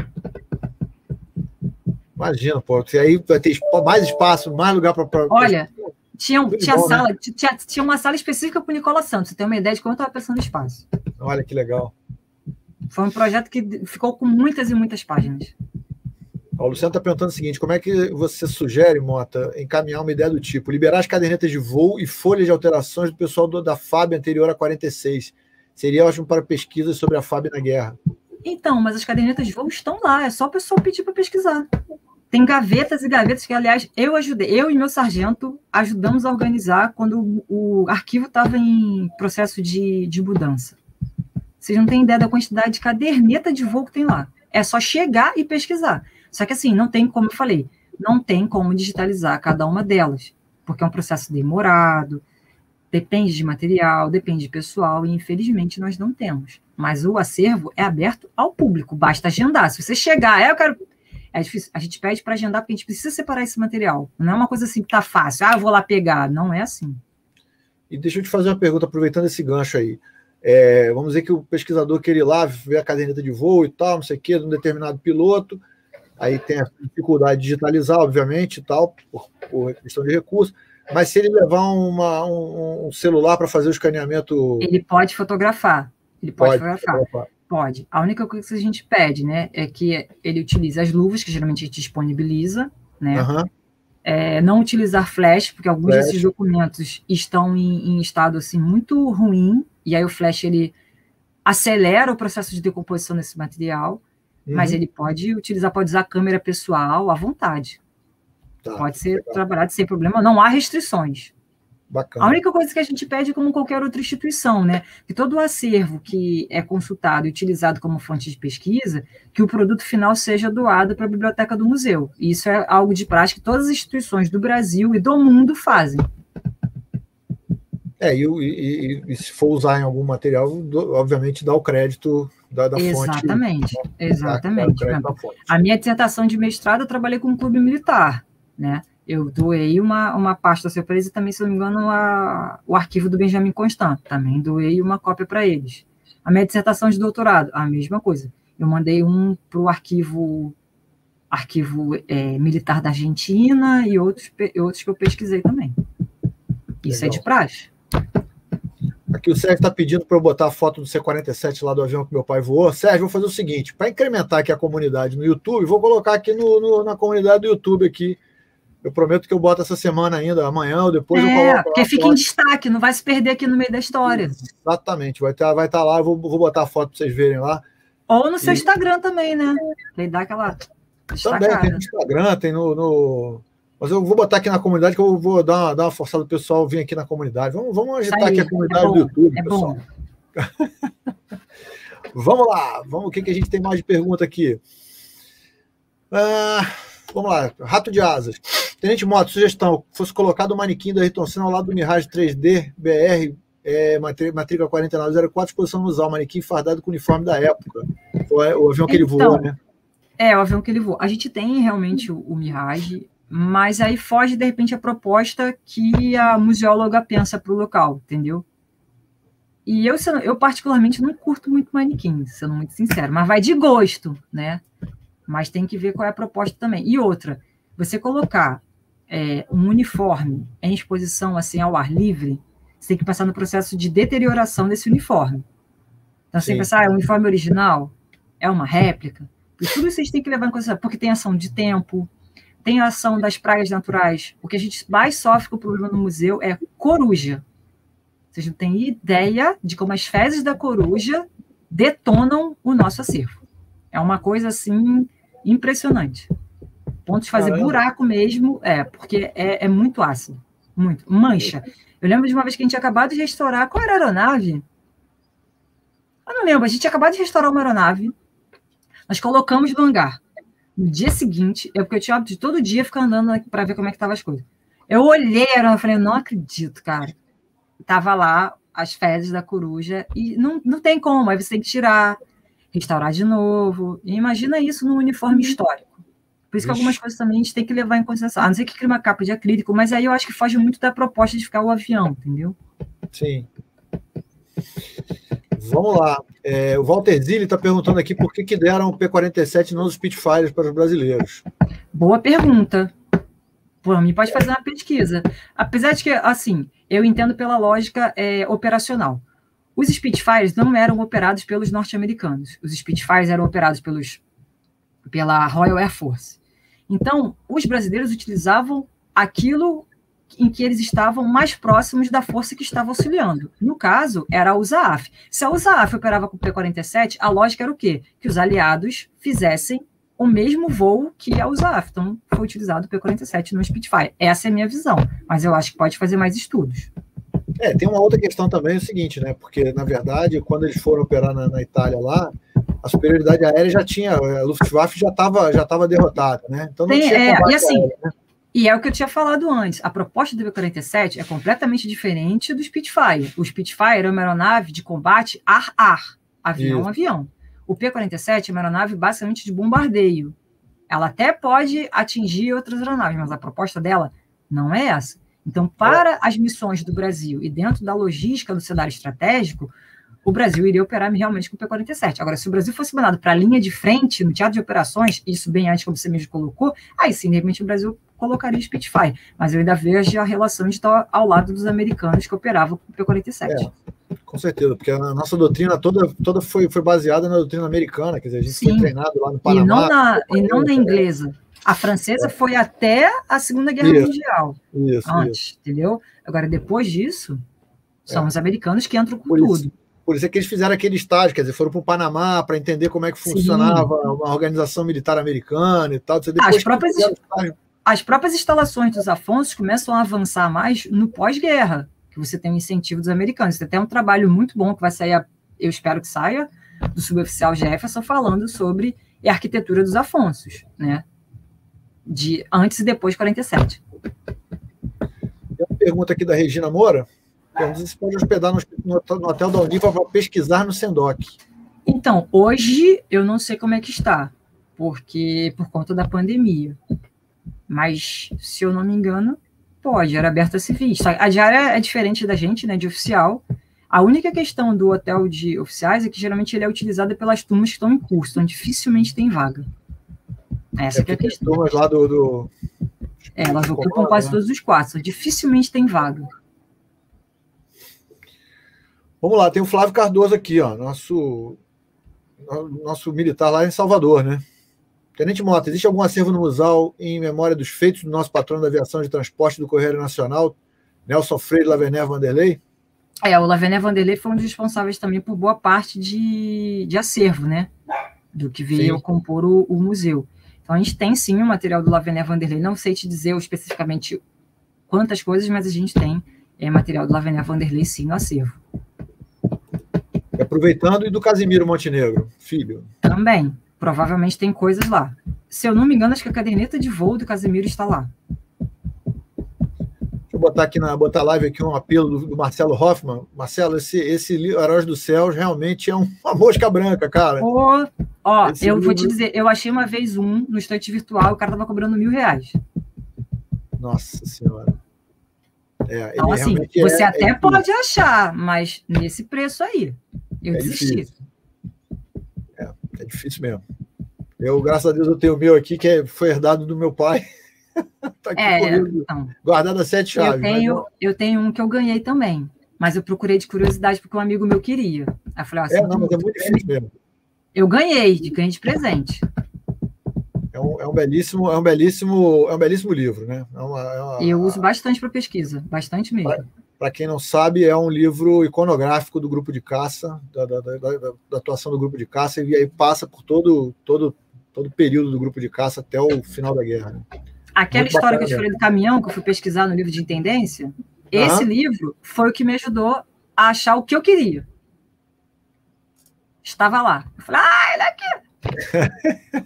Imagina, pô. Aí vai ter mais espaço, mais lugar para... Olha, tinha uma sala específica para o Nicola Santos. Você tem uma ideia de como eu estava pensando no espaço. Olha que legal. Foi um projeto que ficou com muitas e muitas páginas. O Luciano está perguntando o seguinte: como é que você sugere, Mota, encaminhar uma ideia do tipo liberar as cadernetas de voo e folhas de alterações do pessoal da FAB anterior a 46? Seria ótimo para pesquisas sobre a FAB na guerra. Então, mas as cadernetas de voo estão lá, é só o pessoal pedir para pesquisar. Tem gavetas e gavetas que, aliás, eu e meu sargento ajudamos a organizar quando o arquivo estava em processo de mudança. Vocês não têm ideia da quantidade de caderneta de voo que tem lá. É só chegar e pesquisar. Só que assim, não tem, como eu falei, não tem como digitalizar cada uma delas, porque é um processo demorado, depende de material, depende de pessoal, e infelizmente nós não temos. Mas o acervo é aberto ao público, basta agendar. Se você chegar, eu quero... É difícil, a gente pede para agendar porque a gente precisa separar esse material. Não é uma coisa assim que tá fácil, eu vou lá pegar. Não é assim. E deixa eu te fazer uma pergunta, aproveitando esse gancho aí. Vamos dizer que o pesquisador quer ir lá ver a caderneta de voo e tal, não sei o quê, de um determinado piloto. aí tem a dificuldade de digitalizar, obviamente, e tal, por questão de recursos, mas se ele levar um celular para fazer o escaneamento... Ele pode fotografar. Ele pode fotografar. Pode. A única coisa que a gente pede, né, é que ele utilize as luvas, que geralmente a gente disponibiliza, né? Não utilizar flash, porque alguns desses documentos estão em estado assim, muito ruim, e aí o flash ele acelera o processo de decomposição desse material, mas ele pode usar a câmera pessoal à vontade. Pode ser trabalhado sem problema, não há restrições. Bacana. A única coisa que a gente pede, como qualquer outra instituição, né, que todo o acervo que é consultado e utilizado como fonte de pesquisa, que o produto final seja doado para a biblioteca do museu. E isso é algo de prática que todas as instituições do Brasil e do mundo fazem. E se for usar em algum material, obviamente dá o crédito da fonte. Exatamente. A minha dissertação de mestrado eu trabalhei com um clube militar, né? Eu doei uma pasta surpresa e também, se não me engano, o arquivo do Benjamin Constant. Também doei uma cópia para eles. A minha dissertação de doutorado, a mesma coisa. Eu mandei um para o arquivo militar da Argentina e outros que eu pesquisei também. Isso legal. É de praxe. Aqui o Sérgio está pedindo para eu botar a foto do C-47 lá do avião que meu pai voou. Sérgio, vou fazer o seguinte, para incrementar aqui a comunidade no YouTube, vou colocar aqui na comunidade do YouTube aqui. Eu prometo que eu boto essa semana ainda, amanhã ou depois eu coloco. Porque fica em destaque, não vai se perder aqui no meio da história. Exatamente, vai estar lá, eu vou botar a foto para vocês verem lá. Ou no seu Instagram também, né? Aí dá aquela destacada. Também, tem no Instagram, tem no... Mas eu vou botar aqui na comunidade, que eu vou dar uma forçada pro pessoal vir aqui na comunidade. Vamos agitar aqui a comunidade do YouTube, pessoal. Vamos lá, o que a gente tem mais de pergunta aqui? Vamos lá, Rato de Asas. Tenente Moto, sugestão, fosse colocado o manequim da Ayrton Senna ao lado do Mirage 3D BR, matrícula 4904, exposição no Usar, o manequim fardado com o uniforme da época. O avião que ele voou, né? O avião que ele voou. A gente tem realmente o Mirage, mas aí foge, de repente, a proposta que a museóloga pensa para o local, entendeu? E eu, particularmente, não curto muito manequim, sendo muito sincero, mas vai de gosto, né? Mas tem que ver qual é a proposta também. E outra, você colocar um uniforme em exposição assim, ao ar livre, você tem que passar no processo de deterioração desse uniforme. Então, você tem que pensar, é um uniforme original? É uma réplica? E tudo isso a gente tem que levar em consideração, porque tem ação de tempo, tem a ação das pragas naturais. O que a gente mais sofre com o problema no museu é coruja. Vocês não têm ideia de como as fezes da coruja detonam o nosso acervo. É uma coisa, assim, impressionante. Ponto de fazer buraco mesmo, porque é muito ácido. Muito. Mancha. Eu lembro de uma vez que a gente tinha acabado de restaurar. Qual era a aeronave? Eu não lembro. A gente tinha acabado de restaurar uma aeronave. Nós colocamos no hangar. No dia seguinte, porque eu tinha hábito de todo dia ficar andando para ver como é que estavam as coisas. Eu olhei a aeronave e falei, não acredito, cara. Tava lá as fezes da coruja e não tem como. Aí você tem que tirar, restaurar de novo. E imagina isso num uniforme histórico. Por isso que algumas coisas também a gente tem que levar em consideração. A não ser que crie uma capa de acrílico, mas aí eu acho que foge muito da proposta de ficar o avião, entendeu? Sim. Vamos lá. O Walter Zilli está perguntando aqui por que deram o P-47 e não os Spitfires para os brasileiros. Boa pergunta. Por mim, pode fazer uma pesquisa. Apesar de que, assim, eu entendo pela lógica operacional. Os Spitfires não eram operados pelos norte-americanos. Os Spitfires eram operados pela Royal Air Force. Então, os brasileiros utilizavam aquilo em que eles estavam mais próximos da força que estava auxiliando. No caso, era a USAAF. Se a USAAF operava com o P-47, a lógica era o quê? Que os aliados fizessem o mesmo voo que a USAAF. Então, foi utilizado o P-47 no Spitfire. Essa é a minha visão, mas eu acho que pode fazer mais estudos. Tem uma outra questão também, é o seguinte, né? Porque, na verdade, quando eles foram operar na Itália lá, a superioridade aérea já tinha, a Luftwaffe já estava derrotada, né? Então não tinha combate aéreo, né? E é o que eu tinha falado antes, a proposta do P-47 é completamente diferente do Spitfire. O Spitfire é uma aeronave de combate ar-ar, avião-avião. O P-47 é uma aeronave basicamente de bombardeio. Ela até pode atingir outras aeronaves, mas a proposta dela não é essa. Então, para as missões do Brasil e dentro da logística do cenário estratégico, o Brasil iria operar realmente com o P-47. Agora, se o Brasil fosse mandado para a linha de frente, no teatro de operações, isso bem antes, como você mesmo colocou, aí sim, de repente, o Brasil colocaria o Spitfire. Mas eu ainda vejo a relação de estar ao lado dos americanos que operavam com o P-47. Com certeza, porque a nossa doutrina toda foi baseada na doutrina americana, quer dizer, a gente foi treinado lá no Panamá. E não na inglesa. A francesa foi até a Segunda Guerra Mundial. Antes, entendeu? Agora, depois disso, são os americanos que entram com tudo. Por isso é que eles fizeram aquele estágio, quer dizer, foram para o Panamá para entender como é que funcionava uma organização militar americana e tal. As próprias instalações dos Afonsos começam a avançar mais no pós-guerra, que você tem um incentivo dos americanos. Tem até um trabalho muito bom que vai sair, eu espero que saia, do suboficial Jefferson, falando sobre a arquitetura dos Afonsos, né? De antes e depois de 47. Tem uma pergunta aqui da Regina Moura. Você pode hospedar no hotel da Unifa para pesquisar no Sendoc. Então, hoje eu não sei como é que está, porque por conta da pandemia. Mas, se eu não me engano, pode, era aberta a civis. A diária é diferente da gente, né, de oficial. A única questão do hotel de oficiais é que geralmente ele é utilizado pelas turmas que estão em curso, então dificilmente tem vaga. Essa que é a questão. Turmas lá elas ocupam quase todos os quartos, dificilmente tem vaga. Vamos lá, tem o Flávio Cardoso aqui, ó, nosso militar lá em Salvador, né? Tenente Mota, existe algum acervo no museu em memória dos feitos do nosso patrono da aviação de transporte do Correio Nacional, Nelson Freire Lavernet Vanderlei? O Lavernet Vanderlei foi um dos responsáveis também por boa parte de acervo, né? Do que veio compor o museu. Então, a gente tem, sim, o material do Lavernet Vanderlei. Não sei te dizer especificamente quantas coisas, mas a gente tem material do Lavernet Vanderlei, sim, no acervo. Aproveitando, e do Casimiro Montenegro, filho? Também. Provavelmente tem coisas lá. Se eu não me engano, acho que a caderneta de voo do Casimiro está lá. Deixa eu botar aqui botar live aqui um apelo do Marcelo Hoffman. Marcelo, esse Heróis do Céu realmente é uma mosca branca, cara. Eu vou te dizer, eu achei uma vez no estante virtual, o cara estava cobrando R$1.000. Nossa Senhora. Então, assim, você até pode achar, mas nesse preço aí, eu desisti. Difícil. É difícil mesmo. Graças a Deus, eu tenho o meu aqui, que foi herdado do meu pai. Tá aqui comigo, então, guardado a 7 chaves. Eu tenho um que eu ganhei também, mas eu procurei de curiosidade porque um amigo meu queria. Aí eu falei, mas é muito difícil mesmo. Eu ganhei de presente. É um belíssimo livro, né? Eu uso bastante para pesquisa, bastante mesmo. Para quem não sabe, é um livro iconográfico do grupo de caça, da atuação do grupo de caça, e aí passa por todo o período do grupo de caça até o final da guerra. Né? Aquela muito história que eu te falei do caminhão, que eu fui pesquisar no livro de intendência, esse livro foi o que me ajudou a achar o que eu queria. Estava lá. Eu falei, ele é aqui!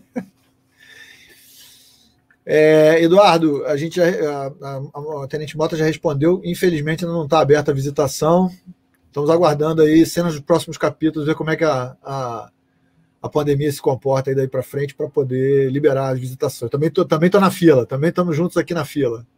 Eduardo, a Tenente Mota já respondeu, infelizmente ainda não está aberta a visitação, estamos aguardando aí cenas dos próximos capítulos, ver como é que a pandemia se comporta aí daí para frente para poder liberar as visitações. Também tô na fila, também estamos juntos aqui na fila.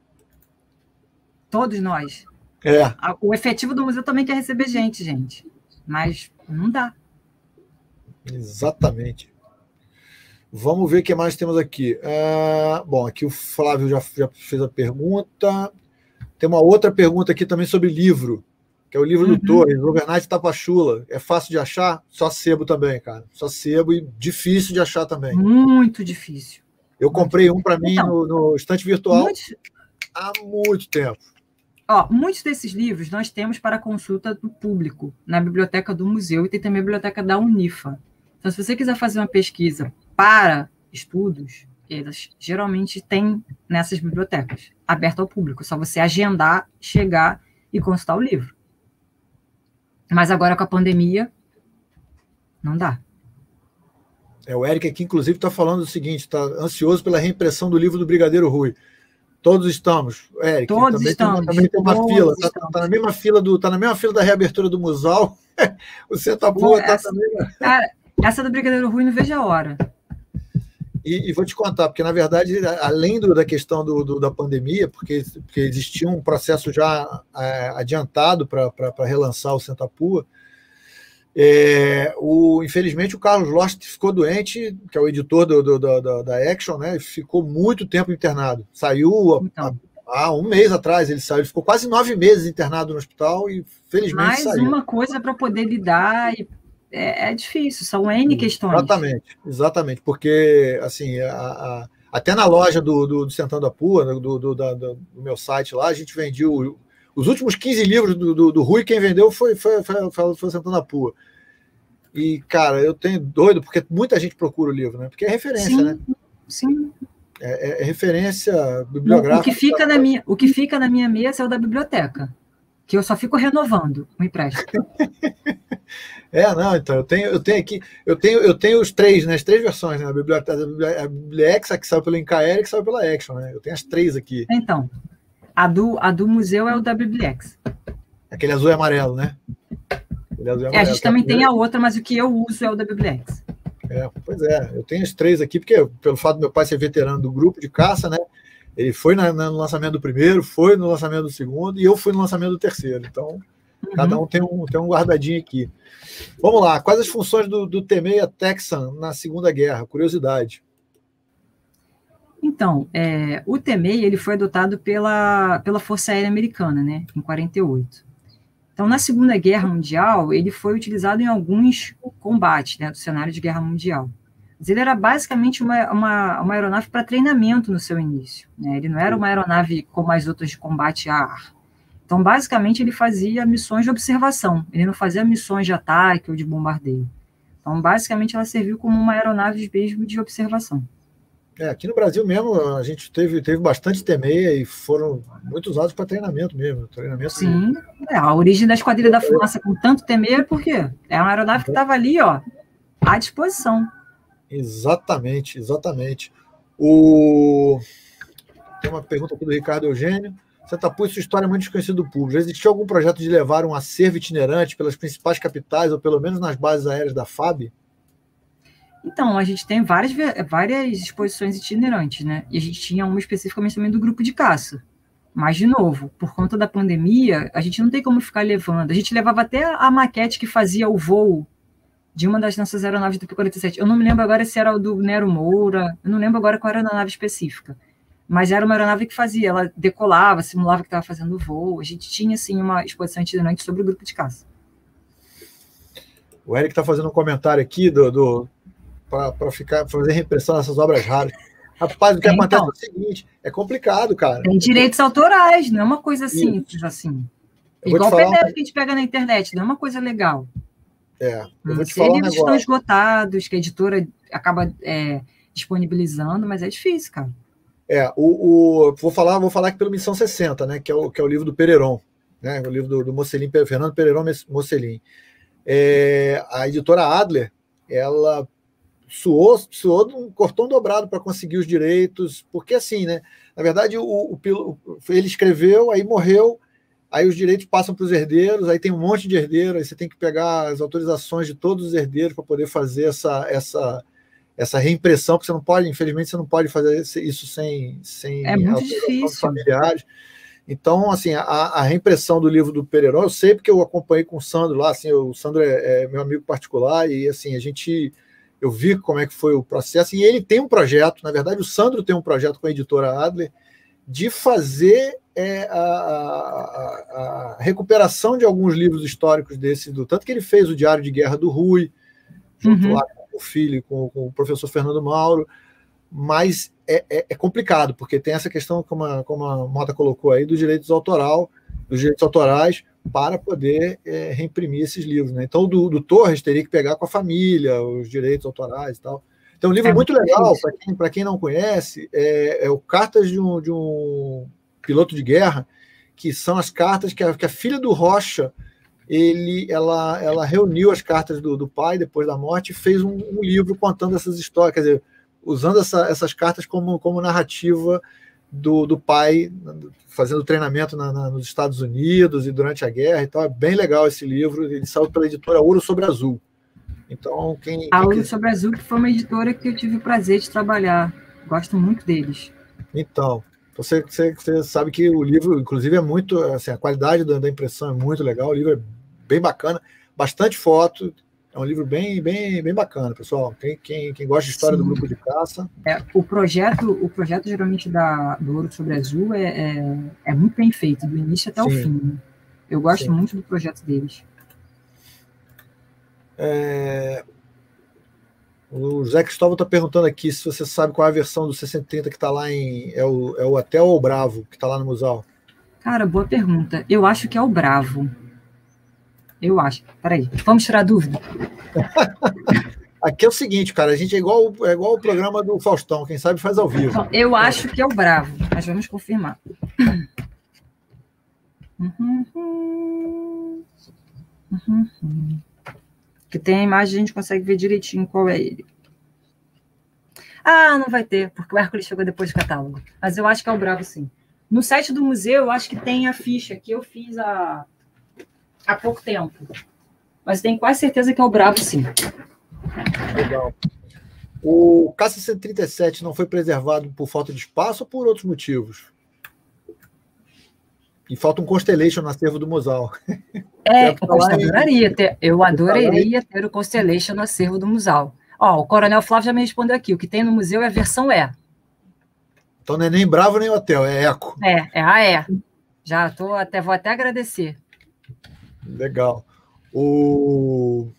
Todos nós. O efetivo do museu também quer receber gente, mas não dá. Exatamente. Vamos ver o que mais temos aqui. Bom, aqui o Flávio já fez a pergunta. Tem uma outra pergunta aqui também sobre livro, que é o livro do Torres, Overnight Tapachula. É fácil de achar? Só sebo também, cara. Só sebo e difícil de achar também. Muito difícil. Eu comprei um para mim no estante virtual há muito tempo. Muitos desses livros nós temos para consulta do público na biblioteca do museu e tem também a biblioteca da Unifa. Então, se você quiser fazer uma pesquisa para estudos, elas geralmente têm nessas bibliotecas, aberto ao público. É só você agendar, chegar e consultar o livro. Mas agora com a pandemia, não dá. O Eric aqui, inclusive, está falando o seguinte, está ansioso pela reimpressão do livro do Brigadeiro Rui. Todos estamos, Eric. Todos estamos. Também tem uma fila. Está na mesma fila da reabertura do museu. O Sentapua está também. Cara, essa do Brigadeiro Rui não vejo a hora. E vou te contar, porque, na verdade, além da questão da pandemia, porque existia um processo já adiantado para relançar o Sentapua, Infelizmente, o Carlos Lost ficou doente, que é o editor da Action, né? Ficou muito tempo internado. Saiu há um mês atrás, ele saiu. Ele ficou quase 9 meses internado no hospital e, felizmente, saiu. Mais uma coisa para poder lidar, é difícil, são N questões. Exatamente, porque, assim, até na loja do Sentando a Pua, do meu site lá, a gente vendia os últimos 15 livros do Rui, quem vendeu foi o Sentando a Pua. E, cara, eu tenho doido, porque muita gente procura o livro, né? Porque é referência, sim, né? Sim. É referência bibliográfica. O que fica na minha mesa é o da biblioteca, que eu só fico renovando o empréstimo. Não, então, eu tenho aqui, eu tenho os três, né? As 3 versões, né? A Bibliex, a que saiu pela Incaer e que saiu pela Action, né? Eu tenho as 3 aqui. Então, a do museu é o da Bibliex. Aquele azul e amarelo, né? A gente também tem a outra, mas o que eu uso é o da Bibliex. Pois é, eu tenho as 3 aqui, porque pelo fato do meu pai ser veterano do grupo de caça, né? Ele foi no lançamento do primeiro, foi no lançamento do segundo, e eu fui no lançamento do terceiro. Então, cada um tem um guardadinho aqui. Vamos lá, quais as funções do T-6 Texan na Segunda Guerra? Curiosidade. Então, o T-6 ele foi adotado pela Força Aérea Americana, né, em 48. Então, na Segunda Guerra Mundial, ele foi utilizado em alguns combates, né, do cenário de guerra mundial. Mas ele era basicamente uma aeronave para treinamento no seu início, né? Ele não era uma aeronave como as outras de combate a ar. Então, basicamente, ele fazia missões de observação, ele não fazia missões de ataque ou de bombardeio. Então, basicamente, ela serviu como uma aeronave mesmo de observação. Aqui no Brasil mesmo, a gente teve bastante T-6 e foram muito usados para treinamento mesmo. Sim, a origem da Esquadrilha da Fumaça com tanto T-6 é porque é uma aeronave que estava ali, ó, à disposição. Exatamente. Tem uma pergunta aqui do Ricardo Eugênio. Santa Pua e sua história é muito desconhecida do público. Existiu algum projeto de levar um acervo itinerante pelas principais capitais, ou pelo menos nas bases aéreas da FAB? Então, a gente tem várias exposições itinerantes, né? E a gente tinha uma especificamente também do grupo de caça. Mas, de novo, por conta da pandemia, a gente não tem como ficar levando. A gente levava até a maquete que fazia o voo de uma das nossas aeronaves do P-47. Eu não me lembro agora se era o do Nero Moura, eu não lembro agora qual era a nave específica. Mas era uma aeronave que fazia, ela decolava, simulava que estava fazendo o voo. A gente tinha, assim, uma exposição itinerante sobre o grupo de caça. O Eric está fazendo um comentário aqui para fazer reimpressão dessas obras raras. Rapaz, o que acontece é o seguinte, é complicado, cara. Tem direitos autorais, não é uma coisa simples assim. Igual o PDF que a gente pega na internet, não é uma coisa legal. Eu vou te falar um negócio. Eles estão esgotados, que a editora acaba disponibilizando, mas é difícil, cara. Vou falar aqui pelo Missão 60, né, que é o livro do Pereron, né, o livro do Mocelin, Fernando Pereron Mocelin. A editora Adler, ela suou um cortão dobrado para conseguir os direitos, porque assim, né, na verdade ele escreveu, aí morreu, aí os direitos passam para os herdeiros, aí tem um monte de herdeiros, aí você tem que pegar as autorizações de todos os herdeiros para poder fazer essa reimpressão, porque você não pode, infelizmente, você não pode fazer isso sem muito difícil. Dos familiares. Então, assim, a reimpressão do livro do Pereron, eu sei porque eu acompanhei com o Sandro lá, assim, o Sandro é meu amigo particular, e assim, eu vi como é que foi o processo, e ele tem um projeto, na verdade, o Sandro tem um projeto com a editora Adler, de fazer a recuperação de alguns livros históricos desse, tanto que ele fez o Diário de Guerra do Rui, junto lá com o filho, com o professor Fernando Mauro, mas é complicado, porque tem essa questão, como a Mota colocou aí, dos direitos autorais para poder reimprimir esses livros, né? Então, do Torres teria que pegar com a família os direitos autorais e tal. Então, um livro muito legal, para quem não conhece, é o Cartas de um Piloto de Guerra, que são as cartas que a filha do Rocha, ela reuniu as cartas do pai depois da morte e fez um livro contando essas histórias, quer dizer, usando essas cartas como narrativa do pai, fazendo treinamento nos Estados Unidos e durante a guerra e tal. É bem legal esse livro, ele saiu pela editora Ouro sobre Azul. Então, Ouro sobre Azul, que foi uma editora que eu tive o prazer de trabalhar, gosto muito deles. Então, você sabe que o livro, inclusive, é muito, assim, a qualidade da impressão é muito legal, o livro é bem bacana, bastante foto, É um livro bem bacana, pessoal. Quem gosta de história do grupo de caça. O projeto geralmente do Ouro sobre Azul é muito bem feito, do início até o fim. Né? Eu gosto muito do projeto deles. O Zé Cristóvão está perguntando aqui se você sabe qual é a versão do 6030 que está lá em... É o Até ou o Bravo, que está lá no Museu? Cara, boa pergunta. Eu acho que é o Bravo. Eu acho. Peraí, vamos tirar a dúvida? Aqui é o seguinte, cara, a gente é igual o programa do Faustão, quem sabe faz ao vivo. Então, eu acho que é o Bravo, mas vamos confirmar. Que tem a imagem, a gente consegue ver direitinho qual é ele. Ah, não vai ter, porque o Hércules chegou depois do catálogo. Mas eu acho que é o Bravo, sim. No site do museu, eu acho que tem a ficha que eu fiz há pouco tempo. Mas tenho quase certeza que é o Bravo, sim. Legal. O K-137 não foi preservado por falta de espaço ou por outros motivos? E falta um Constellation no acervo do Museu. Eu adoraria ter o Constellation no acervo do Museu. Ó, o Coronel Flávio já me respondeu aqui. O que tem no museu é a versão E. Então não é nem Bravo nem Hotel, é Eco. É a E. Já vou até agradecer. Legal. O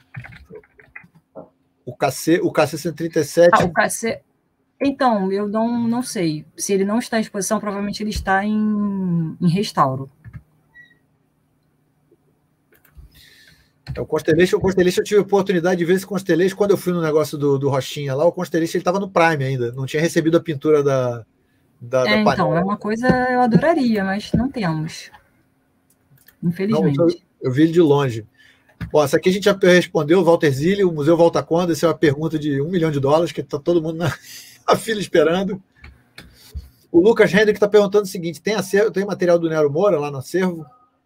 KC-137... o KC... Então, eu não sei. Se ele não está em exposição, provavelmente ele está em restauro. O Constellation eu tive a oportunidade de ver esse Constellation quando eu fui no negócio do Rochinha lá. O Constellation ele estava no Prime ainda, não tinha recebido a pintura da panela. Então, é uma coisa eu adoraria, mas não temos. Infelizmente. Não, eu vi ele de longe. Bom, essa aqui a gente já respondeu, Walter Zilli, o Museu Volta Quando? Essa é uma pergunta de $1 milhão, que está todo mundo na fila esperando. O Lucas Hendrick está perguntando o seguinte: tem material do Nero Moura lá no acervo?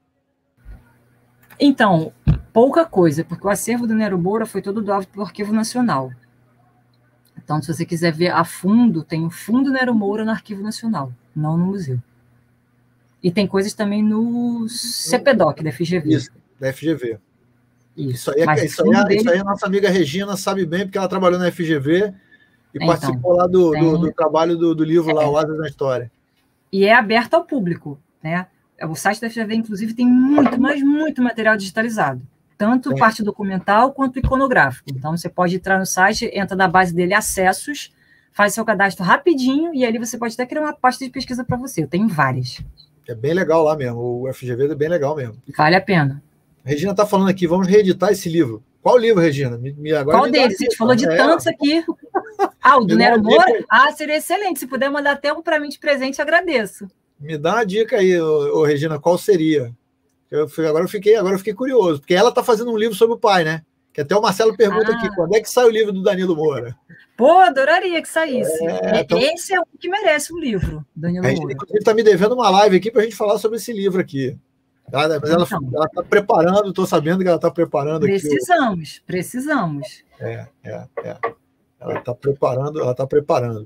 Então, pouca coisa, porque o acervo do Nero Moura foi todo doado pelo Arquivo Nacional. Então, se você quiser ver a fundo, tem o Fundo Nero Moura no Arquivo Nacional, não no museu. E tem coisas também no CPDOC, da FGV. Isso, da FGV. Isso aí a nossa amiga Regina sabe bem, porque ela trabalhou na FGV e participou lá do trabalho do livro lá, O Asas da História. E é aberto ao público, né? O site da FGV, inclusive, tem muito material digitalizado. Tanto parte documental quanto iconográfico. Então, você pode entrar no site, entra na base dele, acessos, faz seu cadastro rapidinho, e ali você pode até criar uma pasta de pesquisa para você. Eu tenho várias. É bem legal lá mesmo. O FGV é bem legal mesmo. Vale a pena. A Regina está falando aqui, vamos reeditar esse livro. Qual livro, Regina? Qual deles? A gente falou de tantos aqui. O do Nero Moura? Seria excelente. Se puder mandar até um para mim de presente, agradeço. Me dá uma dica aí, Regina, qual seria? Agora eu fiquei curioso, porque ela está fazendo um livro sobre o pai, né? Que até o Marcelo pergunta aqui, quando é que sai o livro do Danilo Moura? Pô, adoraria que saísse. Esse é o que merece um livro, Danilo Moura. Inclusive, está me devendo uma live aqui para a gente falar sobre esse livro aqui. Ela está preparando, estou sabendo que ela está preparando. Precisamos. Ela está preparando.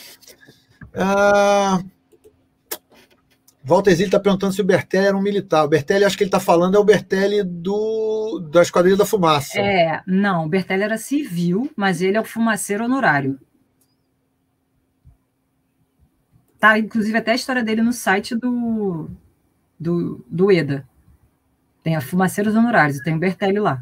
Walter Zilli está perguntando se o Bertelli era um militar. O Bertelli, acho que ele está falando, é o Bertelli da Esquadrilha da Fumaça. Não, o Bertelli era civil, mas ele é o fumaceiro honorário. Tá, inclusive, até a história dele no site do EDA. Tem a Fumaceiros Honorários, tem o Bertelli lá.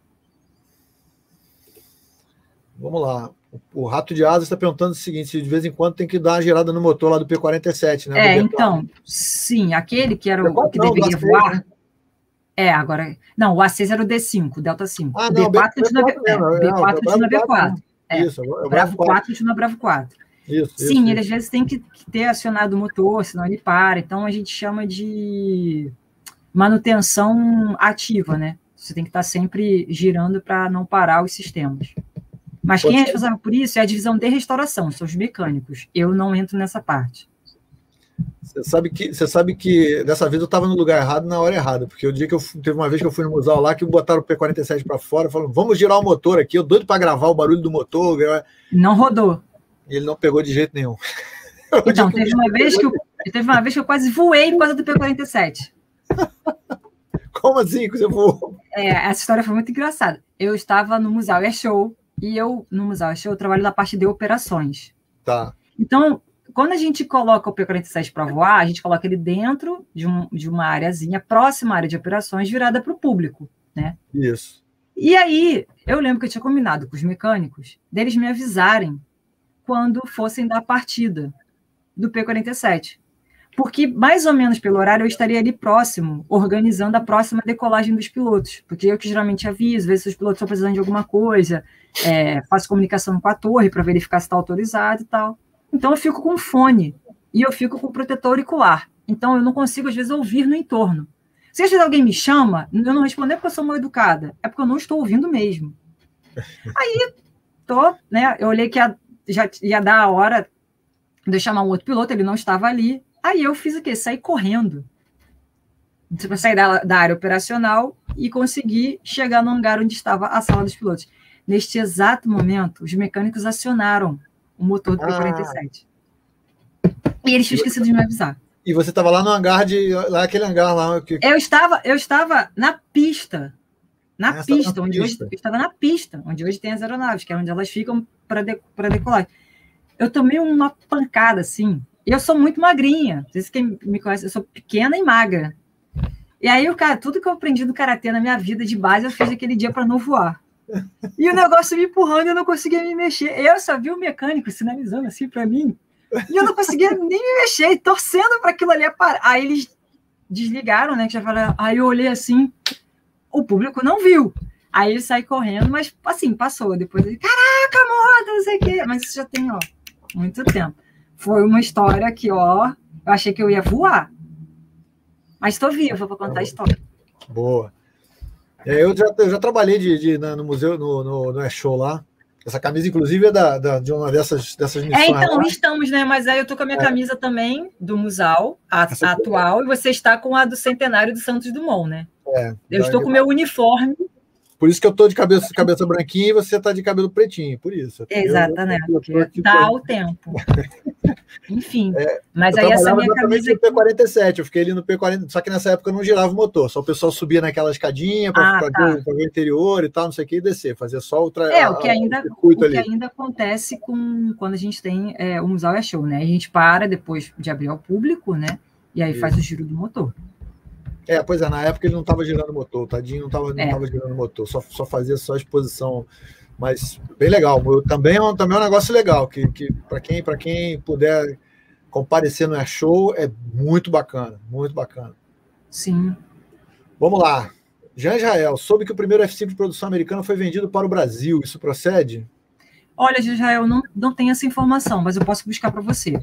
Vamos lá. O Rato de Asas está perguntando o seguinte: se de vez em quando tem que dar uma girada no motor lá do P-47, né? Então, sim, aquele que era o que deveria voar. Né? Agora. Não, o A6 era o D5, o Delta 5. O B4 continua B4. Isso, o Bravo 4 continua Bravo 4. Sim, ele às vezes tem que ter acionado o motor, senão ele para. Então a gente chama de manutenção ativa, né? Você tem que estar sempre girando para não parar os sistemas. Mas quem é responsável por isso é a divisão de restauração, são os mecânicos. Eu não entro nessa parte. Você sabe que dessa vez eu estava no lugar errado na hora errada, porque o dia que teve uma vez que eu fui no museu lá que botaram o P-47 para fora, falaram, vamos girar o motor aqui, eu doido para gravar o barulho do motor. Não rodou. E ele não pegou de jeito nenhum. Então, teve uma vez que eu quase voei por causa do P-47. Como assim que você voou? Essa história foi muito engraçada. eu estava no Museu Air Show, e no Museu Air Show, eu trabalho na parte de operações. Tá. Então, quando a gente coloca o P-47 para voar, a gente coloca ele dentro de uma areazinha, próxima à área de operações, virada para o público, né? Isso. E aí, eu lembro que eu tinha combinado com os mecânicos deles me avisarem quando fossem dar a partida do P-47. Porque, mais ou menos pelo horário, eu estaria ali próximo, organizando a próxima decolagem dos pilotos. Porque eu que geralmente aviso, ver se os pilotos estão precisando de alguma coisa, faço comunicação com a torre para verificar se está autorizado e tal. Então, eu fico com fone e eu fico com protetor auricular. Então, eu não consigo, às vezes, ouvir no entorno. Se às vezes alguém me chama, eu não respondo é porque eu sou mal educada, é porque eu não estou ouvindo mesmo. Aí, né, eu olhei que já ia dar a hora de eu chamar um outro piloto, ele não estava ali. Aí eu fiz o quê? Saí correndo. Saí da área operacional e consegui chegar no hangar onde estava a sala dos pilotos. Neste exato momento, os mecânicos acionaram o motor do P-47. E eles tinham esquecido de me avisar. E você estava lá no hangar aquele hangar lá. Eu estava na pista. Eu estava na pista, onde hoje tem as aeronaves, que é onde elas ficam para decolar. Eu tomei uma pancada, assim. E eu sou muito magrinha. Vocês quem me conhece, eu sou pequena e magra. E aí, tudo que eu aprendi do karatê na minha vida de base, eu fiz aquele dia para não voar. E o negócio me empurrando e eu não conseguia me mexer. Eu só vi o mecânico sinalizando assim para mim. E eu não conseguia nem me mexer, torcendo para aquilo ali parar. Aí eles desligaram, né? Que já falaram. Aí eu olhei assim, o público não viu. Aí ele saiu correndo, mas assim, passou. Depois ele, caraca, moto, não sei o quê. Mas isso já tem, muito tempo. Foi uma história que, eu achei que eu ia mas estou viva para contar a história. Boa. Eu já trabalhei no museu, no Air Show lá. Essa camisa, inclusive, é de uma dessas missões. Então, estamos, né? Mas aí eu tô com a minha camisa também, do Museu, a atual, e você está com a do Centenário de Santos Dumont, né? Eu estou com o meu uniforme. Por isso que eu estou de cabeça branquinha e você está de cabelo pretinho, por isso. Exatamente, dá o tempo. Enfim, mas aí essa minha camisa... no P-47, eu fiquei ali no P-40, só que nessa época eu não girava o motor, só o pessoal subia naquela escadinha para ver o interior e tal, não sei o que, e descer, fazia só o que ainda acontece quando a gente tem o Museu Air Show, né? A gente para depois de abrir ao público, né? E aí faz o giro do motor. Pois é, na época ele não estava girando o motor, tadinho, não estava girando o motor, só fazia só a exposição, mas bem legal. Também é um negócio legal, que para quem puder comparecer no Air Show, é muito bacana, muito bacana. Sim. Vamos lá. Jean Israel, soube que o primeiro F-5 de produção americana foi vendido para o Brasil, isso procede? Olha, Jean Israel, não tenho essa informação, mas eu posso buscar para você.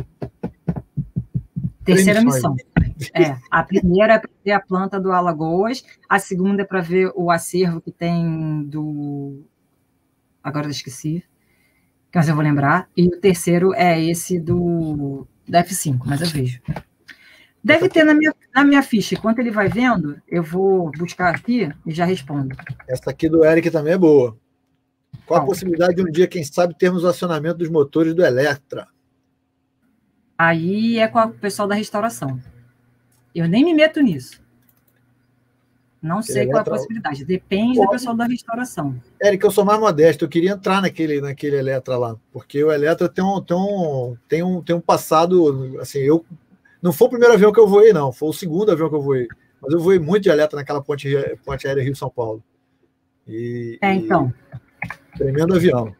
Terceira missão. A primeira é para ver a planta do Alagoas, a segunda é para ver o acervo que tem agora eu esqueci, mas eu vou lembrar, e o terceiro é esse da F5, mas eu vejo. Deve ter na minha ficha, enquanto ele vai vendo, eu vou buscar aqui e já respondo. Essa aqui do Eric também é boa. Qual a possibilidade de um dia, quem sabe, termos o acionamento dos motores do Electra? Aí é com o pessoal da restauração. Eu nem me meto nisso. Não sei qual é a possibilidade. Depende do pessoal da restauração. Eric, eu sou mais modesto. Eu queria entrar naquele Electra lá, porque o Electra tem um passado. Assim, não foi o primeiro avião que eu voei, não. Foi o segundo avião que eu voei. Mas eu voei muito de Electra naquela ponte aérea Rio-São Paulo. Então. Tremendo avião.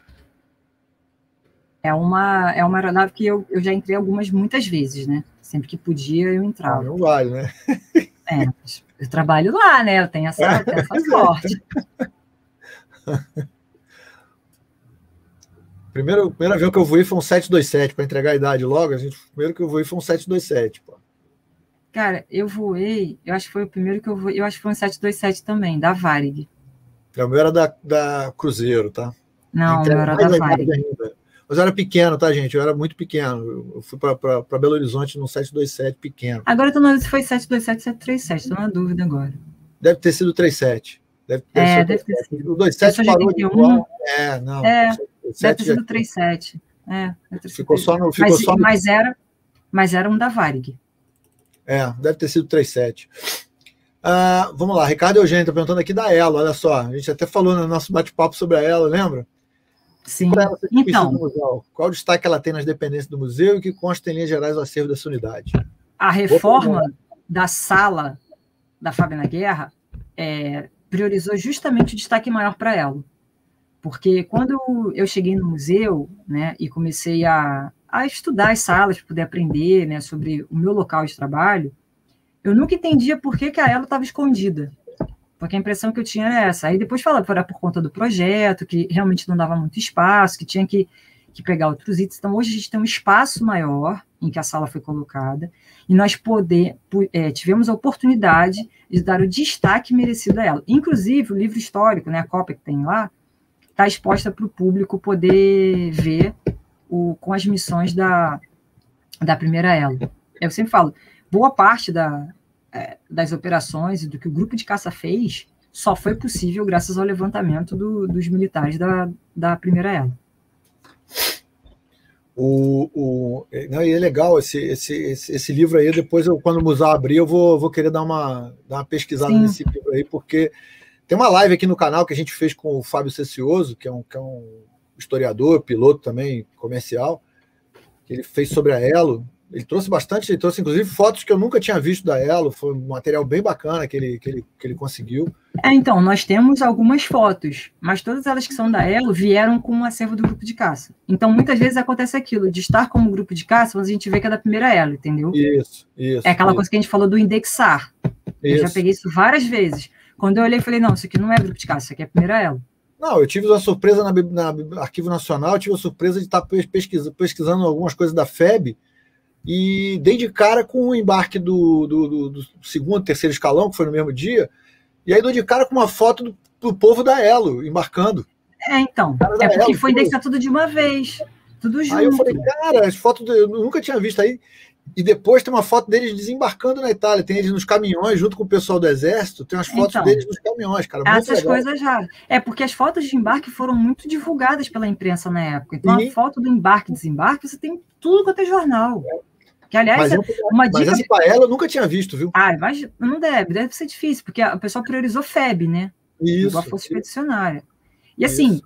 É uma aeronave que eu já entrei muitas vezes, né? Sempre que podia, eu entrava. Não vale, né? Eu trabalho lá, né? Eu tenho essa sorte. Primeiro avião que eu voei foi um 727, para entregar a idade logo. O primeiro que eu voei foi um 727. Pô. Cara, eu acho que foi o primeiro que eu voei, eu acho que foi um 727 também, da Varig. O meu era da Cruzeiro, tá? Não, o meu era da Varig. Mas eu era pequeno, tá, gente? Eu era muito pequeno. Eu fui para Belo Horizonte no 727 pequeno. Agora eu tô na dúvida se foi 727 737, estou na dúvida agora. Deve ter sido 37. Deve ter sido. O 27 parou de voar. Não. Deve ter sido 37. Ficou só no. Mas era um da Varig. Deve ter sido 37. Vamos lá, Ricardo Eugênio está perguntando aqui da Elo, olha só, a gente até falou no nosso bate-papo sobre a Elo, lembra? Sim, então... Qual o destaque ela tem nas dependências do museu e que consta em linhas gerais do acervo dessa unidade? A reforma da sala da Fabiana Guerra priorizou justamente o destaque maior para Elo, porque quando eu cheguei no museu, né, e comecei a estudar as salas para poder aprender, né, sobre o meu local de trabalho, eu nunca entendia por que a Elo estava escondida, porque a impressão que eu tinha era essa. Aí depois falaram que era por conta do projeto, que realmente não dava muito espaço, que tinha que pegar outros itens. Então, hoje a gente tem um espaço maior em que a sala foi colocada, e nós tivemos a oportunidade de dar o destaque merecido a ela. Inclusive, o livro histórico, né, a cópia que tem lá, está exposta para o público poder ver com as missões da primeira Elo. Eu sempre falo, boa parte das operações e do que o grupo de caça fez só foi possível graças ao levantamento dos militares da primeira Elo. Não, e é legal esse livro aí. Depois, quando o museu abrir, eu vou querer dar uma pesquisada Sim. nesse livro aí, porque tem uma live aqui no canal que a gente fez com o Fábio Cecioso, que é um historiador, piloto também, comercial, que ele fez sobre a Elo. Ele trouxe inclusive fotos que eu nunca tinha visto da Elo, foi um material bem bacana que ele conseguiu. Então, nós temos algumas fotos, mas todas elas que são da Elo vieram com um acervo do grupo de caça. Então, muitas vezes acontece aquilo, de estar como grupo de caça, mas a gente vê que é da primeira Elo, entendeu? Isso. É aquela coisa que a gente falou do indexar. Eu já peguei isso várias vezes. Quando eu olhei, falei, não, isso aqui não é grupo de caça, isso aqui é a primeira Elo. Não, eu tive uma surpresa na Arquivo Nacional, eu tive a surpresa de estar pesquisando algumas coisas da FEB, e dei de cara com o embarque do segundo, terceiro escalão, que foi no mesmo dia, e aí dou de cara com uma foto do povo da Elo embarcando. Então, porque Elo, foi indexar tudo de uma vez, tudo junto. Aí eu falei, cara, as fotos eu nunca tinha visto aí. E depois tem uma foto deles desembarcando na Itália, tem eles nos caminhões, junto com o pessoal do Exército, tem umas fotos deles nos caminhões, cara. Muito essas legal. Coisas já. Porque as fotos de embarque foram muito divulgadas pela imprensa na época. Então, a foto do embarque e desembarque, você tem tudo quanto é jornal. Que, aliás, uma dica... Mas essa para ela eu nunca tinha visto, viu? Mas não deve ser difícil, porque o pessoal priorizou FEB, né? Isso. A Força Expedicionária. E assim,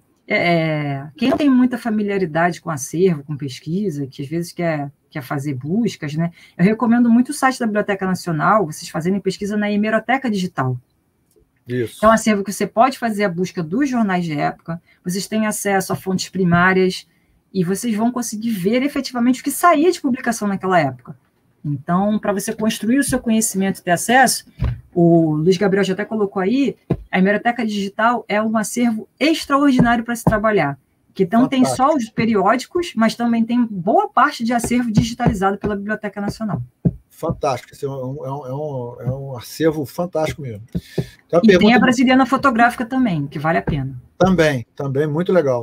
quem tem muita familiaridade com acervo, com pesquisa, que às vezes quer fazer buscas, né? Eu recomendo muito o site da Biblioteca Nacional, vocês fazerem pesquisa na Hemeroteca Digital. Isso. É um acervo que você pode fazer a busca dos jornais de época, vocês têm acesso a fontes primárias, e vocês vão conseguir ver efetivamente o que saía de publicação naquela época. Então, para você construir o seu conhecimento e ter acesso, o Luiz Gabriel já até colocou aí, a Hemeroteca Digital é um acervo extraordinário para se trabalhar, que não tem só os periódicos, mas também tem boa parte de acervo digitalizado pela Biblioteca Nacional. Fantástico, esse é um acervo fantástico mesmo. Então, tem a Brasiliana Fotográfica também, que vale a pena. Também, muito legal.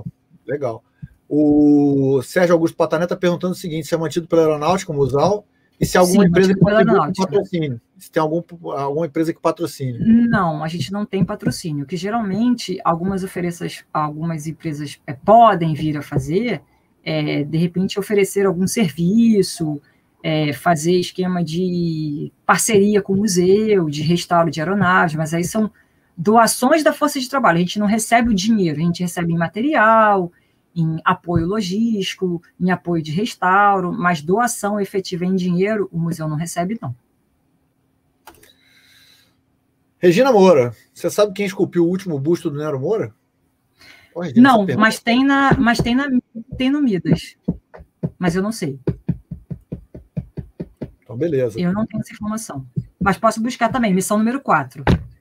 O Sérgio Augusto Patané está perguntando o seguinte, se é mantido pela Aeronáutica, o Musal, e se alguma empresa que patrocínio. Se tem alguma empresa que patrocine. Não, a gente não tem patrocínio, que geralmente algumas empresas podem vir a fazer, de repente oferecer algum serviço, fazer esquema de parceria com o museu, de restauro de aeronaves, mas aí são doações da força de trabalho, a gente não recebe o dinheiro, a gente recebe em material, em apoio logístico, em apoio de restauro, mas doação efetiva em dinheiro, o museu não recebe, não. Regina Moura, você sabe quem esculpiu o último busto do Nero Moura? Não, mas tem no Midas. Mas eu não sei. Então, beleza. Eu não tenho essa informação. Mas posso buscar também, missão número 4.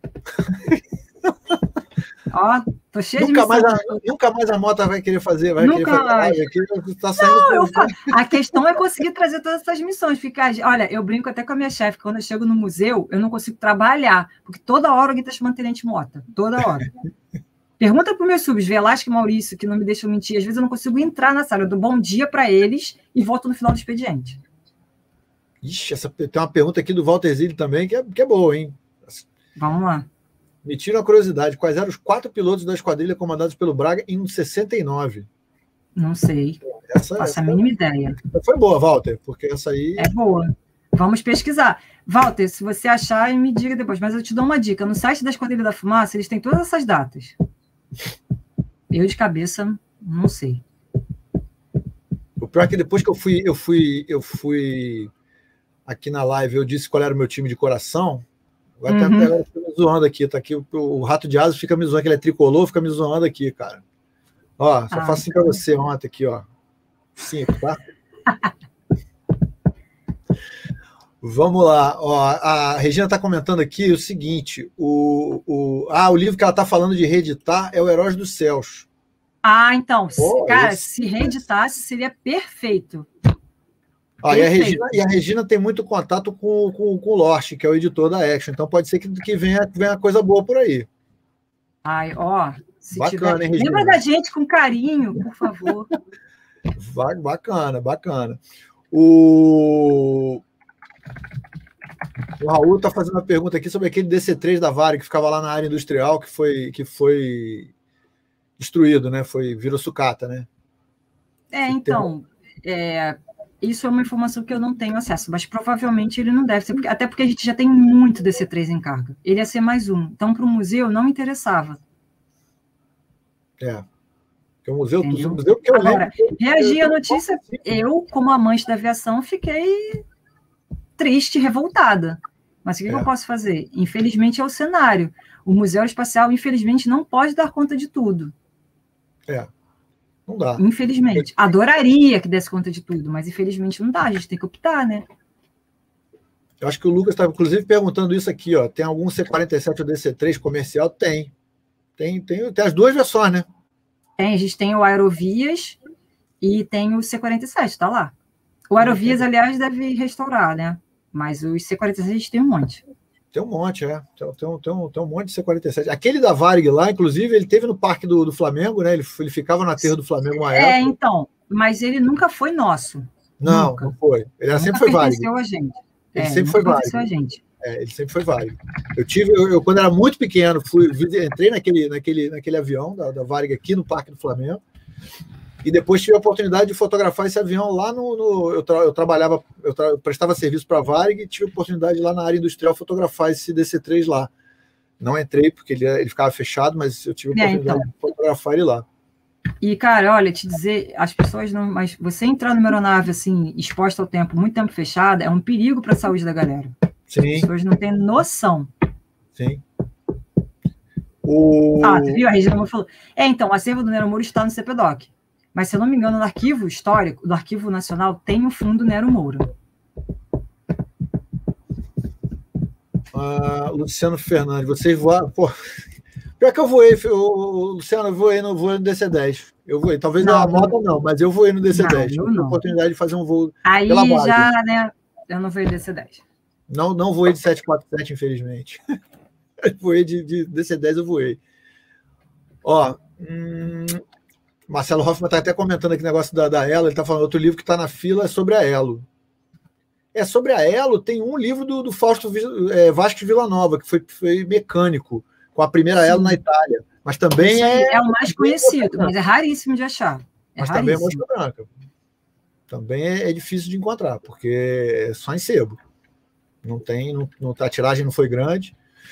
Ó, tô cheio de missão. Nunca mais a Mota vai querer fazer. Tá saindo a questão é conseguir trazer todas essas missões. Olha, eu brinco até com a minha chefe, quando eu chego no museu, eu não consigo trabalhar, porque toda hora alguém está chamando Tenente Mota. Toda hora. Pergunta para os meus subs, Velasco e Maurício, que não me deixam mentir. Às vezes eu não consigo entrar na sala. Eu dou bom dia para eles e volto no final do expediente. Ixi, tem uma pergunta aqui do Walter Zilli também, que é boa, hein? Vamos lá. Me tira uma curiosidade, quais eram os 4 pilotos da esquadrilha comandados pelo Braga em 69? Não sei. Faço a mínima ideia. Foi boa, Walter, porque essa aí... É boa. Vamos pesquisar. Walter, se você achar, me diga depois. Mas eu te dou uma dica. No site da Esquadrilha da Fumaça, eles têm todas essas datas. Eu, de cabeça, não sei. O pior é que depois que eu fui aqui na live, eu disse qual era o meu time de coração. Agora tá me zoando aqui. Tá aqui o Rato de Asa fica me zoando, que ele é tricolor, fica me zoando aqui, cara. Ó, só faço assim pra você ontem aqui, ó. 5, tá? Vamos lá. Ó, a Regina está comentando aqui o seguinte: o livro que ela está falando de reeditar é o Heróis dos Céus. Então, cara, se reeditasse, seria perfeito. Perfeito. E a Regina tem muito contato com o Lorch, que é o editor da Action, então pode ser que venha coisa boa por aí. Se bacana, hein, Regina? Lembra da gente com carinho, por favor. Bacana. O Raul está fazendo uma pergunta aqui sobre aquele DC3 da Varig que ficava lá na área industrial, que foi destruído, né? Virou sucata, né? Isso é uma informação que eu não tenho acesso, mas provavelmente ele não deve ser, até porque a gente já tem muito DC3 em carga. Ele ia ser mais um. Então, para o museu, não interessava. Porque o museu que eu Agora, reagi à notícia, eu, como amante da aviação, fiquei triste, revoltada. Mas o que eu posso fazer? Infelizmente, é o cenário. O Museu Espacial, infelizmente, não pode dar conta de tudo. Não dá. Infelizmente. Adoraria que desse conta de tudo, mas infelizmente não dá. A gente tem que optar, né? Eu acho que o Lucas estava, inclusive, perguntando isso aqui, ó. Tem algum C-47 ou DC-3 comercial? Tem as duas versões, né? A gente tem o Aerovias e tem o C-47, tá lá. O Aerovias, aliás, deve restaurar, né? Mas os C-47 a gente tem um monte. Tem um monte, Tem um monte de C-47. Aquele da Varig lá, inclusive, ele teve no Parque do Flamengo, né? Ele ficava na terra do Flamengo uma época. Então, mas ele nunca foi nosso. Não foi. Ele sempre foi Varig. A gente. Ele sempre foi Varig. A gente. Ele sempre foi Varig. Eu quando era muito pequeno, entrei naquele avião da Varig aqui no Parque do Flamengo. E depois tive a oportunidade de fotografar esse avião lá eu prestava serviço para a Varig e tive a oportunidade lá na área industrial fotografar esse DC-3 lá. Não entrei porque ele ficava fechado, mas eu tive a oportunidade de fotografar ele lá. E, cara, olha, te dizer, as pessoas não... Mas você entrar numa aeronave, assim, exposta ao tempo, muito tempo fechada, é um perigo para a saúde da galera. Sim. As pessoas não têm noção. Sim. Você viu? A Regina falou. Então, o acervo do Nero Moura está no CPDOC. Mas, se eu não me engano, no arquivo histórico, do Arquivo Nacional, tem o fundo Nero Moura. Luciano Fernandes, vocês voaram... Pior que eu voei, Luciano, eu voei no DC-10. Eu voei, talvez na moto não, mas eu voei no DC-10. Eu tive a oportunidade de fazer um voo aí pela Varig. Já, né, eu não voei no DC-10. Não voei de 747, infelizmente. Voei de DC-10, eu voei. Marcelo Hoffman está até comentando aqui o negócio da Elo, ele está falando outro livro que está na fila é sobre a Elo. Sobre a Elo, tem um livro do Fausto Vasques Villanova, que foi mecânico, com a primeira Elo na Itália. Mas também é o mais conhecido, mas é raríssimo de achar. Mas também é mosca branca. Também é difícil de encontrar, porque é só em sebo. A tiragem não foi grande.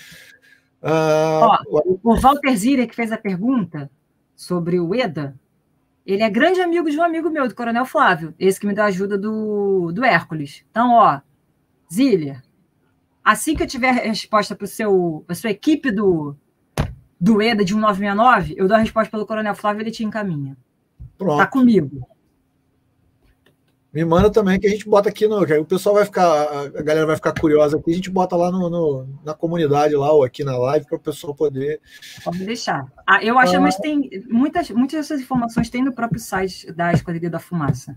O Walter Zira, que fez a pergunta sobre o EDA, ele é grande amigo de um amigo meu, do Coronel Flávio, esse que me deu a ajuda do Hércules. Então, Zília, assim que eu tiver a resposta para a sua equipe do EDA de 1969, eu dou a resposta pelo Coronel Flávio e ele te encaminha. Pronto. Tá comigo. Me manda também, que a gente bota aqui que o pessoal a galera vai ficar curiosa aqui, a gente bota lá na comunidade lá, ou aqui na live, para o pessoal poder... Pode deixar. Eu acho, mas tem muitas dessas informações tem no próprio site da Esquadrilha da Fumaça.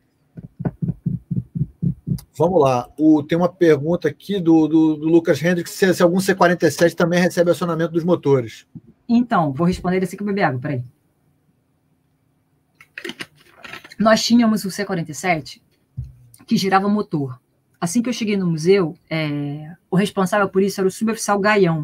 Vamos lá. Tem uma pergunta aqui do Lucas Hendricks, se algum C-47 também recebe acionamento dos motores. Então, vou responder assim que eu beber água, peraí. Nós tínhamos o C-47 que girava motor. Assim que eu cheguei no museu, o responsável por isso era o suboficial Gaião.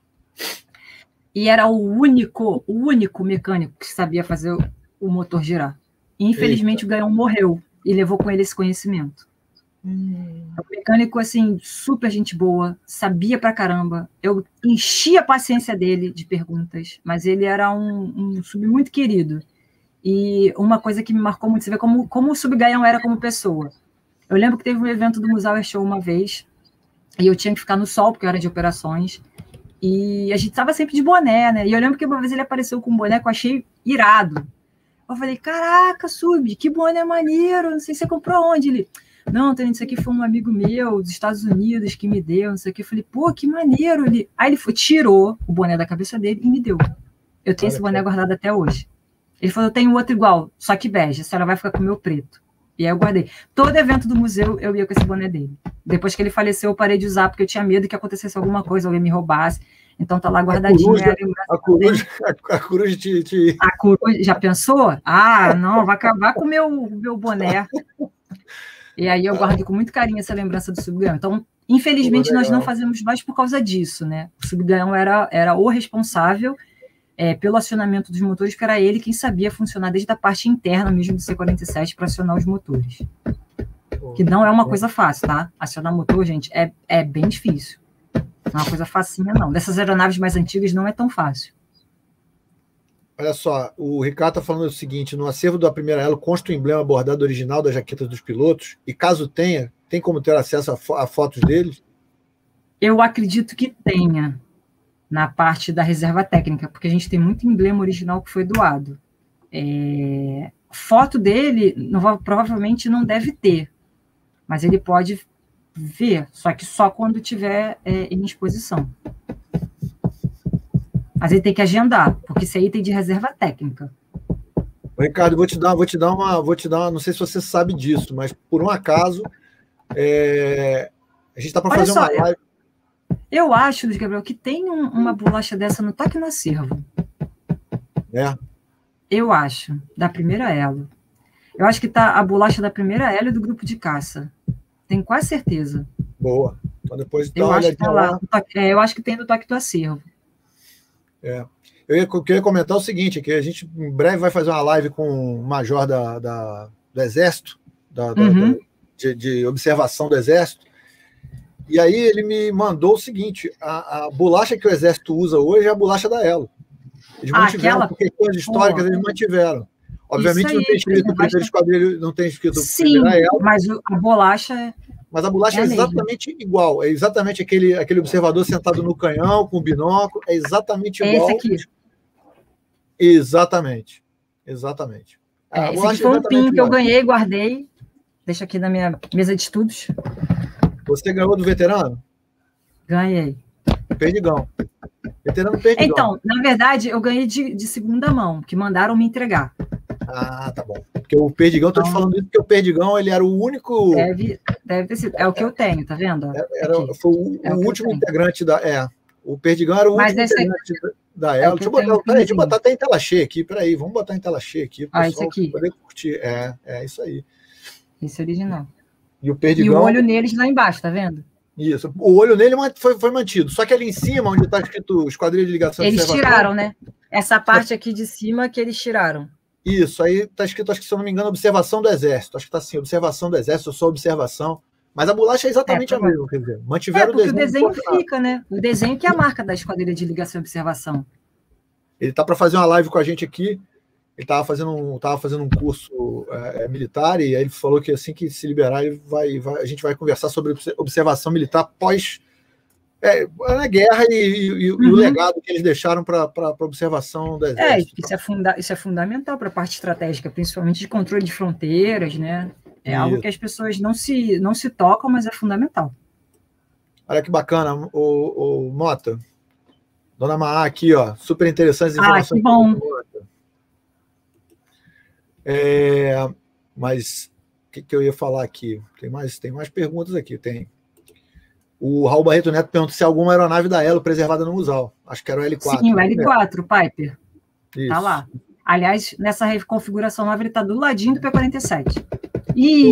E era o único mecânico que sabia fazer o motor girar. E, infelizmente, o Gaião morreu e levou com ele esse conhecimento. O mecânico, assim, super gente boa, sabia pra caramba. Eu enchi a paciência dele de perguntas, mas ele era um sub muito querido. E uma coisa que me marcou muito, você vê como o Subgaião era como pessoa. Eu lembro que teve um evento do Museu Show uma vez, e eu tinha que ficar no sol, porque eu era de operações, e a gente estava sempre de boné, né? E eu lembro que uma vez ele apareceu com um boné que eu achei irado. Eu falei, caraca, Sub, que boné maneiro, não sei se você comprou onde? Ele, não, Tânia, isso aqui foi um amigo meu dos Estados Unidos que me deu, não sei o que. Eu falei, pô, que maneiro. Aí ele tirou o boné da cabeça dele e me deu. Eu tenho esse boné guardado até hoje. Ele falou, eu tenho outro igual, só que bege, a senhora vai ficar com o meu preto. E aí eu guardei. Todo evento do museu eu ia com esse boné dele. Depois que ele faleceu, eu parei de usar, porque eu tinha medo que acontecesse alguma coisa, alguém me roubasse. Então tá lá guardadinho. A coruja A coruja, já pensou? Ah, não, vai acabar com o meu boné. E aí eu guardo com muito carinho essa lembrança do Subgaião. Então, infelizmente, nós não fazemos mais por causa disso, né? O Subgaião era o responsável pelo acionamento dos motores, porque era ele quem sabia funcionar desde a parte interna mesmo do C-47 para acionar os motores. Que não é uma coisa fácil, tá? Acionar motor, gente, é bem difícil. Não é uma coisa facinha, não. Dessas aeronaves mais antigas não é tão fácil. Olha só, o Ricardo está falando o seguinte, no acervo da primeira elo consta o emblema bordado original da jaqueta dos pilotos, e caso tenha, tem como ter acesso a fotos deles? Eu acredito que tenha, na parte da reserva técnica, porque a gente tem muito emblema original que foi doado. Foto dele, provavelmente não deve ter, mas ele pode ver, só que só quando tiver em exposição. Mas ele tem que agendar, porque isso é item de reserva técnica. Ricardo, vou te dar uma, não sei se você sabe disso, mas por um acaso, a gente está para fazer uma live. Eu acho, Luiz Gabriel, que tem uma bolacha dessa no Toque no Acervo. Eu acho, da primeira elo. Eu acho que tá a bolacha da primeira ela e do grupo de caça. Tenho quase certeza. Boa. Então depois dá eu uma acho que tá lá. Eu acho que tem do Toque do Acervo. Eu queria comentar o seguinte, que a gente em breve vai fazer uma live com o major do Exército, de observação do Exército, e aí ele me mandou o seguinte, a bolacha que o Exército usa hoje é a bolacha da Elo. Eles mantiveram, por questões históricas, eles mantiveram. Obviamente não tem escrito primeiro esquadrilho, não tem escrito primeira Elo. Mas a bolacha... Mas a bolacha é exatamente igual. É exatamente aquele observador sentado no canhão, com o binóculo. É exatamente igual. Esse aqui. Exatamente. Esse aqui foi um pin que eu ganhei e guardei. Deixa aqui na minha mesa de estudos. Você ganhou do veterano? Ganhei. Perdigão. Veterano Perdigão. Então, na verdade, eu ganhei de segunda mão, que mandaram me entregar. Ah, tá bom. Porque o Perdigão, estou te falando isso, porque o Perdigão ele era o único. Deve ter sido. É o que eu tenho, tá vendo? Foi o último integrante da. O Perdigão era o último integrante da Elo. Deixa eu botar até em tela cheia aqui. Peraí, vamos botar em tela cheia aqui. Isso aqui. Poder curtir. É isso aí. Esse original. E o Perdigão. E o olho neles lá embaixo, tá vendo? Isso. O olho nele foi mantido. Só que ali em cima, onde está escrito Esquadrilha de Ligação. Eles tiraram, né? Essa parte aqui de cima que eles tiraram. Isso, aí está escrito, acho que se eu não me engano, observação do Exército. Acho que está assim, observação do Exército, só observação. Mas a bolacha é exatamente a mesma, quer dizer, mantiveram o desenho fica, né? O desenho que é a marca da Esquadrilha de Ligação e Observação. Ele está para fazer uma live com a gente aqui. Ele estava fazendo um curso militar e aí ele falou que assim que se liberar, a gente vai conversar sobre observação militar pós na guerra e o legado que eles deixaram para a observação do Exército. Isso é fundamental para a parte estratégica, principalmente de controle de fronteiras, né? Algo que as pessoas não se tocam, mas é fundamental. Olha que bacana, o Mota. Dona Maá aqui, ó, super interessantes informações. Que bom. Mas o que eu ia falar aqui? Tem mais perguntas aqui, tem. O Raul Barreto Neto pergunta se alguma aeronave da Elo preservada no Musal. Acho que era o L4. Sim, o L4, o Piper. Isso. Tá lá. Aliás, nessa reconfiguração nova, ele tá do ladinho do P-47. Ih,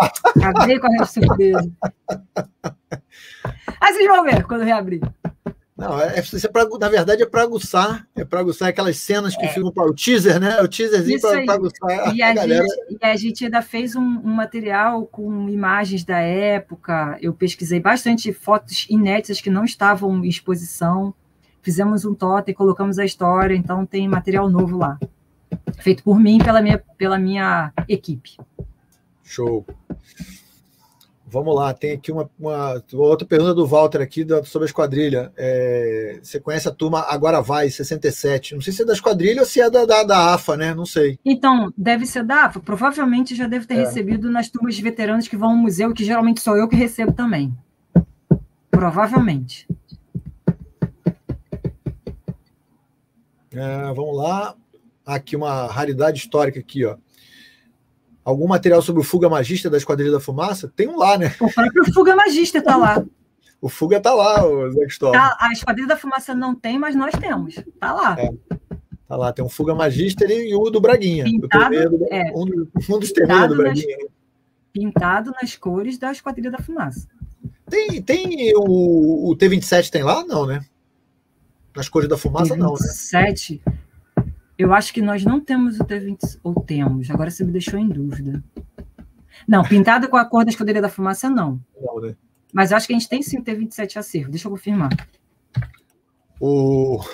acabei com a surpresa. Aí vocês vão ver quando reabrir. Não, na verdade é para aguçar aquelas cenas que ficam para o teaser, né? O teaserzinho para aguçar a galera. E a gente ainda fez um material com imagens da época. Eu pesquisei bastante fotos inéditas que não estavam em exposição. Fizemos um totem, colocamos a história, então tem material novo lá. Feito por mim e pela minha equipe. Show. Vamos lá, tem aqui uma outra pergunta do Walter aqui sobre a esquadrilha. Você conhece a turma Agora Vai, 67. Não sei se é da esquadrilha ou se é da AFA, né? Não sei. Então, deve ser da AFA. Provavelmente já deve ter recebido nas turmas de veteranos que vão ao museu, que geralmente sou eu que recebo também. Provavelmente. Vamos lá. Aqui uma raridade histórica aqui, ó. Algum material sobre o Fuga Magista da Esquadrilha da Fumaça? Tem um lá, né? O próprio Fuga Magista está lá. O Fuga está lá, o Zé Cristóvão. A Esquadrilha da Fumaça não tem, mas nós temos. Está lá. Tá lá, tem um Fuga Magista e o do Braguinha. Pintado, um dos TV do Braguinha. Pintado nas cores da Esquadrilha da Fumaça. Tem o T-27 tem lá? Não, né? Nas cores da fumaça, não, né? T-27... Eu acho que nós não temos o T-20, ou temos, agora você me deixou em dúvida. Não, pintado com a cor da Esquadrilha da Fumaça, não. Não, né? Mas acho que a gente tem sim o T-27 acervo, deixa eu confirmar. O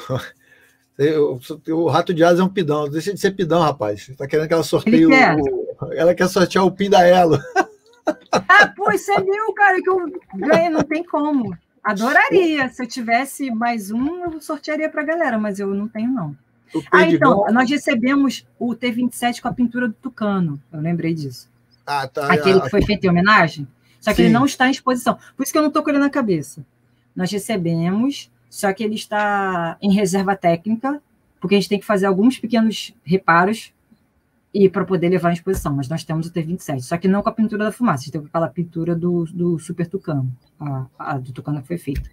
Rato de Asa é um pidão, deixa de ser pidão, rapaz. Tá querendo que ela sorteie ela quer sortear o Pindaelo. Isso é meu, cara, que eu ganhei, não tem como. Adoraria, se eu tivesse mais um, eu sortearia pra galera, mas eu não tenho, não. Então, nós recebemos o T-27 com a pintura do Tucano. Eu lembrei disso. Tá. Aquele que foi feito em homenagem. Só que ele não está em exposição. Por isso que eu não estou com ele na cabeça. Nós recebemos, só que ele está em reserva técnica, porque a gente tem que fazer alguns pequenos reparos para poder levar em exposição. Mas nós temos o T-27, só que não com a pintura da fumaça. A gente tem com aquela pintura do Super Tucano. A do Tucano que foi feita.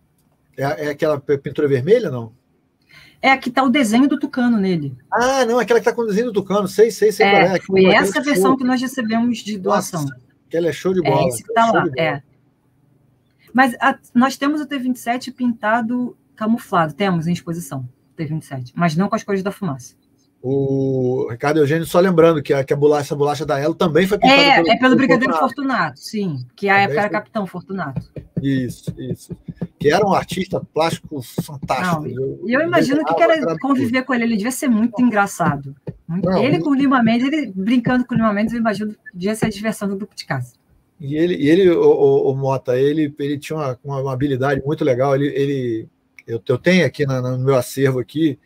É aquela pintura vermelha, não? É a que está o desenho do Tucano nele. Não, aquela que está com o desenho do Tucano, sei qual é. Foi essa versão que nós recebemos de doação. Nossa, aquela é show de bola. Esse que está lá, Mas nós temos o T-27 pintado camuflado, temos em exposição, T-27, mas não com as cores da fumaça. O Ricardo Eugênio, só lembrando que essa bolacha da Elo também foi pintada pelo Brigadeiro Fortunato, sim, que a época era Capitão Fortunato. Isso. Que era um artista plástico fantástico. Eu imagino que era conviver com ele. Ele devia ser muito engraçado. Com o Lima Mendes, ele brincando com o Lima Mendes, eu imagino que devia ser a diversão do grupo de casa. E ele o Mota, ele tinha uma habilidade muito legal. Eu tenho aqui no meu acervo aqui.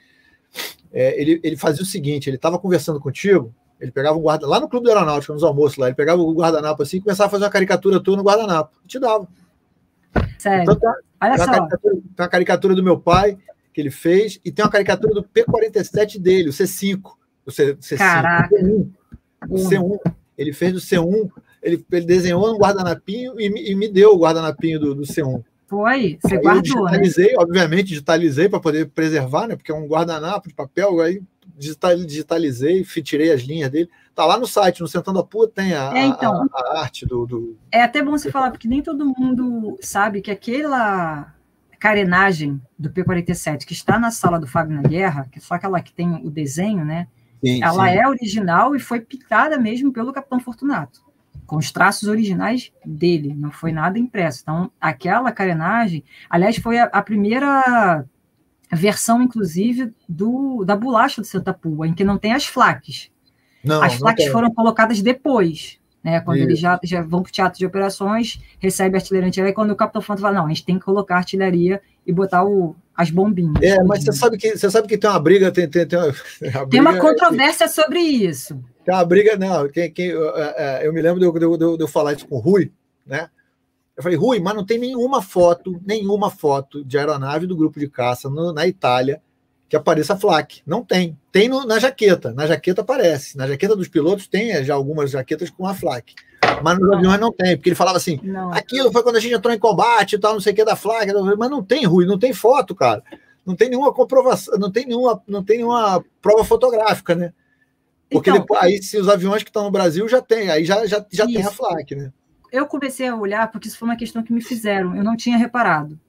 Ele fazia o seguinte: ele estava conversando contigo, ele pegava um guarda lá no Clube da Aeronáutica, nos almoços lá, ele pegava o guardanapo assim e começava a fazer uma caricatura tua no guardanapo. E te dava. Sério? Então, olha só. Tem uma caricatura do meu pai que ele fez e tem uma caricatura do P-47 dele, o C5. O C5. Caraca. O C1. Ele fez do C1, ele desenhou um guardanapinho e me deu o guardanapinho do C1. Foi? Você guardou, né? Obviamente, digitalizei para poder preservar, né? Porque é um guardanapo de papel, aí digitalizei, tirei as linhas dele. Tá lá no site, no Sentando a Pua, tem a arte do... É até bom você falar, porque nem todo mundo sabe que aquela carenagem do P-47 que está na sala do Fábio na Guerra, que é só aquela que tem o desenho, né? Ela é original e foi pintada mesmo pelo Capitão Fortunato, com os traços originais dele, não foi nada impresso. Então, aquela carenagem, aliás, foi a primeira versão, inclusive, da bolacha do Santa Pua, em que não tem as flaques. As flaques foram colocadas depois, né? Quando eles já vão para o teatro de operações, recebe artilharia antiaérea, e quando o Capitão Fortunato fala, não, a gente tem que colocar artilharia e botar as bombinhas. Mas você sabe que tem uma briga, tem uma controvérsia sobre isso. Tem uma briga, não, eu me lembro de eu falar isso com o Rui, né? Eu falei, Rui, mas não tem nenhuma foto de aeronave do grupo de caça na Itália que apareça a flak. Não tem. Tem na jaqueta. Na jaqueta aparece. Na jaqueta dos pilotos tem já algumas jaquetas com a flak. Mas nos aviões não tem. Porque ele falava assim, aquilo foi quando a gente entrou em combate e tal, não sei o que da flak. Mas não tem, Rui, não tem foto, cara. Não tem nenhuma comprovação, não tem nenhuma prova fotográfica, né? Porque então, depois, aí, se os aviões que estão no Brasil já tem, aí já tem a flak, né? Eu comecei a olhar porque isso foi uma questão que me fizeram, eu não tinha reparado.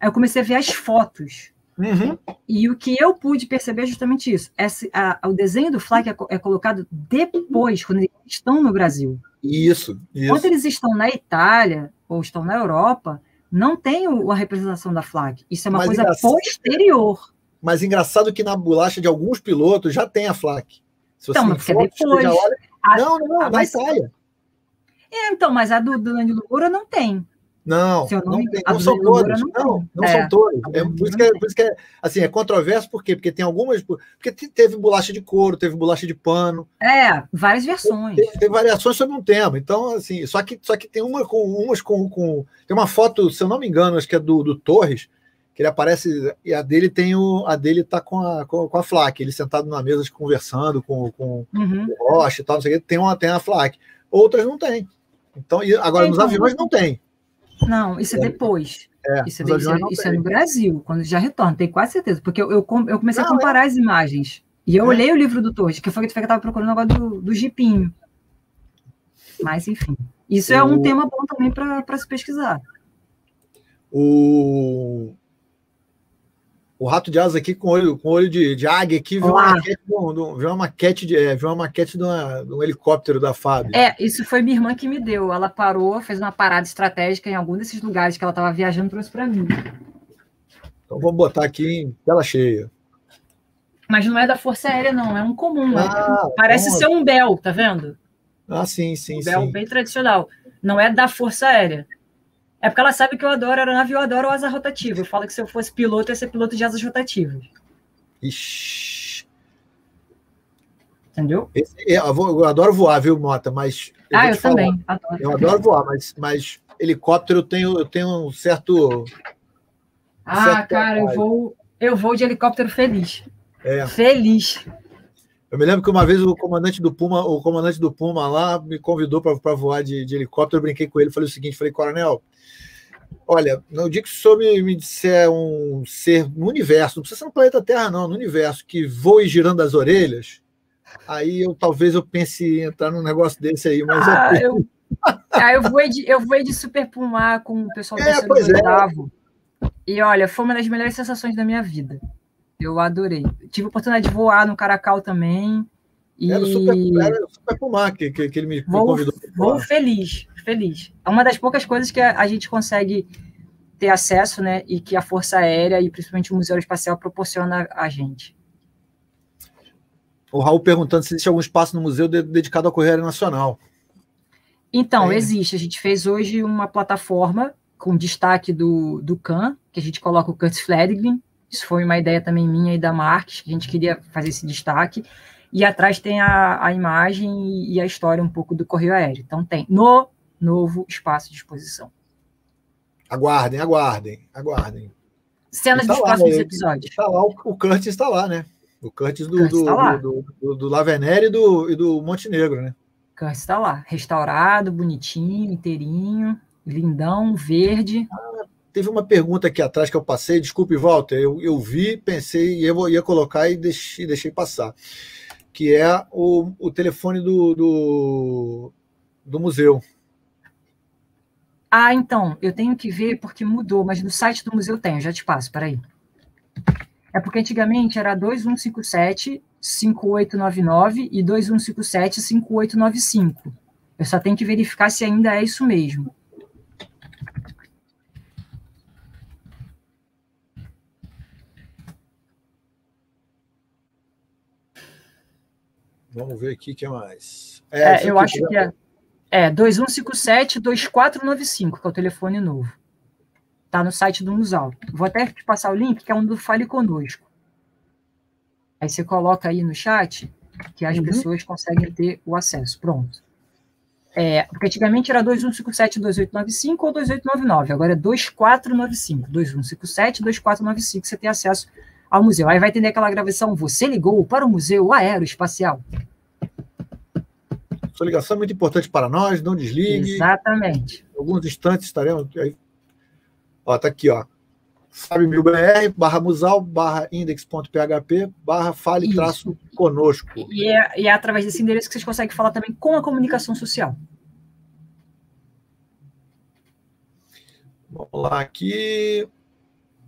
Aí eu comecei a ver as fotos. Uhum. E o que eu pude perceber é justamente isso. O desenho do flag é colocado depois, quando eles estão no Brasil. Isso. Quando eles estão na Itália ou estão na Europa, não tem a representação da flag. Isso é uma coisa posterior. Mas engraçado que na bolacha de alguns pilotos já tem a flag. Se então, mas é depois. Olha... Não, na Itália. Então, mas a do Danilo Moura não tem. Não tem, não são todos. Não são todos. Por isso que é assim, é controverso, por quê? Porque tem algumas. Porque teve bolacha de couro, teve bolacha de pano. Várias versões. Tem variações sobre um tema. Então, assim, só que tem umas com. Tem uma foto, se eu não me engano, acho que é do Torres, que ele aparece, e a dele tá com a Flak, ele sentado na mesa conversando com o Rocha e tal, não sei o que, tem a Flak. Outras não tem. Então, agora nos aviões não tem. Não, isso é depois. Isso é no Brasil, quando já retorna, tenho quase certeza. Porque eu comecei a comparar as imagens. E eu olhei o livro do Torres, que foi que eu estava procurando agora do jipinho. Mas, enfim. Isso é um tema bom também para se pesquisar. O Rato de Asa aqui com olho de águia aqui viu uma maquete de um helicóptero da FAB. Isso foi minha irmã que me deu. Ela parou, fez uma parada estratégica em algum desses lugares que ela estava viajando, trouxe para mim. Então vamos botar aqui em tela cheia. Mas não é da Força Aérea, não. É um comum. Parece ser um Bell, tá vendo? Sim. Um Bell bem tradicional. Não é da Força Aérea. É porque ela sabe que eu adoro aeronave e eu adoro asa rotativa. Eu falo que se eu fosse piloto, eu ia ser piloto de asas rotativas. Ixi. Entendeu? Eu adoro voar, viu, Mota? Mas eu também adoro. Eu adoro voar, mas helicóptero eu tenho um certo... Cara, eu vou de helicóptero feliz. É. Feliz. Eu me lembro que uma vez o comandante do Puma lá me convidou para voar de helicóptero. Eu brinquei com ele, falei o seguinte, coronel, olha, no dia que o senhor me disser um ser no universo, não precisa ser no planeta Terra, não, no universo, que voe girando as orelhas, aí talvez eu pense em entrar num negócio desse aí, mas eu voei de Super Puma com o pessoal do terceiro e oitavo. E olha, foi uma das melhores sensações da minha vida. Eu adorei. Tive a oportunidade de voar no Caracal também. Era o Super Puma que ele me convidou. Vou feliz. É uma das poucas coisas que a gente consegue ter acesso, né? E que a Força Aérea e principalmente o Museu Espacial proporciona a gente. O Raul perguntando se existe algum espaço no museu dedicado à Correia Nacional. Então, existe. A gente fez hoje uma plataforma com destaque do CAN, que a gente coloca o Curtis Fledgling. Isso foi uma ideia também minha e da Marques, que a gente queria fazer esse destaque. E atrás tem a imagem e a história um pouco do Correio Aéreo. Então tem no novo espaço de exposição. Aguardem. Cenas dos próximos episódios. Está lá, o Curtis está lá, né? O Curtis do Lavenéria e do Montenegro, né? Curtis está lá, restaurado, bonitinho, inteirinho, lindão, verde. Teve uma pergunta aqui atrás que eu passei, desculpe, Walter, eu vi, pensei e eu ia colocar e deixei passar, que é o telefone do museu. Então, eu tenho que ver porque mudou, mas no site do museu tem, eu já te passo, peraí. É porque antigamente era 2157-5899 e 2157-5895. Eu só tenho que verificar se ainda é isso mesmo. Vamos ver aqui o que mais. Eu acho que é 2157-2495, que é o telefone novo. Está no site do Musal. Vou até te passar o link, que é um do Fale Conosco. Aí você coloca aí no chat, que as pessoas conseguem ter o acesso. Pronto. Porque antigamente era 2157-2895 ou 2899. Agora é 2495. 2157-2495, você tem acesso ao museu. Aí vai ter aquela gravação, você ligou para o Museu Aeroespacial. Sua ligação é muito importante para nós, não desligue. Exatamente. Em alguns instantes estaremos... Tá aqui, fab1000br/musal/index.php/fale-conosco. E é através desse endereço que vocês conseguem falar também com a comunicação social. Vamos lá aqui.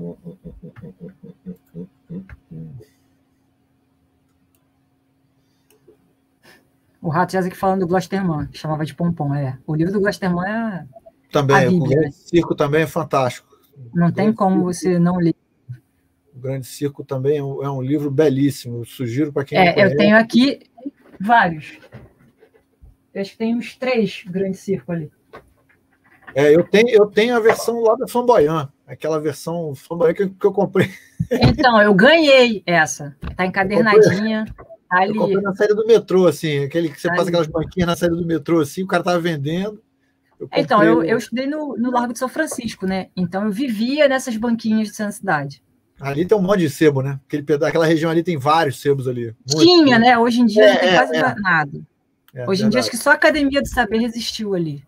O Rato Jazz aqui falando do Glosterman, que chamava de Pompom. O livro do Glosterman é também, a Bíblia, o Grande Circo também é fantástico. Não tem como você não ler. O Grande Circo também é um livro belíssimo. Eu sugiro para quem não conhece. Eu tenho aqui vários. Eu acho que tem uns 3 Grande Circo ali. Eu tenho a versão lá da Flamboyant, aquela versão Flamboyant que eu comprei. Então, eu ganhei essa. Tá encadernadinha. Eu comprei na saída do metrô, assim, aquele que você passa aquelas banquinhas na saída do metrô, assim, o cara tava vendendo. Então, eu estudei no Largo de São Francisco, né? Então, eu vivia nessas banquinhas de Santa Cidade. Ali tem um monte de sebo, né? Aquela região ali tem vários sebos ali. Tinha, né? Hoje em dia não tem quase nada. Hoje em dia, acho que só a Academia do Saber resistiu ali.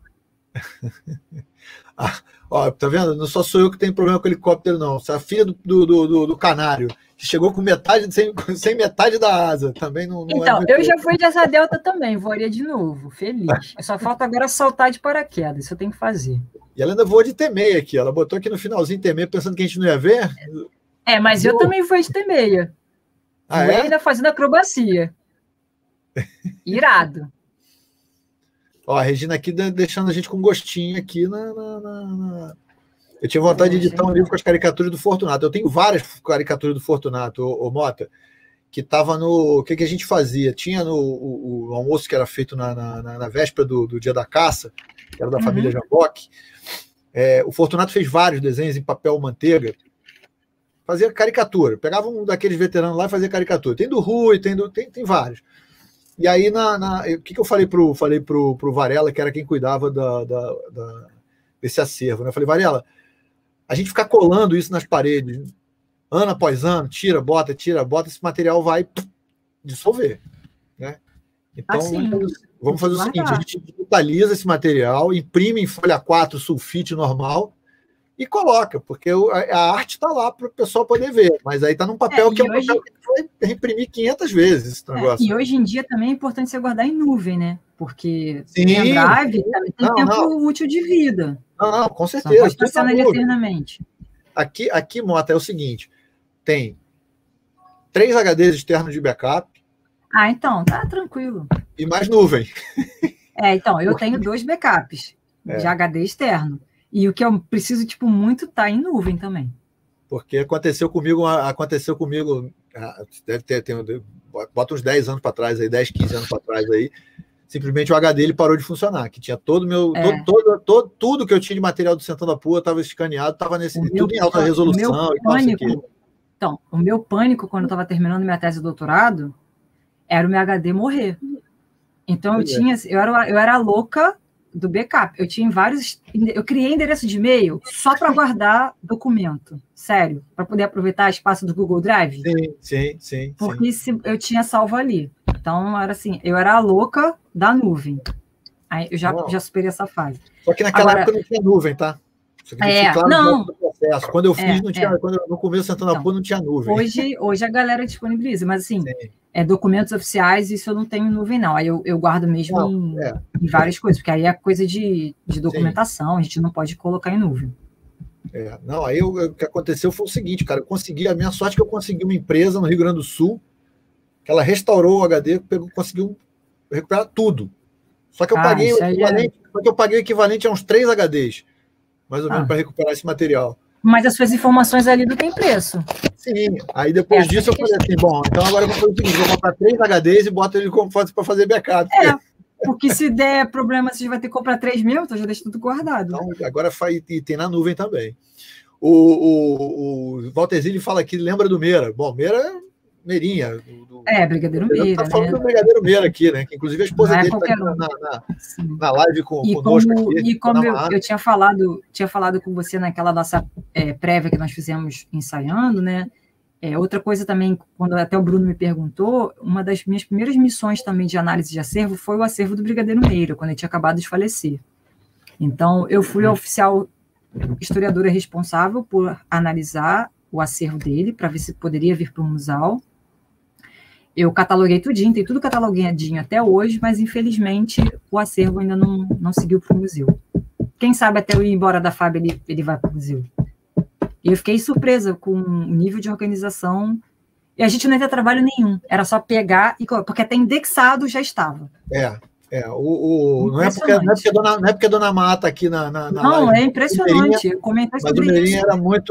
Ó, tá vendo? Não só sou eu que tenho problema com helicóptero, não. A filha do canário, que chegou com sem metade da asa, também não então, eu já fui de asa delta também, voaria de novo, feliz. Só falta agora saltar de paraquedas, isso eu tenho que fazer. E ela ainda voou de T6 aqui, ela botou aqui no finalzinho T6, pensando que a gente não ia ver. Mas eu também fui de T6. Voei ainda fazendo acrobacia. Irado. Ó, a Regina aqui deixando a gente com gostinho aqui Eu tinha vontade de editar um livro com as caricaturas do Fortunato. Eu tenho várias caricaturas do Fortunato, ô Mota, que estava no... O que a gente fazia? Tinha o almoço que era feito na véspera do Dia da Caça, que era da família Jambock. O Fortunato fez vários desenhos em papel manteiga, fazia caricatura. Pegava um daqueles veteranos lá e fazia caricatura. Tem do Rui, tem vários. E aí, o que eu falei pro Varela, que era quem cuidava desse acervo, né? Eu falei, Varela, a gente ficar colando isso nas paredes, ano após ano, tira, bota, esse material vai dissolver, né? Então, vamos fazer o seguinte, a gente digitaliza esse material, imprime em folha 4 sulfite normal e coloca, porque a arte está lá para o pessoal poder ver, mas aí está num papel que papel que vai imprimir 500 vezes esse negócio. E hoje em dia também é importante você guardar em nuvem, né? Porque pendrive tem tempo útil de vida. Não, com certeza. Não pode passar nele eternamente. Aqui, Mota, é o seguinte, tem 3 HDs externos de backup. Então, tá tranquilo. E mais nuvem. Então, eu tenho 2 backups de HD externo. E o que eu preciso, muito tá em nuvem também. Porque aconteceu comigo, deve ter bota uns 10 anos para trás, aí, 10, 15 anos para trás aí, simplesmente o HD ele parou de funcionar, que tinha todo o meu, tudo que eu tinha de material do Sentando a Pua estava escaneado, estava tudo em alta resolução. O meu pânico, quando eu estava terminando minha tese de doutorado, era o meu HD morrer. Então eu era louca do backup. Eu tinha eu criei endereço de e-mail só para guardar documento, sério, para poder aproveitar espaço do Google Drive. Sim. Porque eu tinha salvo ali. Então, eu era a louca da nuvem. Aí eu já superei essa fase. Só que naquela época não tinha nuvem, tá? Não. Processo. Quando eu fiz, não tinha. Quando no começo Sentando a Pua, não tinha nuvem. Hoje a galera disponibiliza, mas assim, documentos oficiais, isso eu não tenho nuvem, não. Aí eu guardo mesmo em várias coisas, porque aí é coisa de documentação, a gente não pode colocar em nuvem. Aí o que aconteceu foi o seguinte, cara, a minha sorte é que eu consegui uma empresa no Rio Grande do Sul, que ela restaurou o HD, conseguiu recuperar tudo. Só que eu paguei o equivalente a uns 3 HDs, mais ou menos, para recuperar esse material. Mas as suas informações ali não tem preço. Sim, aí depois disso eu falei assim, então agora eu vou fazer o seguinte, vou comprar 3 HDs e boto ele como foto para fazer backup. Porque se der problema, você vai ter que comprar 3 mesmo, então já deixa tudo guardado. Então, agora e tem na nuvem também. O Walter Zilli fala aqui, lembra do Meira. Bom, Meirinha. Brigadeiro Meira. Tá falando do Brigadeiro Meira aqui, né? Que inclusive a esposa dele está na live conosco aqui. E como eu tinha falado com você naquela nossa prévia que nós fizemos ensaiando, né? Outra coisa também, quando até o Bruno me perguntou, uma das minhas primeiras missões também de análise de acervo foi o acervo do Brigadeiro Meira, quando ele tinha acabado de falecer. Então, eu fui a oficial historiadora responsável por analisar o acervo dele, para ver se poderia vir para o museu. Eu cataloguei tudinho, tem tudo cataloguadinho até hoje, mas infelizmente o acervo ainda não seguiu para o museu. Quem sabe até eu ir embora da FAB ele vai para o museu. Eu fiquei surpresa com o nível de organização. E a gente não ia ter trabalho nenhum. Era só pegar, porque até indexado já estava. Não é porque a Dona Mata aqui na não, live, é impressionante. Eu comentei sobre mas o isso.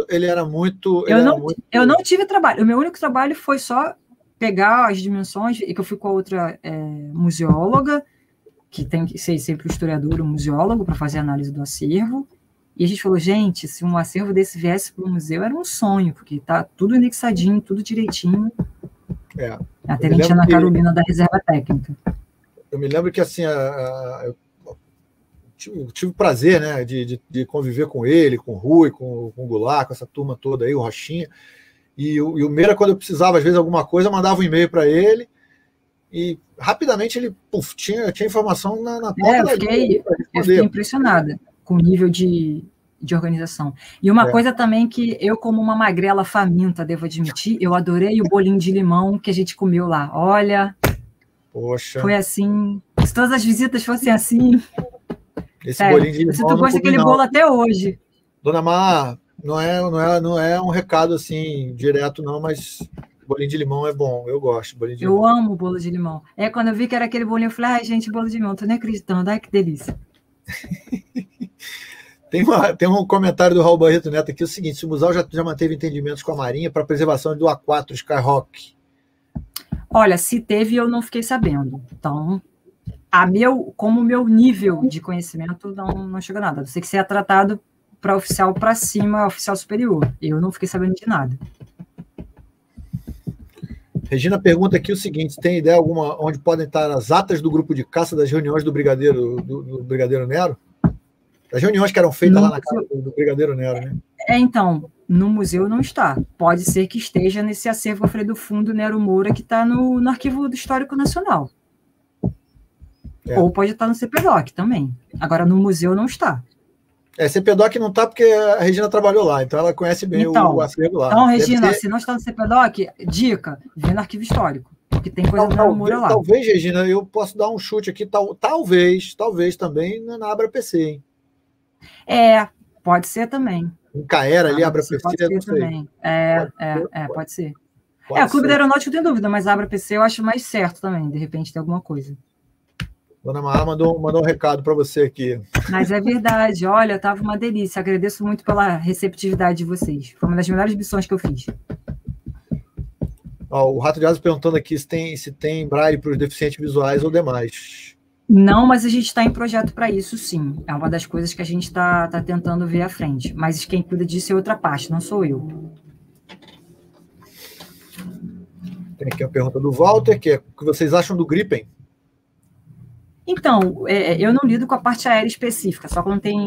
Eu não tive trabalho. O meu único trabalho foi só pegar as dimensões, e que eu fui com a outra museóloga, que tem que ser sempre o historiador, o museólogo, para fazer a análise do acervo. E a gente falou, gente, se um acervo desse viesse para o museu, era um sonho, porque tá tudo indexadinho, tudo direitinho. A tenente Ana Carolina da Reserva Técnica. Eu me lembro que assim, eu tive o prazer, né, de conviver com ele, com o Rui, com o Goulart, com essa turma toda aí, o Rochinha. E o Meira, quando eu precisava, às vezes, alguma coisa, eu mandava um e-mail para ele e rapidamente ele tinha informação na porta eu fiquei impressionada com o nível de organização. E uma coisa também que eu, como uma magrela faminta, devo admitir, eu adorei o bolinho de limão que a gente comeu lá. Olha, poxa, foi assim, se todas as visitas fossem assim... Esse bolinho de limão, eu sinto gosto daquele bolo até hoje. Dona Mar, não é um recado assim direto não, mas bolinho de limão é bom, eu gosto. Eu amo bolo de limão. Quando eu vi que era aquele bolinho, eu falei, ai, gente, bolo de limão, tô nem acreditando, ai, que delícia. Tem um comentário do Raul Barreto Neto aqui, o seguinte, se o museu já manteve entendimentos com a Marinha para a preservação do A4 Skyhawk. Olha, se teve, eu não fiquei sabendo. Então, como o meu nível de conhecimento não chega a nada. Eu sei que você é tratado para oficial para cima, oficial superior. Eu não fiquei sabendo de nada. Regina pergunta aqui o seguinte, tem ideia alguma onde podem estar as atas do grupo de caça das reuniões do Brigadeiro Nero? As reuniões que eram feitas lá na casa do Brigadeiro Nero, né? Então, no museu não está. Pode ser que esteja nesse acervo Alfredo Fundo Nero Moura, que está no Arquivo do Histórico Nacional. Ou pode estar no CPDOC também. Agora, no museu não está. CPDOC não está porque a Regina trabalhou lá, então ela conhece bem o acervo lá. Então, Regina, se não está no CPDOC, dica, vê no Arquivo Histórico, porque tem coisa do Nero Moura lá. Talvez, Regina, eu posso dar um chute aqui, talvez também na Abra PC, hein? Pode ser também. Em Caera ali, Abra PC, pode ser também. Pode ser. O Clube da Aeronáutica eu tenho dúvida, mas a Abra PC eu acho mais certo também, de repente tem alguma coisa. Dona Mar mandou um recado para você aqui. Mas é verdade, olha, estava uma delícia, agradeço muito pela receptividade de vocês, foi uma das melhores missões que eu fiz. O Rato de Asa perguntando aqui se tem braille para os deficientes visuais ou demais. Não, mas a gente está em projeto para isso, sim. É uma das coisas que a gente está tentando ver à frente. Mas quem cuida disso é outra parte, não sou eu. Tem aqui a pergunta do Walter, que é o que vocês acham do Gripen? Então, eu não lido com a parte aérea específica, só quando tem...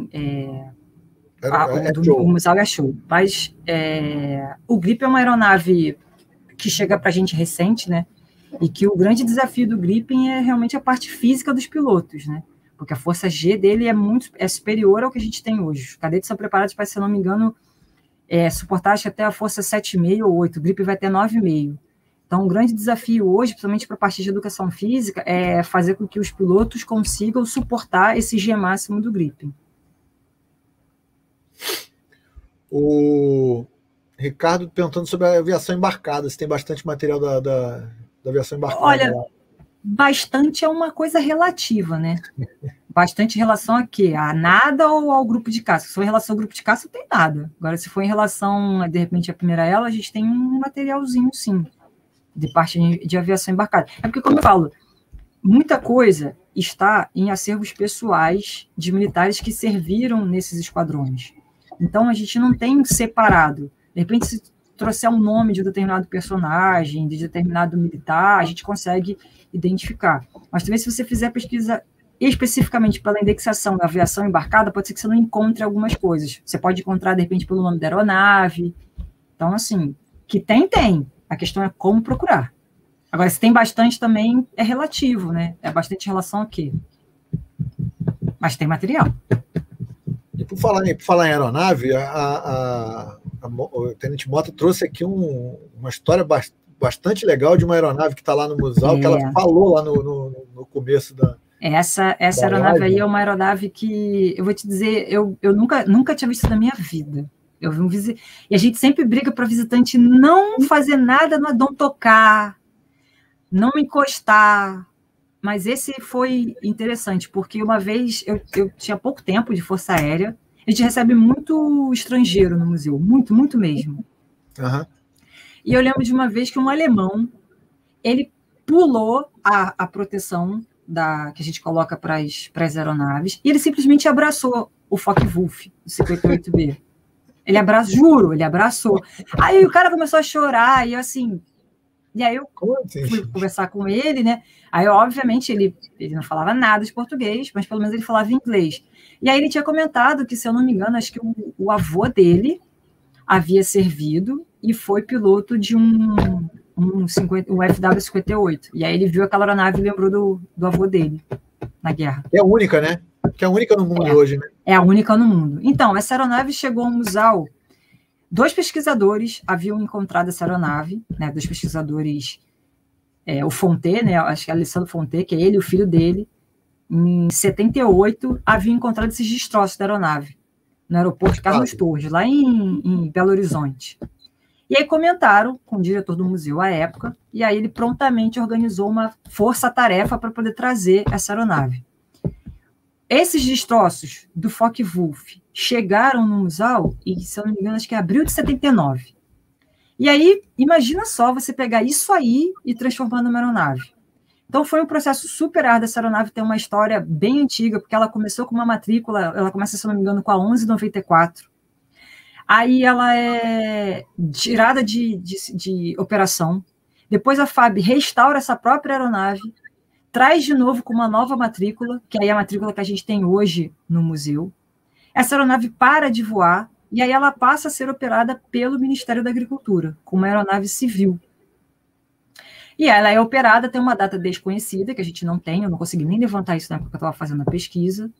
o museu é show. Mas o Gripen é uma aeronave que chega para a gente recente, né? E que o grande desafio do Gripen é realmente a parte física dos pilotos, né? Porque a força G dele é superior ao que a gente tem hoje. Os cadetes são preparados para, se eu não me engano, suportar acho, até a força 7,5 ou 8. O Gripen vai até 9,5. Então, o grande desafio hoje, principalmente para a parte de educação física, é fazer com que os pilotos consigam suportar esse G máximo do Gripen. O Ricardo perguntando sobre a aviação embarcada, se tem bastante material da aviação embarcada. Olha, bastante é uma coisa relativa, né? Bastante em relação a quê? A nada ou ao grupo de caça? Se for em relação ao grupo de caça, não tem nada. Agora, se for em relação, de repente, à primeira ela, a gente tem um materialzinho, sim, de parte de aviação embarcada. É porque, como eu falo, muita coisa está em acervos pessoais de militares que serviram nesses esquadrões. Então, a gente não tem separado. De repente, se trouxer um nome de um determinado personagem, de determinado militar, a gente consegue identificar. Mas também, se você fizer pesquisa especificamente pela indexação da aviação embarcada, pode ser que você não encontre algumas coisas. Você pode encontrar, de repente, pelo nome da aeronave. Então, assim, que tem. A questão é como procurar. Agora, se tem bastante também, é relativo, né? É bastante em relação a quê? Mas tem material. E por falar em aeronave, a Tenente Mota trouxe aqui uma história bastante legal de uma aeronave que está lá no museu, que ela falou lá no começo da... Essa aeronave aí é uma aeronave que, eu vou te dizer, eu nunca tinha visto na minha vida. Eu vi e a gente sempre briga para o visitante não fazer nada, não tocar, não encostar. Mas esse foi interessante, porque uma vez eu tinha pouco tempo de Força Aérea, a gente recebe muito estrangeiro no museu, muito, muito mesmo. Uhum. E eu lembro de uma vez que um alemão, ele pulou a proteção que a gente coloca para as aeronaves, e ele simplesmente abraçou o Focke-Wulf, o 58B. Ele abraçou, juro, ele abraçou. Aí o cara começou a chorar, e assim... E aí eu fui conversar com ele, né? Aí, obviamente, ele não falava nada de português, mas pelo menos ele falava inglês. E aí ele tinha comentado que, se eu não me engano, acho que o avô dele havia servido e foi piloto de um FW-58. E aí ele viu aquela aeronave e lembrou do avô dele na guerra. É a única, né? Que é a única no mundo hoje, né? É a única no mundo. Então, essa aeronave chegou ao museu. 2 pesquisadores haviam encontrado essa aeronave, né? 2 pesquisadores, o Fonte, né? Acho que é Alessandro Fonte, que é ele e o filho dele, em 78, haviam encontrado esses destroços da aeronave no aeroporto de Carlos Torres, lá em Belo Horizonte. E aí comentaram com o diretor do museu à época, e aí ele prontamente organizou uma força-tarefa para poder trazer essa aeronave. Esses destroços do Focke-Wulf chegaram no museu, e, se eu não me engano, acho que é abril de 79. E aí, imagina só você pegar isso aí e transformar numa aeronave. Então, foi um processo super árduo. Essa aeronave tem uma história bem antiga, porque ela começou com uma matrícula, ela começa, se eu não me engano, com a 1194. Aí ela é tirada de operação. Depois a FAB restaura essa própria aeronave, traz de novo com uma nova matrícula, que aí é a matrícula que a gente tem hoje no museu. Essa aeronave para de voar, e aí ela passa a ser operada pelo Ministério da Agricultura, como uma aeronave civil. E ela é operada, tem uma data desconhecida, que a gente não tem, eu não consegui nem levantar isso na época que eu estava fazendo a pesquisa,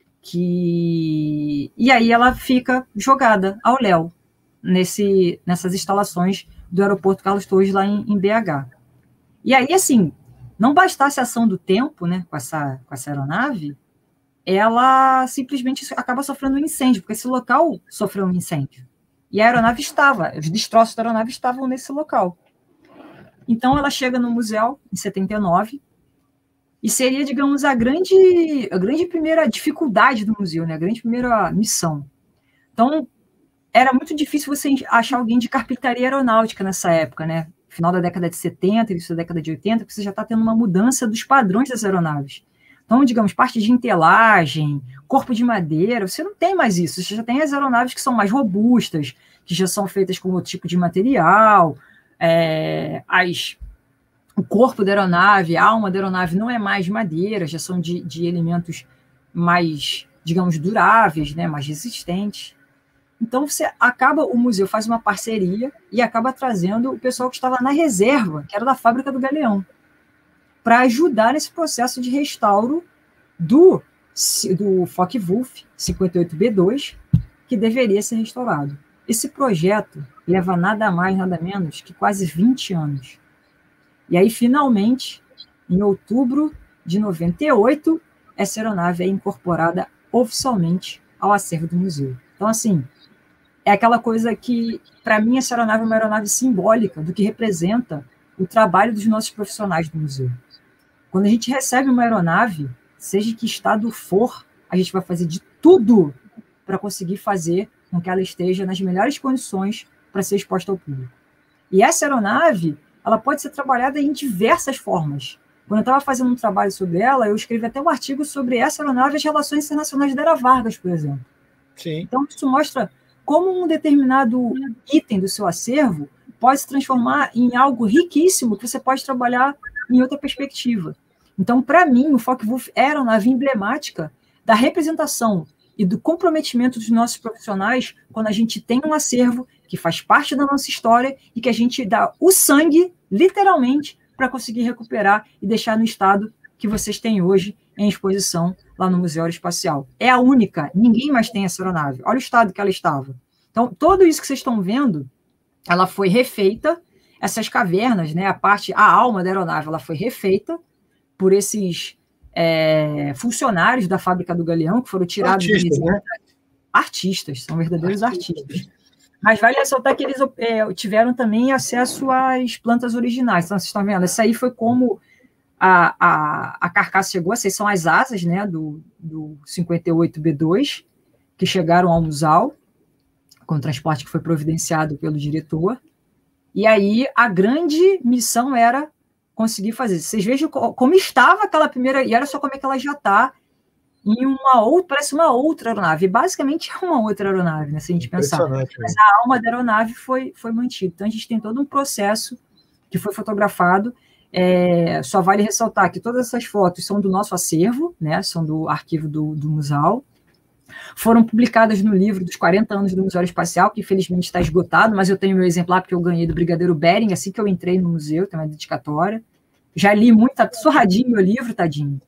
e aí ela fica jogada ao léu, nessas instalações do aeroporto Carlos Torres, lá em BH. E aí, assim, não bastasse a ação do tempo, né, com essa aeronave, ela simplesmente acaba sofrendo um incêndio, porque esse local sofreu um incêndio. E a aeronave os destroços da aeronave estavam nesse local. Então, ela chega no museu em 79, e seria, digamos, a grande primeira dificuldade do museu, né, a grande primeira missão. Então, era muito difícil você achar alguém de carpintaria aeronáutica nessa época, né? Final da década de 70, início da década de 80, porque você já está tendo uma mudança dos padrões das aeronaves. Então, digamos, parte de entelagem, corpo de madeira, você não tem mais isso. Você já tem as aeronaves que são mais robustas, que já são feitas com outro tipo de material, o corpo da aeronave, a alma da aeronave não é mais de madeira, já são de elementos mais, digamos, duráveis, né, mais resistentes. Então, o museu faz uma parceria e acaba trazendo o pessoal que estava na reserva, que era da fábrica do Galeão, para ajudar nesse processo de restauro do Focke-Wulf 58B2, que deveria ser restaurado. Esse projeto leva nada mais, nada menos que quase 20 anos. E aí, finalmente, em outubro de 98, essa aeronave é incorporada oficialmente ao acervo do museu. Então, assim, é aquela coisa que, para mim, essa aeronave é uma aeronave simbólica do que representa o trabalho dos nossos profissionais do museu. Quando a gente recebe uma aeronave, seja em que estado for, a gente vai fazer de tudo para conseguir fazer com que ela esteja nas melhores condições para ser exposta ao público. E essa aeronave, ela pode ser trabalhada em diversas formas. Quando eu estava fazendo um trabalho sobre ela, eu escrevi até um artigo sobre essa aeronave e as relações internacionais da Era Vargas, por exemplo. Sim. Então, isso mostra como um determinado item do seu acervo pode se transformar em algo riquíssimo que você pode trabalhar em outra perspectiva. Então, para mim, o Focke-Wulf era uma nave emblemática da representação e do comprometimento dos nossos profissionais quando a gente tem um acervo que faz parte da nossa história e que a gente dá o sangue, literalmente, para conseguir recuperar e deixar no estado que vocês têm hoje em exposição lá no Museu Aeroespacial. É a única, ninguém mais tem essa aeronave. Olha o estado que ela estava. Então, tudo isso que vocês estão vendo, ela foi refeita, essas cavernas, né, a alma da aeronave, ela foi refeita por esses funcionários da fábrica do Galeão, que foram tirados... Artistas, né? Artistas, são verdadeiros artistas. Mas vale ressaltar que eles tiveram também acesso às plantas originais. Então, vocês estão vendo? Essa aí foi como a carcaça chegou. Essas são as asas, né, do 58B2, que chegaram ao Musal, com o transporte que foi providenciado pelo diretor. E aí a grande missão era conseguir fazer. Vocês vejam como estava aquela primeira, e era só como é que ela já está em parece uma outra aeronave. Basicamente é uma outra aeronave, né, se a gente pensar. Mas a alma da aeronave foi mantida. Então a gente tem todo um processo que foi fotografado. Só vale ressaltar que todas essas fotos são do nosso acervo, né, são do arquivo do Musal. Foram publicadas no livro dos 40 anos do Museu Espacial, que infelizmente está esgotado, mas eu tenho meu exemplar porque eu ganhei do Brigadeiro Bering assim que eu entrei no museu, tem uma dedicatória. Já li muito, tá surradinho meu livro, tadinho.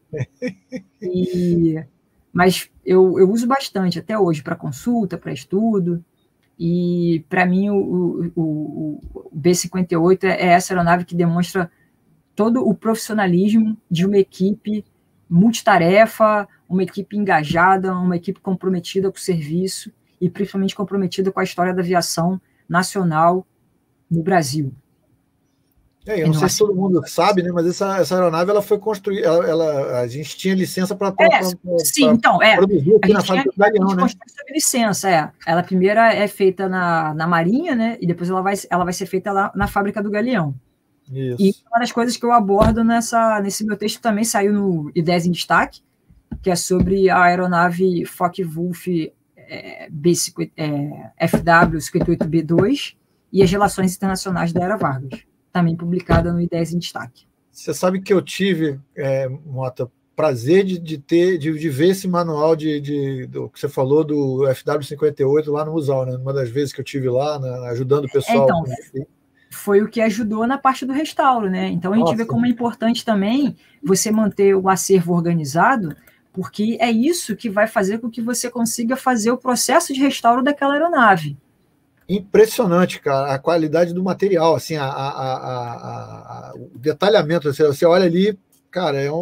Mas eu uso bastante até hoje para consulta, para estudo, e para mim o B-58 é essa aeronave que demonstra todo o profissionalismo de uma equipe multitarefa, uma equipe engajada, uma equipe comprometida com o serviço e principalmente comprometida com a história da aviação nacional no Eu não sei se todo mundo sabe, né, mas essa aeronave ela foi construída, a gente tinha licença para produzir aqui na fábrica do Galeão, né? Sob licença, Ela primeira é feita na Marinha, né, e depois ela vai ser feita lá na fábrica do Galeão. Isso. E uma das coisas que eu abordo nesse meu texto também saiu no Ideias em Destaque, que é sobre a aeronave Focke-Wulf FW-58B2 e as relações internacionais da Era Vargas, também publicada no Ideias em Destaque. Você sabe que eu tive, Mota, prazer de ver esse manual do que você falou do FW-58 lá no Musal, né? Uma das vezes que eu tive lá, ajudando o pessoal. Então, foi o que ajudou na parte do restauro, né? Então a gente vê como é importante também você manter o acervo organizado, porque é isso que vai fazer com que você consiga fazer o processo de restauro daquela aeronave. Impressionante, cara, a qualidade do material, assim, o detalhamento, você olha ali, cara, é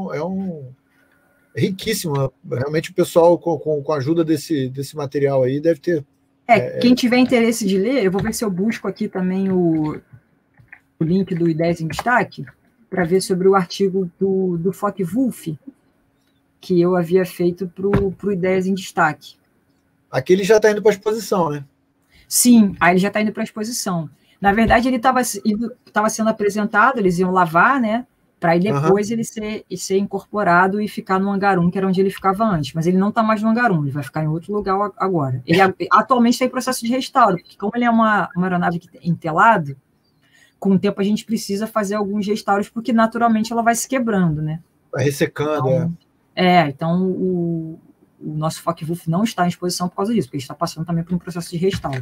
riquíssimo. Realmente o pessoal, com a ajuda desse material aí, deve ter... Quem tiver interesse de ler, eu vou ver se eu busco aqui também o link do Ideias em Destaque, para ver sobre o artigo do Focke-Wulf, que eu havia feito para o Ideias em Destaque. Aqui ele já está indo para a exposição, né? Sim, aí ele já está indo para a exposição. Na verdade, ele estava sendo apresentado, eles iam lavar, né? Para aí depois ele ser incorporado e ficar no hangar 1, que era onde ele ficava antes. Mas ele não está mais no hangar 1, ele vai ficar em outro lugar agora. Ele atualmente está em processo de restauro, porque como ele é uma aeronave que é entelado, com o tempo a gente precisa fazer alguns restauros, porque naturalmente ela vai se quebrando, né? Vai ressecando, então o nosso Focke-Wulf não está em exposição por causa disso, porque ele está passando também por um processo de restauro.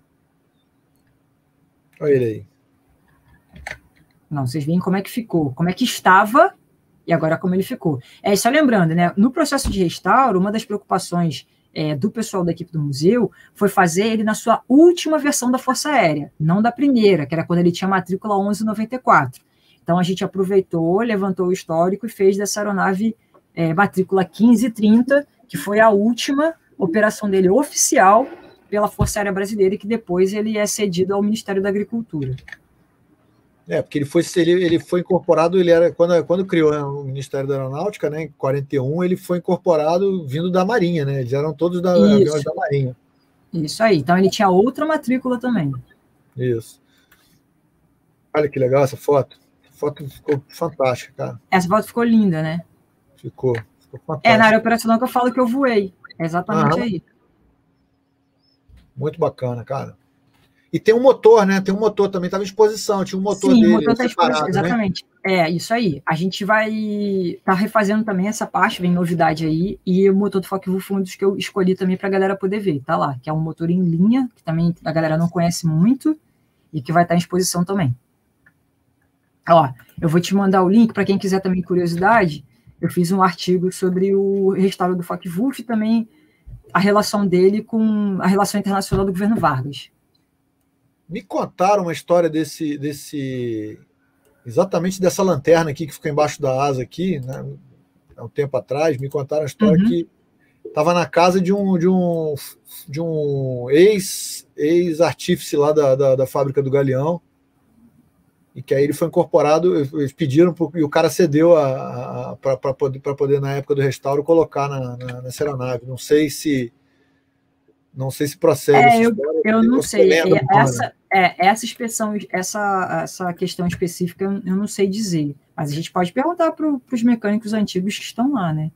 Olha ele aí. Não, vocês veem como é que ficou, como é que estava e agora como ele ficou. Só lembrando, né, no processo de restauro, uma das preocupações do pessoal da equipe do museu foi fazer ele na sua última versão da Força Aérea, não da primeira, que era quando ele tinha matrícula 1194. Então a gente aproveitou, levantou o histórico e fez dessa aeronave matrícula 1530, que foi a última operação dele oficial pela Força Aérea Brasileira e que depois ele é cedido ao Ministério da Agricultura. Porque ele foi incorporado, ele era quando criou, né, o Ministério da Aeronáutica, né, em 41, ele foi incorporado vindo da Marinha, né? Eles eram todos aviões da Marinha. Isso aí. Então ele tinha outra matrícula também. Isso. Olha que legal essa foto. A foto ficou fantástica, cara. Essa foto ficou linda, né? Ficou fantástica. Na área operacional que eu falo que eu voei. É exatamente aí. Muito bacana, cara. E tem um motor, né? Tem um motor também, estava em exposição, tinha um motor dele. Sim, o motor está exposto, exatamente. Né? Isso aí. A gente vai estar refazendo também essa parte, vem novidade aí, e o motor do Focke-Wulf foi um dos que eu escolhi também para a galera poder ver, tá lá, que é um motor em linha, que também a galera não conhece muito, e que vai estar em exposição também. Eu vou te mandar o link, para quem quiser também curiosidade, eu fiz um artigo sobre o restauro do Focke-Wulf e também a relação dele com a relação internacional do governo Vargas. Me contaram uma história exatamente dessa lanterna aqui que fica embaixo da asa aqui, né? Há um tempo atrás, me contaram a história que estava na casa de um ex-artífice lá da fábrica do Galeão, e que aí ele foi incorporado, eles pediram, e o cara cedeu para poder, na época do restauro, colocar nessa aeronave. Não sei se procede. Eu não sei. Essa questão específica eu não sei dizer. Mas a gente pode perguntar para os mecânicos antigos que estão lá, né?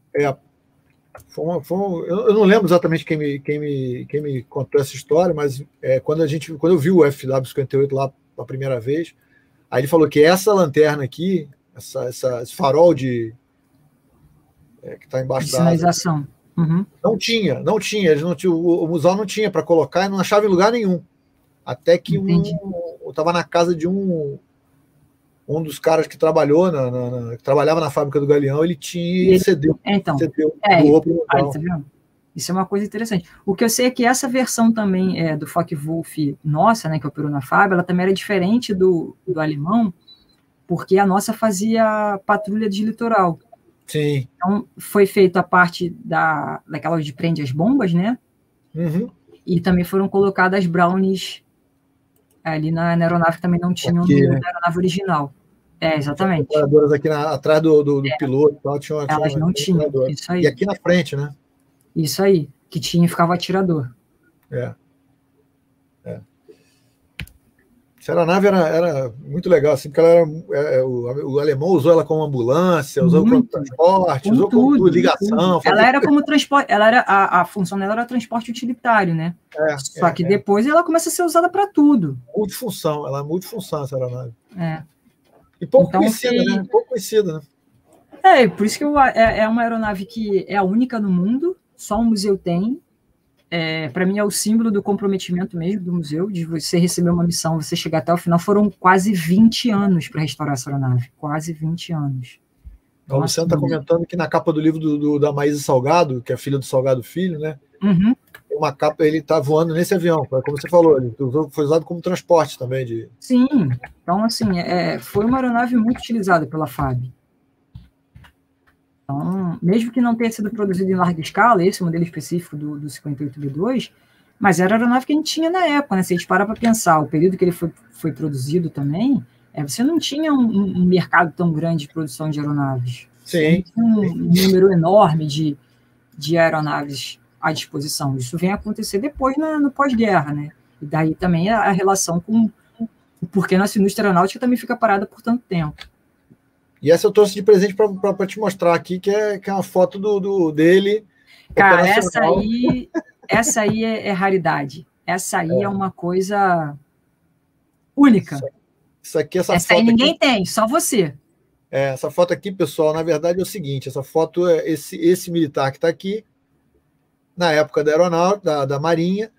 Eu não lembro exatamente quem me contou essa história, mas quando eu vi o FW58 lá a primeira vez, aí ele falou que essa lanterna aqui, esse farol que está embaixo da sinalização. Uhum. Não tinha, o Musal não tinha para colocar e não achava em lugar nenhum. Até que eu estava na casa de um dos caras que trabalhou que trabalhava na fábrica do Galeão, ele cedeu. Doou pro Musal. Tá vendo? Isso é uma coisa interessante. O que eu sei é que essa versão também do Focke-Wulf nossa, né, que operou na Fábio, ela também era diferente do alemão, porque a nossa fazia patrulha de litoral. Sim. Então, foi feita a parte daquela de prende as bombas, né? Uhum. E também foram colocadas Brownies ali na aeronave, que também não tinham na aeronave original. Exatamente. As operadoras aqui atrás do piloto. Elas não tinham, isso aí. E aqui na frente, né? Isso aí, que ficava atirador. Essa aeronave era muito legal, assim, porque o alemão usou ela como ambulância, usou como transporte, usou como ligação. Ela era como transporte, a função dela era transporte utilitário, né? Só que depois ela começa a ser usada para tudo. Ela é multifunção, essa aeronave. E pouco conhecida, né? Pouco conhecida, né? Por isso que é uma aeronave que é a única no mundo, só um museu tem. Para mim é o símbolo do comprometimento mesmo do museu, de você receber uma missão, você chegar até o final. Foram quase 20 anos para restaurar essa aeronave, quase 20 anos. O Luciano está comentando que na capa do livro da Maísa Salgado, que é filha do Salgado Filho, né? Uhum. Tem uma capa, ele está voando nesse avião, como você falou, ele foi usado como transporte também. Sim, então assim, foi uma aeronave muito utilizada pela FAB. Então, mesmo que não tenha sido produzido em larga escala, esse modelo específico do 58B2, mas era a aeronave que a gente tinha na época, né? Se a gente parar para pensar, o período que ele foi produzido também, você não tinha um mercado tão grande de produção de aeronaves. Sim. Um número enorme de aeronaves à disposição. Isso vem acontecer depois no pós-guerra, né? E daí também a relação com o porquê nossa indústria aeronáutica também fica parada por tanto tempo. E essa eu trouxe de presente para te mostrar aqui, que é uma foto dele. Cara, essa aí é raridade. Essa aí é uma coisa única. Essa aí ninguém tem, só você. Essa foto aqui, pessoal, na verdade é o seguinte: essa foto é esse militar que está aqui, na época da aeronáutica, da Marinha,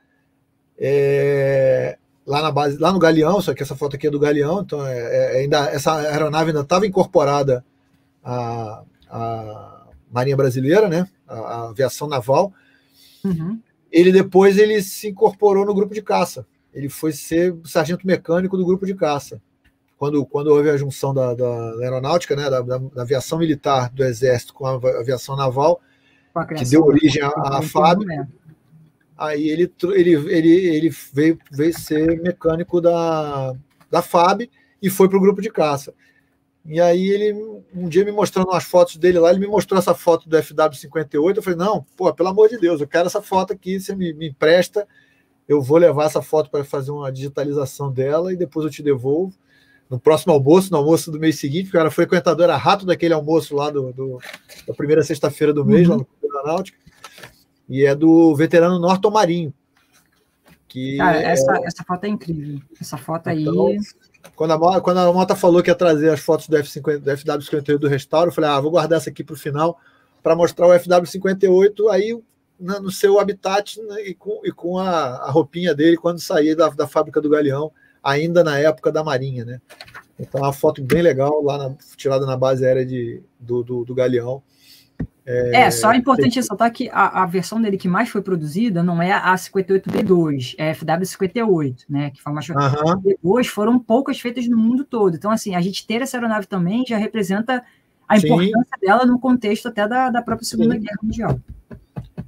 lá na base, lá no Galeão, só que essa foto aqui é do Galeão, então essa aeronave ainda estava incorporada à Marinha Brasileira, né, a aviação naval. Uhum. Depois ele se incorporou no grupo de caça. Ele foi ser sargento mecânico do grupo de caça. Quando houve a junção da aeronáutica, né, da aviação militar do Exército com a aviação naval, que deu origem à FAB. Aí ele veio ser mecânico da FAB e foi para o grupo de caça. E aí ele, um dia me mostrando umas fotos dele lá, ele me mostrou essa foto do FW58, eu falei, não, pelo amor de Deus, eu quero essa foto aqui, você me empresta, eu vou levar essa foto para fazer uma digitalização dela e depois eu te devolvo. No próximo almoço, no almoço do mês seguinte, porque eu era frequentador, era rato daquele almoço lá da primeira sexta-feira do mês, lá no Clube da Náutica. E é do veterano Norton Marinho. Cara, essa foto é incrível. Essa foto aí. Então, quando a Mota falou que ia trazer as fotos do FW58 do restauro, eu falei, vou guardar essa aqui para o final, para mostrar o FW58 aí no seu habitat, né, e com a roupinha dele quando sair da fábrica do Galeão, ainda na época da Marinha, né? Então, uma foto bem legal, lá tirada na base aérea do Galeão. Só é importante ressaltar que a versão dele que mais foi produzida não é a 58B2, é a FW58, né? Que foi uma B2 foram poucas feitas no mundo todo. Então, assim, a gente ter essa aeronave também já representa a importância dela no contexto até da própria Segunda Guerra Mundial.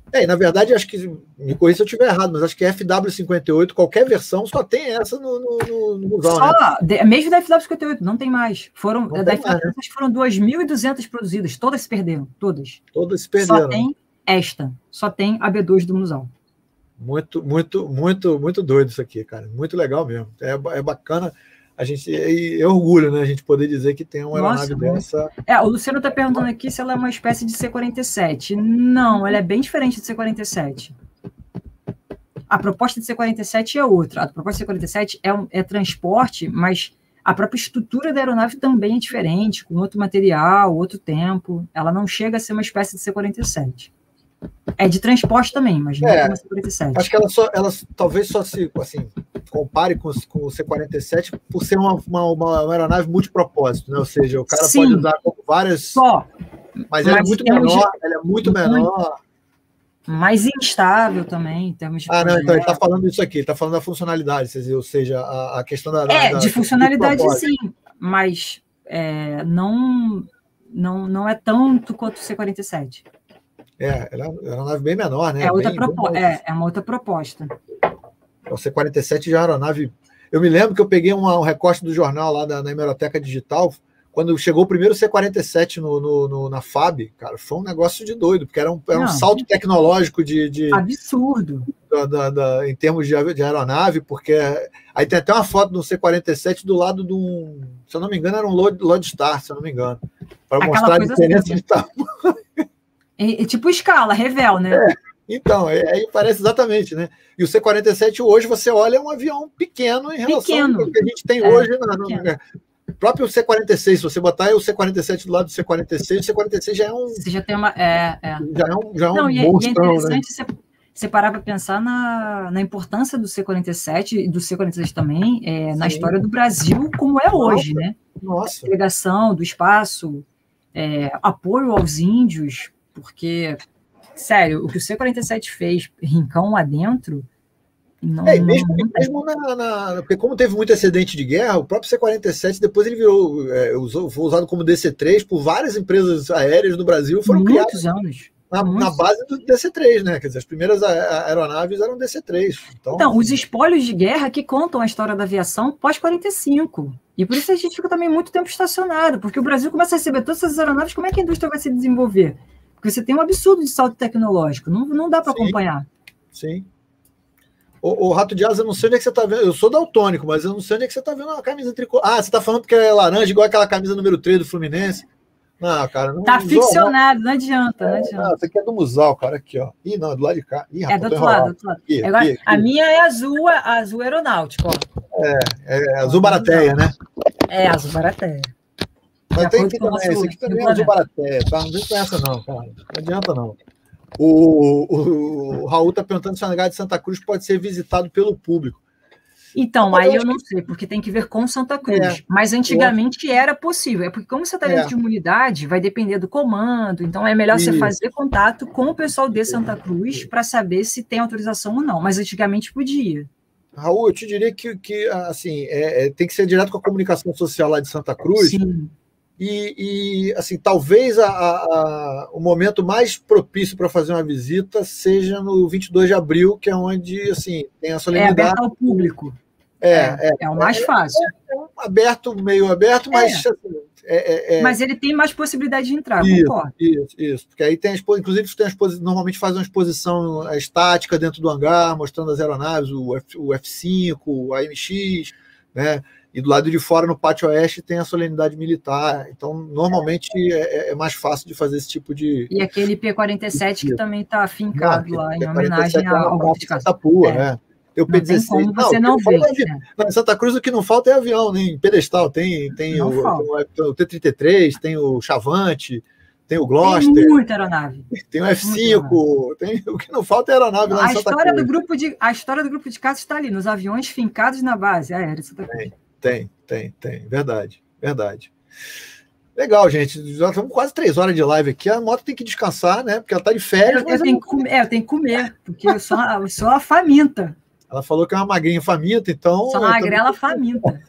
E na verdade, acho que, me corrija se eu estiver errado, mas acho que FW58, qualquer versão, só tem essa no Musão, né? Mesmo da FW58, não tem mais. Não da FW58 foram 2.200 produzidas, todas se perderam, todas. Todas se perderam. Só tem só tem a B2 do Musão. Muito, muito, muito, muito doido isso aqui, cara. Muito legal mesmo. É bacana. A gente é orgulho, né? A gente poder dizer que tem uma aeronave dessa. O Luciano está perguntando aqui se ela é uma espécie de C-47. Não, ela é bem diferente de C-47. A proposta de C-47 é outra. A proposta de C-47 é transporte, mas a própria estrutura da aeronave também é diferente, com outro material, outro tempo. Ela não chega a ser uma espécie de C-47. É de transporte também, mas não é uma C-47. Acho que ela talvez só se compare com o C-47 por ser uma aeronave multipropósito, né? Ou seja, o cara pode usar com várias. Mas ela é muito menor, ela é muito menor. Mais instável também, em termos de. Não, então ele está falando isso aqui, ele está falando da funcionalidade, ou seja, a questão da. De funcionalidade, sim, mas não é tanto quanto o C-47. Ela é uma aeronave bem menor, né? É uma outra proposta. O C-47 já é uma aeronave. Eu me lembro que eu peguei um recorte do jornal lá na Hemeroteca Digital, quando chegou o primeiro C-47 na FAB, cara, foi um negócio de doido, porque era um salto tecnológico de absurdo em termos de aeronave, porque aí tem até uma foto do C-47 do lado de um, se eu não me engano, era um Lodestar, se eu não me engano, para mostrar a diferença de tamanho. Tipo escala, Revel, né? Então, aí parece exatamente, né? E o C-47 hoje, você olha, é um avião pequeno em relação ao que a gente tem hoje. O próprio C-46, se você botar o C-47 do lado do C-46, o C-46 já é um... Você já tem uma... Já é um monstrão, é interessante, né? Você parar para pensar na importância do C-47 e do C-47 também na história do Brasil, como é hoje, né? Nossa. Delegação do espaço, apoio aos índios, porque, sério, o que o C-47 fez, Rincão lá dentro, mesmo porque como teve muito acidente de guerra, o próprio C-47 depois ele foi usado como DC-3 por várias empresas aéreas no Brasil, foram muitos criadas anos. Na base do DC-3, né? Quer dizer, as primeiras aeronaves eram DC-3. Então, os espólios de guerra que contam a história da aviação pós-45. E por isso a gente fica também muito tempo estacionado, porque o Brasil começa a receber todas essas aeronaves, como é que a indústria vai se desenvolver? Porque você tem um absurdo de salto tecnológico, não dá para acompanhar. Sim. O Rato de Asa, eu não sei onde é que você está vendo. Eu sou daltônico, mas eu não sei onde é que você está vendo a camisa tricolor. Você está falando porque é laranja, igual aquela camisa número 3 do Fluminense. Não, cara. Não, tá ficcionado, não adianta. Não, isso aqui é do Musal, cara, aqui, ó. Não, do lado de cá. Do outro lado. Aqui. A minha é azul aeronáutico, ó. É azul barateia, né? Azul barateia. Mas tem aqui também, esse aqui também é azul barateia, tá? Não vem com essa não, cara. Não adianta não. O Raul está perguntando se o hangar de Santa Cruz pode ser visitado pelo público. Então, aí eu não sei, porque tem que ver com Santa Cruz. Mas antigamente era possível. Porque como você está dentro de uma unidade, vai depender do comando. Então, é melhor você fazer contato com o pessoal de Santa Cruz para saber se tem autorização ou não. Mas antigamente podia. Raul, eu te diria que assim, tem que ser direto com a comunicação social lá de Santa Cruz. Sim. E assim, talvez o momento mais propício para fazer uma visita seja no 22 de abril, que é onde assim, tem a solenidade. É aberto ao público. É o mais fácil. Meio aberto, mas... Assim, mas ele tem mais possibilidade de entrar, concordo. Isso. Porque aí tem inclusive normalmente faz uma exposição estática dentro do hangar, mostrando as aeronaves, o F5, o AMX, né? E do lado de fora, no pátio oeste, tem a solenidade militar. Então, normalmente, é mais fácil de fazer esse tipo de... E aquele P-47 que também está afincado lá, em homenagem ao golpe de caça. Né? Tem o P-16. Como você não vê. Em Santa Cruz, o que não falta é avião, nem pedestal. Tem o T-33, tem o Chavante, tem o Gloucester. Tem muita aeronave. Tem o F5. O que não falta é aeronave lá em Santa Cruz. A história do grupo de caça está ali, nos aviões fincados na base aérea de Santa Cruz. Tem. Verdade. Legal, gente. Já estamos quase 3 horas de live aqui. A moto tem que descansar, né? Porque ela está de férias. Eu tenho que comer, porque eu sou uma faminta. Ela falou que é uma magrinha faminta, então... Sou uma magrela faminta.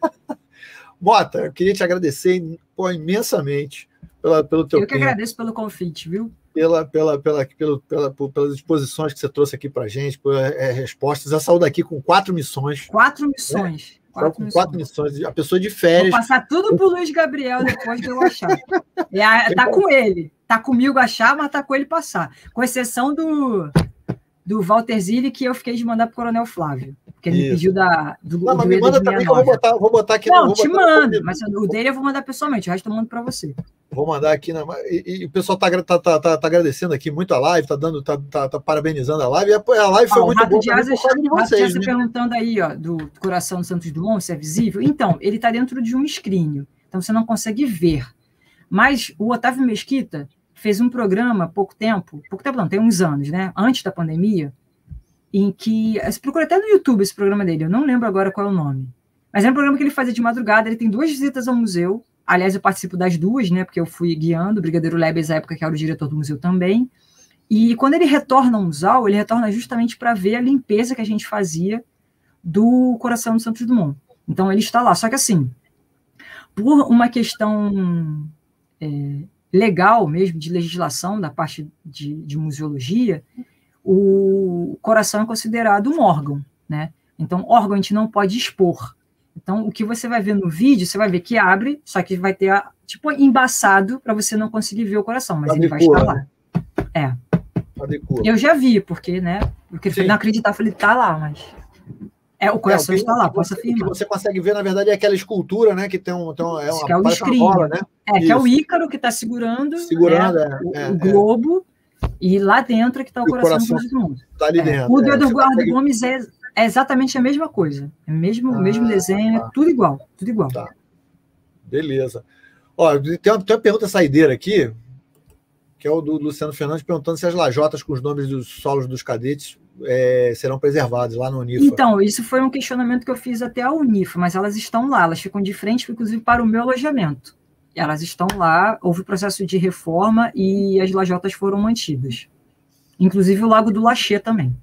Mota, eu queria te agradecer imensamente pelo teu tempo. Eu que agradeço pelo convite, viu? pelas exposições que você trouxe aqui para a gente, pelas respostas. Ela saiu daqui com 4 missões. 4 missões. Né? Com 4 missões. A pessoa de férias. Vou passar tudo para o Luiz Gabriel depois de eu achar. Tá com ele. Tá comigo achar, mas tá com ele passar. Com exceção do Walter Zilli, que eu fiquei de mandar para o Coronel Flávio. Porque ele me pediu Não, mas me manda também, que eu vou botar aqui. Não, te mando, mas o dele eu vou mandar pessoalmente, o resto eu mando para você. Vou mandar aqui. E o pessoal tá agradecendo aqui muito a live, tá parabenizando a live. E a live foi muito boa de vocês. Você perguntando aí, ó, do coração do Santos Dumont, se é visível. Então, ele está dentro de um escrínio, então você não consegue ver. Mas o Otávio Mesquita fez um programa há pouco tempo não, tem uns anos, né? Antes da pandemia, em que. Você procura até no YouTube esse programa dele, eu não lembro agora qual é o nome. Mas é um programa que ele fazia de madrugada, ele tem 2 visitas ao museu. Aliás, eu participo das 2, né? Porque eu fui guiando, o Brigadeiro Lebes, na época que era o diretor do museu também. E quando ele retorna ao museu, ele retorna justamente para ver a limpeza que a gente fazia do coração do Santos Dumont. Então, ele está lá. Só que, assim, por uma questão legal mesmo, de legislação da parte de museologia, o coração é considerado um órgão, né? Então, órgão a gente não pode expor. Então, o que você vai ver no vídeo, você vai ver que abre, só que vai ter, tipo, embaçado para você não conseguir ver o coração, mas ele vai estar lá. Eu já vi, porque, né? Porque ele não acreditar, eu falei, tá lá, mas... o coração está lá, posso afirmar. O que você consegue ver, na verdade, é aquela escultura, né? Que tem uma que é o escrínio, né? Que é o Ícaro que está segurando o globo, e lá dentro é que está o coração do Santos Dumont. Está ali dentro. O do Eduardo Gomes é exatamente a mesma coisa. É o mesmo desenho, é tudo igual. Tudo igual. Tá. Beleza. Ó, tem uma pergunta saideira aqui, que é o do Luciano Fernandes, perguntando se as lajotas com os nomes dos solos dos cadetes serão preservados lá no Unifa. Então, isso foi um questionamento que eu fiz até a Unifa, mas elas estão lá, elas ficam de frente, inclusive, para o meu alojamento. Elas estão lá, houve processo de reforma e as lajotas foram mantidas. Inclusive o Lago do Lachê também.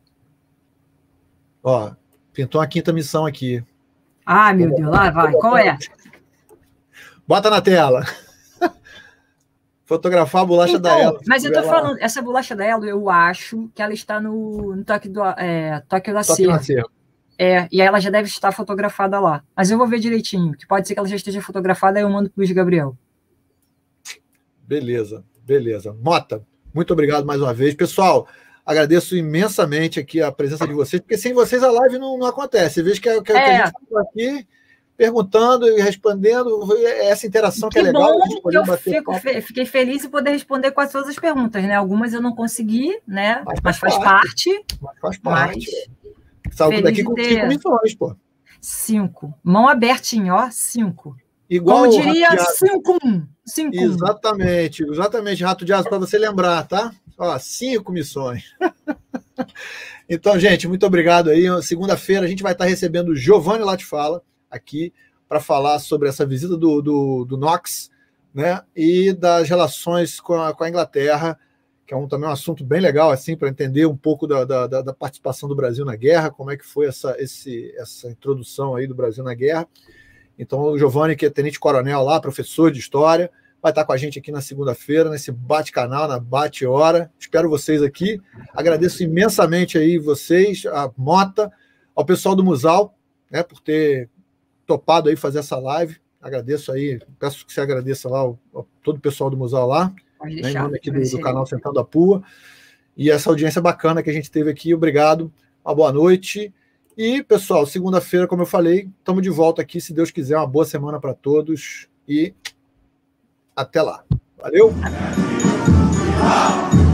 Ó, pintou uma 5ª missão aqui. Ah, meu Deus, lá vai. Qual é? Bota na tela. Fotografar a bolacha da Elo. Mas eu tô falando, essa bolacha da Elo, eu acho que ela está no Tóquio da Serra. E aí ela já deve estar fotografada lá. Mas eu vou ver direitinho, que pode ser que ela já esteja fotografada, aí eu mando pro Luiz Gabriel. Beleza. Mota, muito obrigado mais uma vez. Pessoal, agradeço imensamente aqui a presença de vocês, porque sem vocês a live não acontece. Você vê que a gente está aqui perguntando e respondendo, essa interação que é legal. Bom, eu fiquei feliz em poder responder quase todas as perguntas, né? Algumas eu não consegui, né? Mas faz parte. Saiu daqui com 5 missões, pô. 5. Mão abertinha, ó, 5. Igual como diria, 5-1. Exatamente, Rato de Asa, para você lembrar, tá? Ó, 5 missões. Então, gente, muito obrigado aí. Segunda-feira a gente vai estar recebendo o Giovanni Latifala aqui para falar sobre essa visita do Knox, né? E das relações com a Inglaterra, que é também um assunto bem legal, assim, para entender um pouco da participação do Brasil na guerra, como é que foi essa introdução aí do Brasil na guerra. Então, o Giovanni, que é tenente-coronel lá, professor de História, vai estar com a gente aqui na segunda-feira, nesse bate-canal, na bate-hora. Espero vocês aqui. Agradeço imensamente aí vocês, a Mota, ao pessoal do Musal, né, por ter topado aí fazer essa live. Agradeço aí, peço que você agradeça lá todo o pessoal do Musal lá, né, em nome aqui do canal Sentando a Pua, e essa audiência bacana que a gente teve aqui. Obrigado, uma boa noite. E, pessoal, segunda-feira, como eu falei, estamos de volta aqui, se Deus quiser. Uma boa semana para todos e até lá. Valeu!